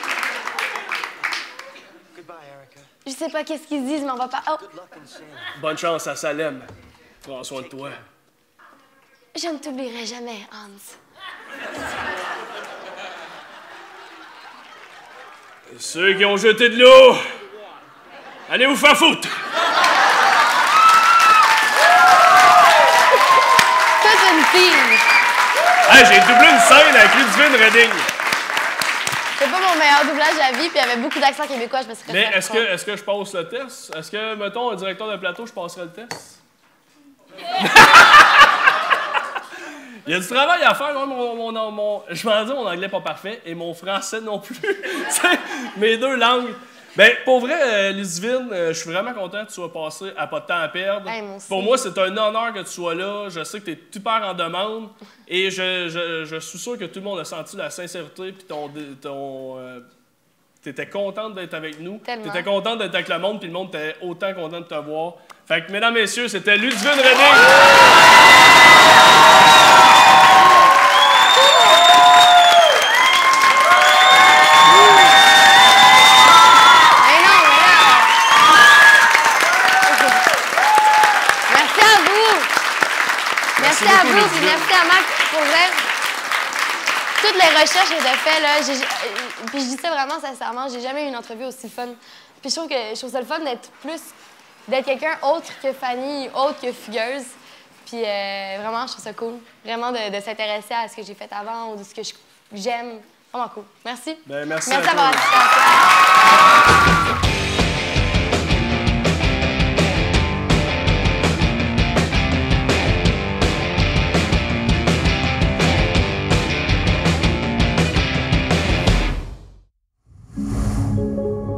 Je sais pas qu'est-ce qu'ils se disent, mais on va pas... Oh, Bonne chance à Salem. Prends soin de toi. je ne t'oublierai jamais, Hans. Ceux qui ont jeté de l'eau, allez vous faire foutre! Toute une fille. Hey, j'ai doublé une scène avec Ludivine Redding. C'est pas mon meilleur doublage à vie, puis il y avait beaucoup d'accent québécois, je me suis Mais référée est-ce que, est-ce que je passe le test? Est-ce que, mettons, un directeur de plateau, je passerais le test? Il y a du travail à faire. Moi, mon, mon, mon, je m'en dis, mon anglais pas parfait et mon français non plus. T'sais, mes deux langues. Ben, pour vrai, euh, Ludivine, euh, je suis vraiment content que tu sois passé à Pas de temps à perdre. Hey, moi aussi. Pour moi, c'est un honneur que tu sois là. Je sais que tu es super en demande. Et je, je, je suis sûr que tout le monde a senti la sincérité. Puis ton. ton euh, t'étais contente d'être avec nous. Tellement. T'étais contente d'être avec le monde. Puis le monde était autant content de te voir. Fait que, mesdames, messieurs, c'était Ludivine René. Merci à vous, puis merci à Marc pour vrai. Toutes les recherches que j'ai faites, là, j'ai, puis je dis ça vraiment sincèrement, j'ai jamais eu une entrevue aussi fun. Puis je trouve que je trouve ça le fun d'être plus, d'être quelqu'un autre que Fanny, autre que Fugueuse. Puis euh, vraiment, je trouve ça cool. Vraiment de, de s'intéresser à ce que j'ai fait avant ou de ce que je- j'aime. Vraiment cool. Merci. Ben, merci Merci à d'avoir toi. assisté à ça. Thank you.